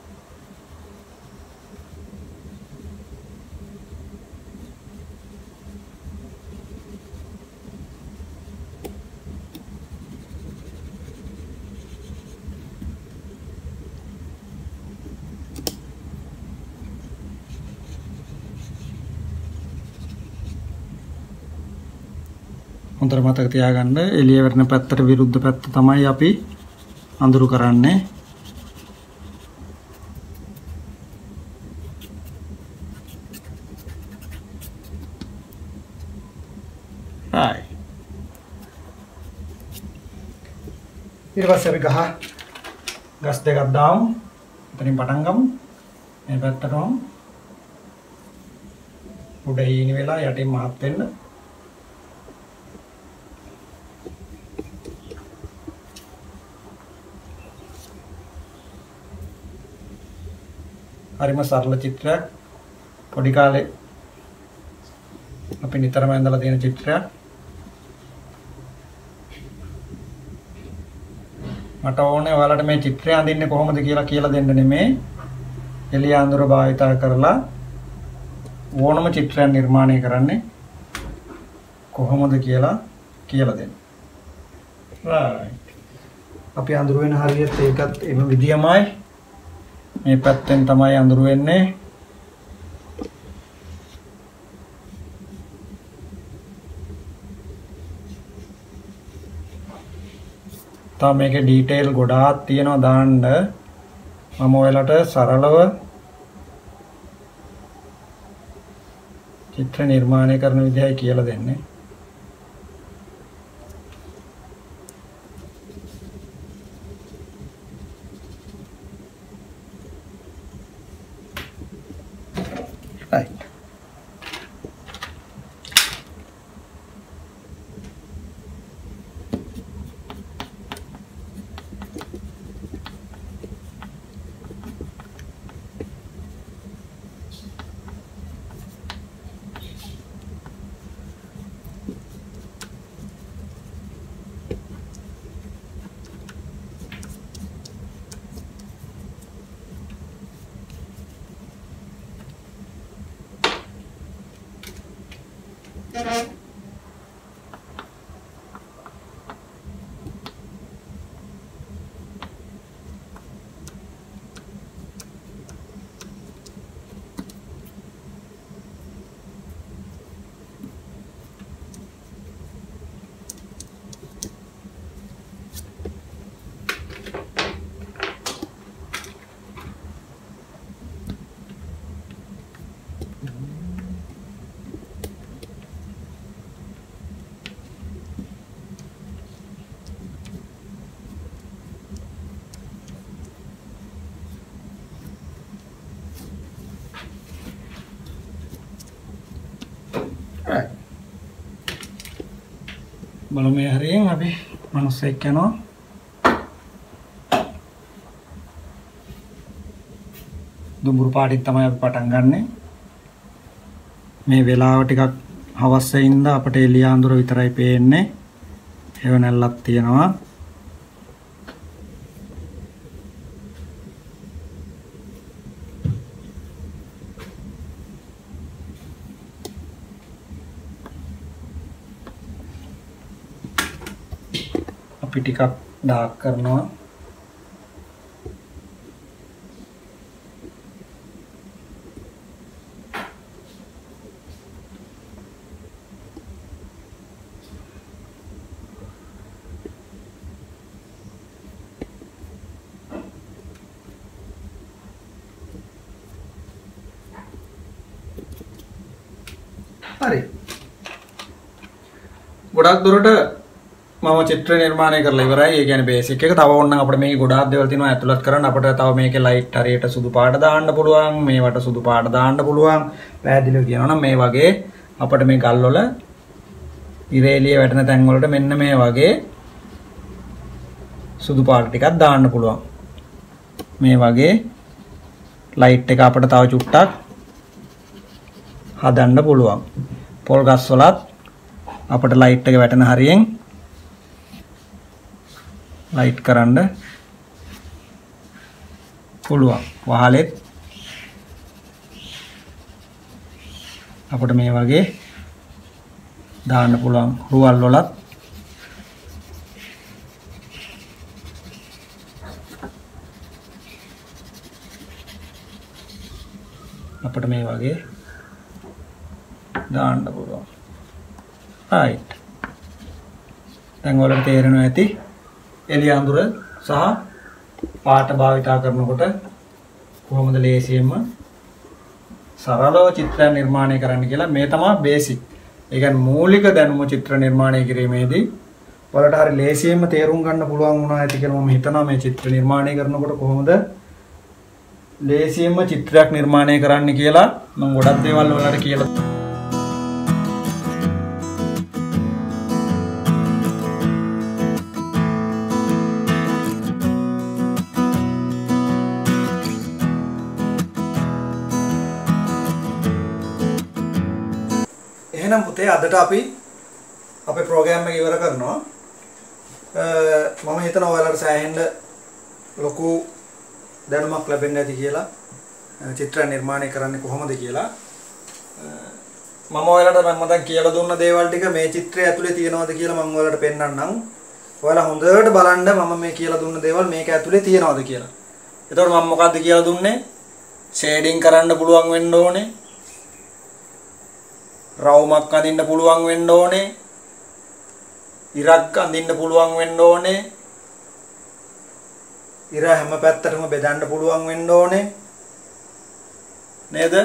හොඳට මතක තියාගන්න එළිය වැටෙන පැත්තට විරුද්ධ පැත්ත තමයි අපි අඳුරු කරන්නේ right ඊට පස්සේ අපි ගස් දෙකක් දාමු එතනින් පටන් ගමු මේ පැත්තටම උඩ හීන වෙලා යටින් මහත් වෙන්න හරිම සරල චිත්‍රයක් පොඩි කාලේ අපි නිතරම ඇඳලා තියෙන චිත්‍රයක් මට ඕනේ ඔයාලට මේ චිත්‍රය අඳින්නේ කොහොමද කියලා දෙන්න නෙමෙයි එළිය අඳුර භාවිත කරලා ඕනම චිත්‍රයක් නිර්මාණය කරන්නේ කොහොමද කියලා දෙන්න right අපි අඳුර වෙන හරියට ඒකත් එම විදියමයි මේ පැත්තෙන් තමයි අඳුර වෙන්නේ තා මේකේ ඩීටේල් ගොඩාක් තියෙනවා දාන්න මම ඔයාලට සරලව චිත්‍ර නිර්මාණය කරන විදිහයි කියලා දෙන්නේ right බලමු මේ හරියෙන් අපි මනුස්සයෙක් යනවා දුඹුරු පාටින් තමයි අපි පටන් ගන්නෙ මේ වෙලාව ටිකක් හවස් වෙයින්ද අපිට එළිය අඳුර විතරයි පේන්නේ ඒව නැල්ලක් තියෙනවා අපි ටිකක් ඩාර්ක් කරනවා හරි. ගොඩක් දුරට මම චිත්‍ර නිර්මාණය කරලා ඉවරයි. ඒ කියන්නේ බේසික් එක. තව ඕනනම් අපිට මේකේ ගොඩාක් දේවල් තියෙනවා ඇතුළත් කරන්න. අපිට තව මේකේ ලයිට් හරියට සුදු පාට දාන්න පුළුවන්. මේවට සුදු පාට දාන්න පුළුවන්. පැහැදිලිව කියනවා නම් මේ වගේ අපිට මේ ගල් වල ඉරේලිය වැටෙන තැන් වලට මෙන්න මේ වගේ සුදු පාට ටිකක් දාන්න පුළුවන්. මේ වගේ ලයිට් එක අපිට තව චුට්ටක් හදන්න පුළුවන්. පොල් ගස් වලත් අපිට ලයිට් එක වැටෙන හරියෙන් ලයිට් කරන්න පුළුවන්. වහලෙත් අපිට මේ වගේ දාන්න පුළුවන්. රුවල් වලත් අපිට මේ වගේ දාන්න පුළුවන්. right. දැන් ඔයාලට තේරෙනවා ඇති එළිය අඳුර සහ පාට භාවිතා කරනකොට කොහොමද ලේසියෙන්ම සරලව චිත්‍ර නිර්මාණය කරන්න කියලා. මේ තමයි බේසික්. ඒ කියන්නේ මූලික දැනුම චිත්‍ර නිර්මාණය කිරීමේදී ඔයාලට හරි ලේසියෙන්ම තේරුම් ගන්න පුළුවන් වුණා ඇති කියලා මම හිතනවා. මේ චිත්‍ර නිර්මාණය කරනකොට කොහොමද ලේසියෙන්ම චිත්‍රයක් නිර්මාණය කරන්න කියලා මම ගොඩක් දේවල් ඔයාලට කියලා. එහෙනම් පුතේ අදට අපි අපේ ප්‍රෝග්‍රෑම් එක ඉවර කරනවා. මම හිතනවා ඔයාලට සෑහෙන්න ලොකු දැනුමක් ලැබෙන්න ඇති කියලා චිත්‍ර නිර්මාණය කරන්නේ කොහොමද කියලා. මම ඔයාලට මම දැන් කියලා දුන්න දේවල් ටික මේ චිත්‍රය ඇතුලේ තියෙනවද කියලා මම ඔයාලට පෙන්නන්නම්. ඔයාලා හොඳට බලන්න මම මේ කියලා දුන්න දේවල් මේක ඇතුලේ තියෙනවද කියලා. එතකොට මම මොකද්ද කියලා දුන්නේ? ෂේඩින් කරන්න පුළුවන් වෙන්න ඕනේ. රවුමක් අඳින්න පුළුවන් වෙන්න ඕනේ. ඉරක් අඳින්න පුළුවන් වෙන්න ඕනේ. ඉර හැම පැත්තටම බෙදන්න පුළුවන් වෙන්න ඕනේ. නේද?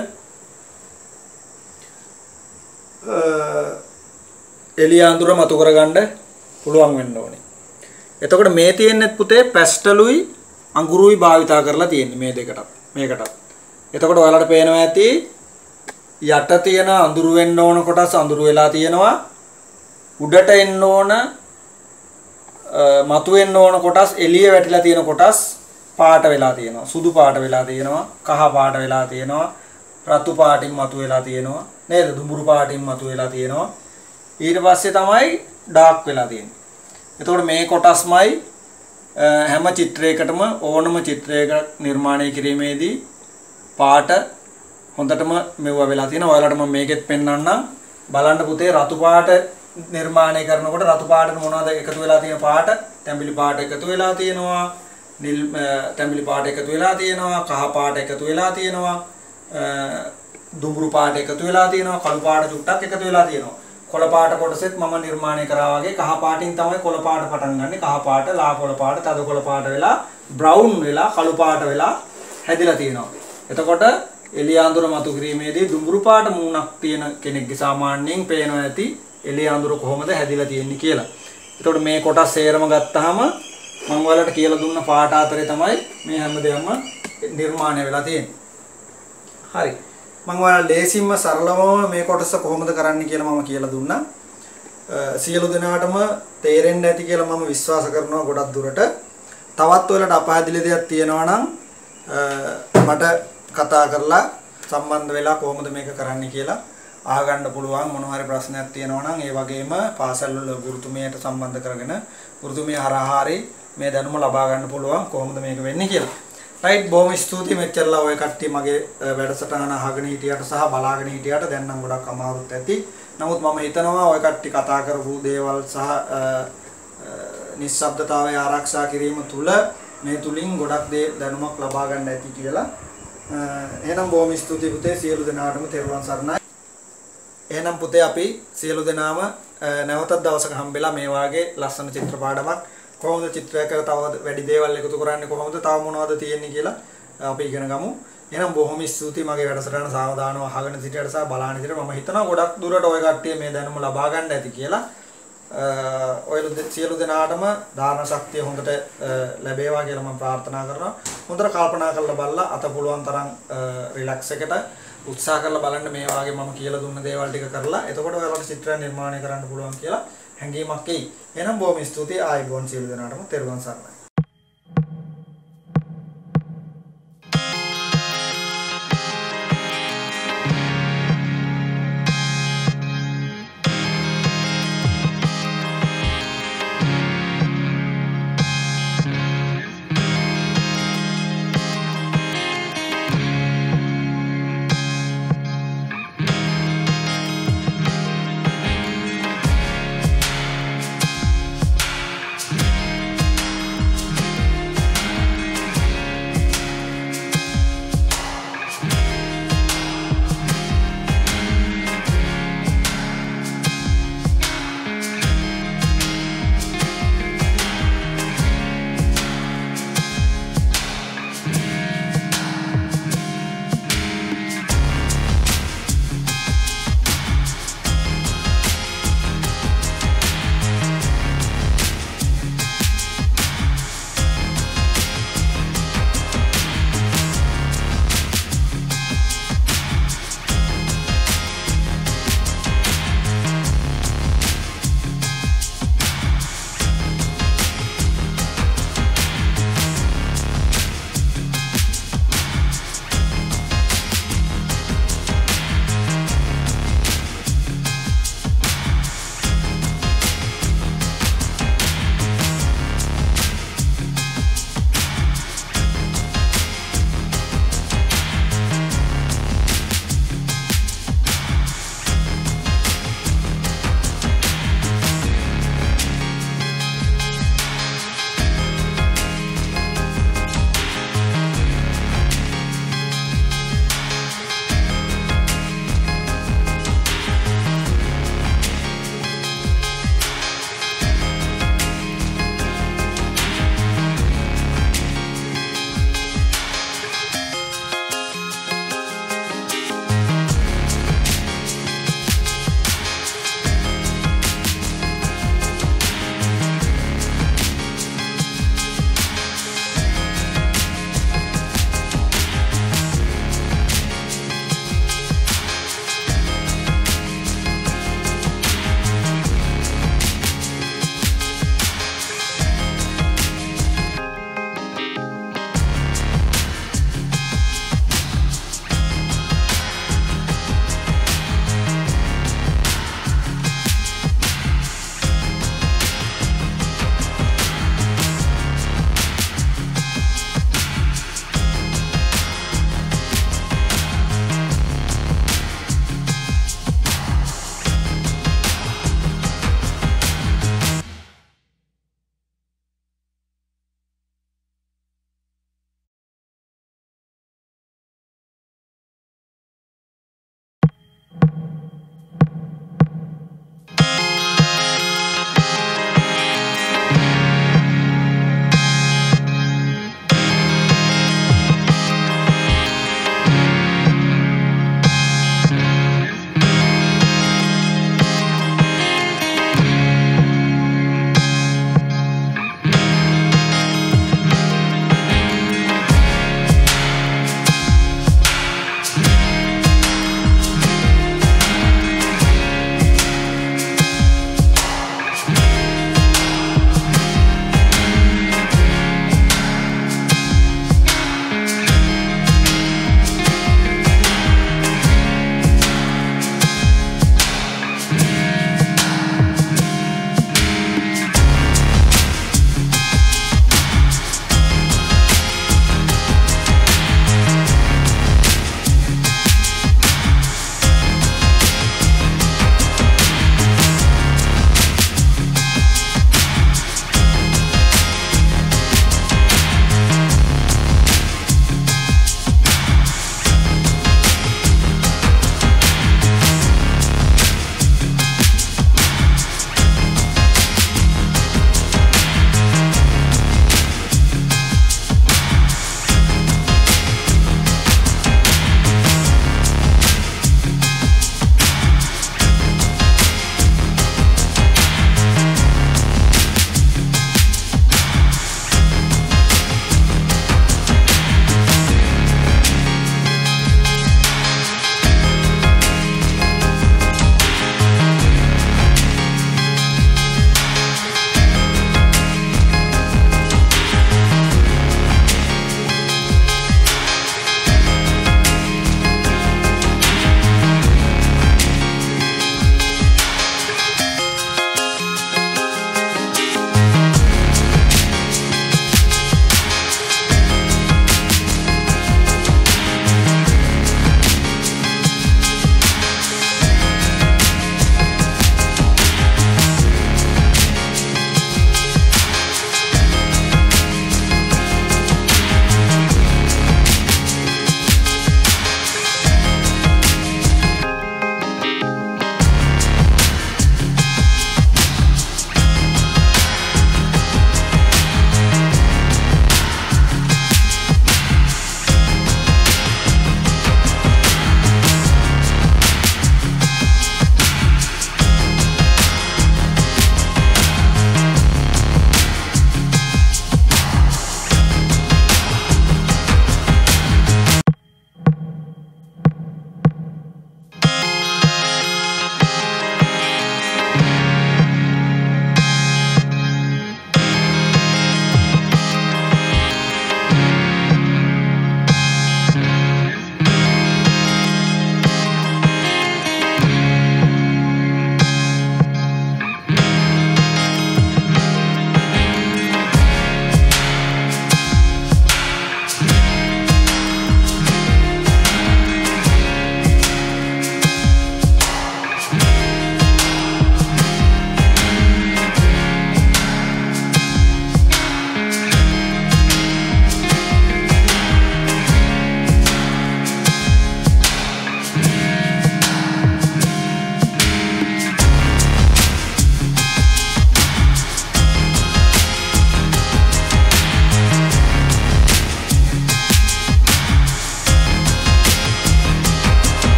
එළිය අඳුර මතු කරගන්න පුළුවන් වෙන්න ඕනේ. එතකොට මේ තියෙන්නේ පුතේ පැස්ටලුයි අඟුරුයි භාවිතා කරලා තියෙන්නේ මේ දෙකටත්. මේකටත්. එතකොට ඔයාලට පේනවා ඇති යට තියෙන අඳුරු වෙන්න ඕන කොටස් අඳුරු වෙලා තියෙනවා. උඩට එන්න ඕන මතු වෙන්න ඕන කොටස් එළිය වැටිලා තියෙන කොටස් පාට වෙලා තියෙනවා. සුදු පාට වෙලා තියෙනවා. කහ පාට වෙලා තියෙනවා. රතු පාටින් මතු වෙලා තියෙනවා. නේද? දුඹුරු පාටින් මතු වෙලා තියෙනවා. ඊට පස්සේ තමයි ඩාර්ක් වෙලා තියෙන්නේ. එතකොට මේ කොටස්මයි හැම චිත්‍රයකටම ඕනම චිත්‍රයක නිර්මාණය කිරීමේදී පාට හොඳටම මෙවුවා වෙලා තියෙනවා. ඔයාලට මම මේකෙත් පෙන්නන්නම්. බලන්න පුතේ රතු පාට නිර්මාණය කරනකොට රතු පාටට මොනවද එකතු වෙලා තියෙන පාට? තැඹිලි පාට එකතු වෙලා තියෙනවා. නිල් තැඹිලි පාට එකතු වෙලා තියෙනවා. කහ පාට එකතු වෙලා තියෙනවා. දුඹුරු පාට එකතු වෙලා තියෙනවා. කළු පාට චුට්ටක් එකතු වෙලා තියෙනවා. කොළ පාට කොටසෙත් මම නිර්මාණය කරා වගේ කහ පාටින් තමයි කොළ පාට පටන් ගන්නෙ. කහ පාට, ලා කොළ පාට, තද කොළ පාට වෙලා බ්‍රවුන් වෙලා කළු පාට වෙලා හැදිලා තියෙනවා. එතකොට එළිය අඳුර මතු කිරීමේදී දුඹුරු පාට මූණක් තියෙන කෙනෙක්ගේ සාමාන්‍යයෙන් පේනවා ඇති එළිය අඳුර කොහොමද හැදිලා තියෙන්නේ කියලා. එතකොට මේ කොටස් සේරම ගත්තාම මම ඔයාලට කියලා දුන්න පාට අතරේ තමයි මේ හැමදේම නිර්මාණය වෙලා තියෙන්නේ. හරි. මම ඔයාලට ලේසින්ම සරලවම මේ කොටස කොහොමද කරන්න කියලා මම කියලා දුන්නා. සියලු දෙනාටම තේරෙන්න ඇති කියලා මම විශ්වාස කරනවා ගොඩක් දුරට. තවත් ඔයාලට අපහැදිලි දෙයක් තියෙනවා නම් මට කතා කරලා සම්බන්ධ වෙලා කොහොමද මේක කරන්න කියලා අහගන්න පුළුවන්. මොන හරි ප්‍රශ්නයක් තියෙනවා නම් ඒ වගේම පාසල් වල ගුරුතුමියට සම්බන්ධ කරගෙන ගුරුතුමිය හරහා හරි මේ දැනුම ලබා ගන්න පුළුවන් කොහොමද මේක වෙන්නේ කියලා. රයිට්, බොහොම ස්තුතියි මෙච්චරලා ඔය කට්ටිය මගේ වැඩසටහන අහගෙන හිටියට සහ බලාගෙන හිටියට. දැන් නම් ගොඩක් අමාරුත් ඇති. නමුත් මම හිතනවා ඔය කට්ටිය කතා කරපු දේවල් සහ නිශ්ශබ්දතාවය ආරක්ෂා කිරීම තුළ මේ තුලින් ගොඩක් දැනුමක් ලබා ගන්න ඇති කියලා. එහෙනම් බොහොම ස්තුතියි පුතේ, සියලු දෙනාටම තෙරුවන් සරණයි. එහෙනම් පුතේ අපි සියලු දෙනාම නැවතත් දවසක හම්බෙලා මේ වාගේ ලස්සන චිත්‍ර පාඩමක් කොහොමද චිත්‍රයක තව වැඩි දේවල් එකතු කරන්නේ කොහොමද තව මොනවද තියෙන්නේ කියලා අපි ඉගෙන ගමු. එහෙනම් බොහොම ස්තුතියි මගේ වැඩසටහන සාවධානව අහගෙන සිටියට සහ බලන විදිහට මම හිතනවා ගොඩක් දුරට ඔය කට්ටිය මේ දැනුම ලබා ගන්න ඇති කියලා. ඔයලු සියලු දෙනාටම ධාරණ ශක්තිය හොඳට ලැබේවා කියලා මම ප්‍රාර්ථනා කරනවා. හොඳට කල්පනා කරලා බලලා අත පුළුවන් තරම් රිලැක්ස් එකට උත්සාහ කරලා බලන්න මේ වාගේ මම කියලා දුන්න දේවල් ටික කරලා. එතකොට ඔයාලට චිත්‍රයක් නිර්මාණය කරන්න පුළුවන් කියලා හැඟීමක් එයි. එහෙනම් බොහොම ස්තුතියි ආයුබෝවන් සියලු දෙනාටම. තෙරුවන් සරණයි.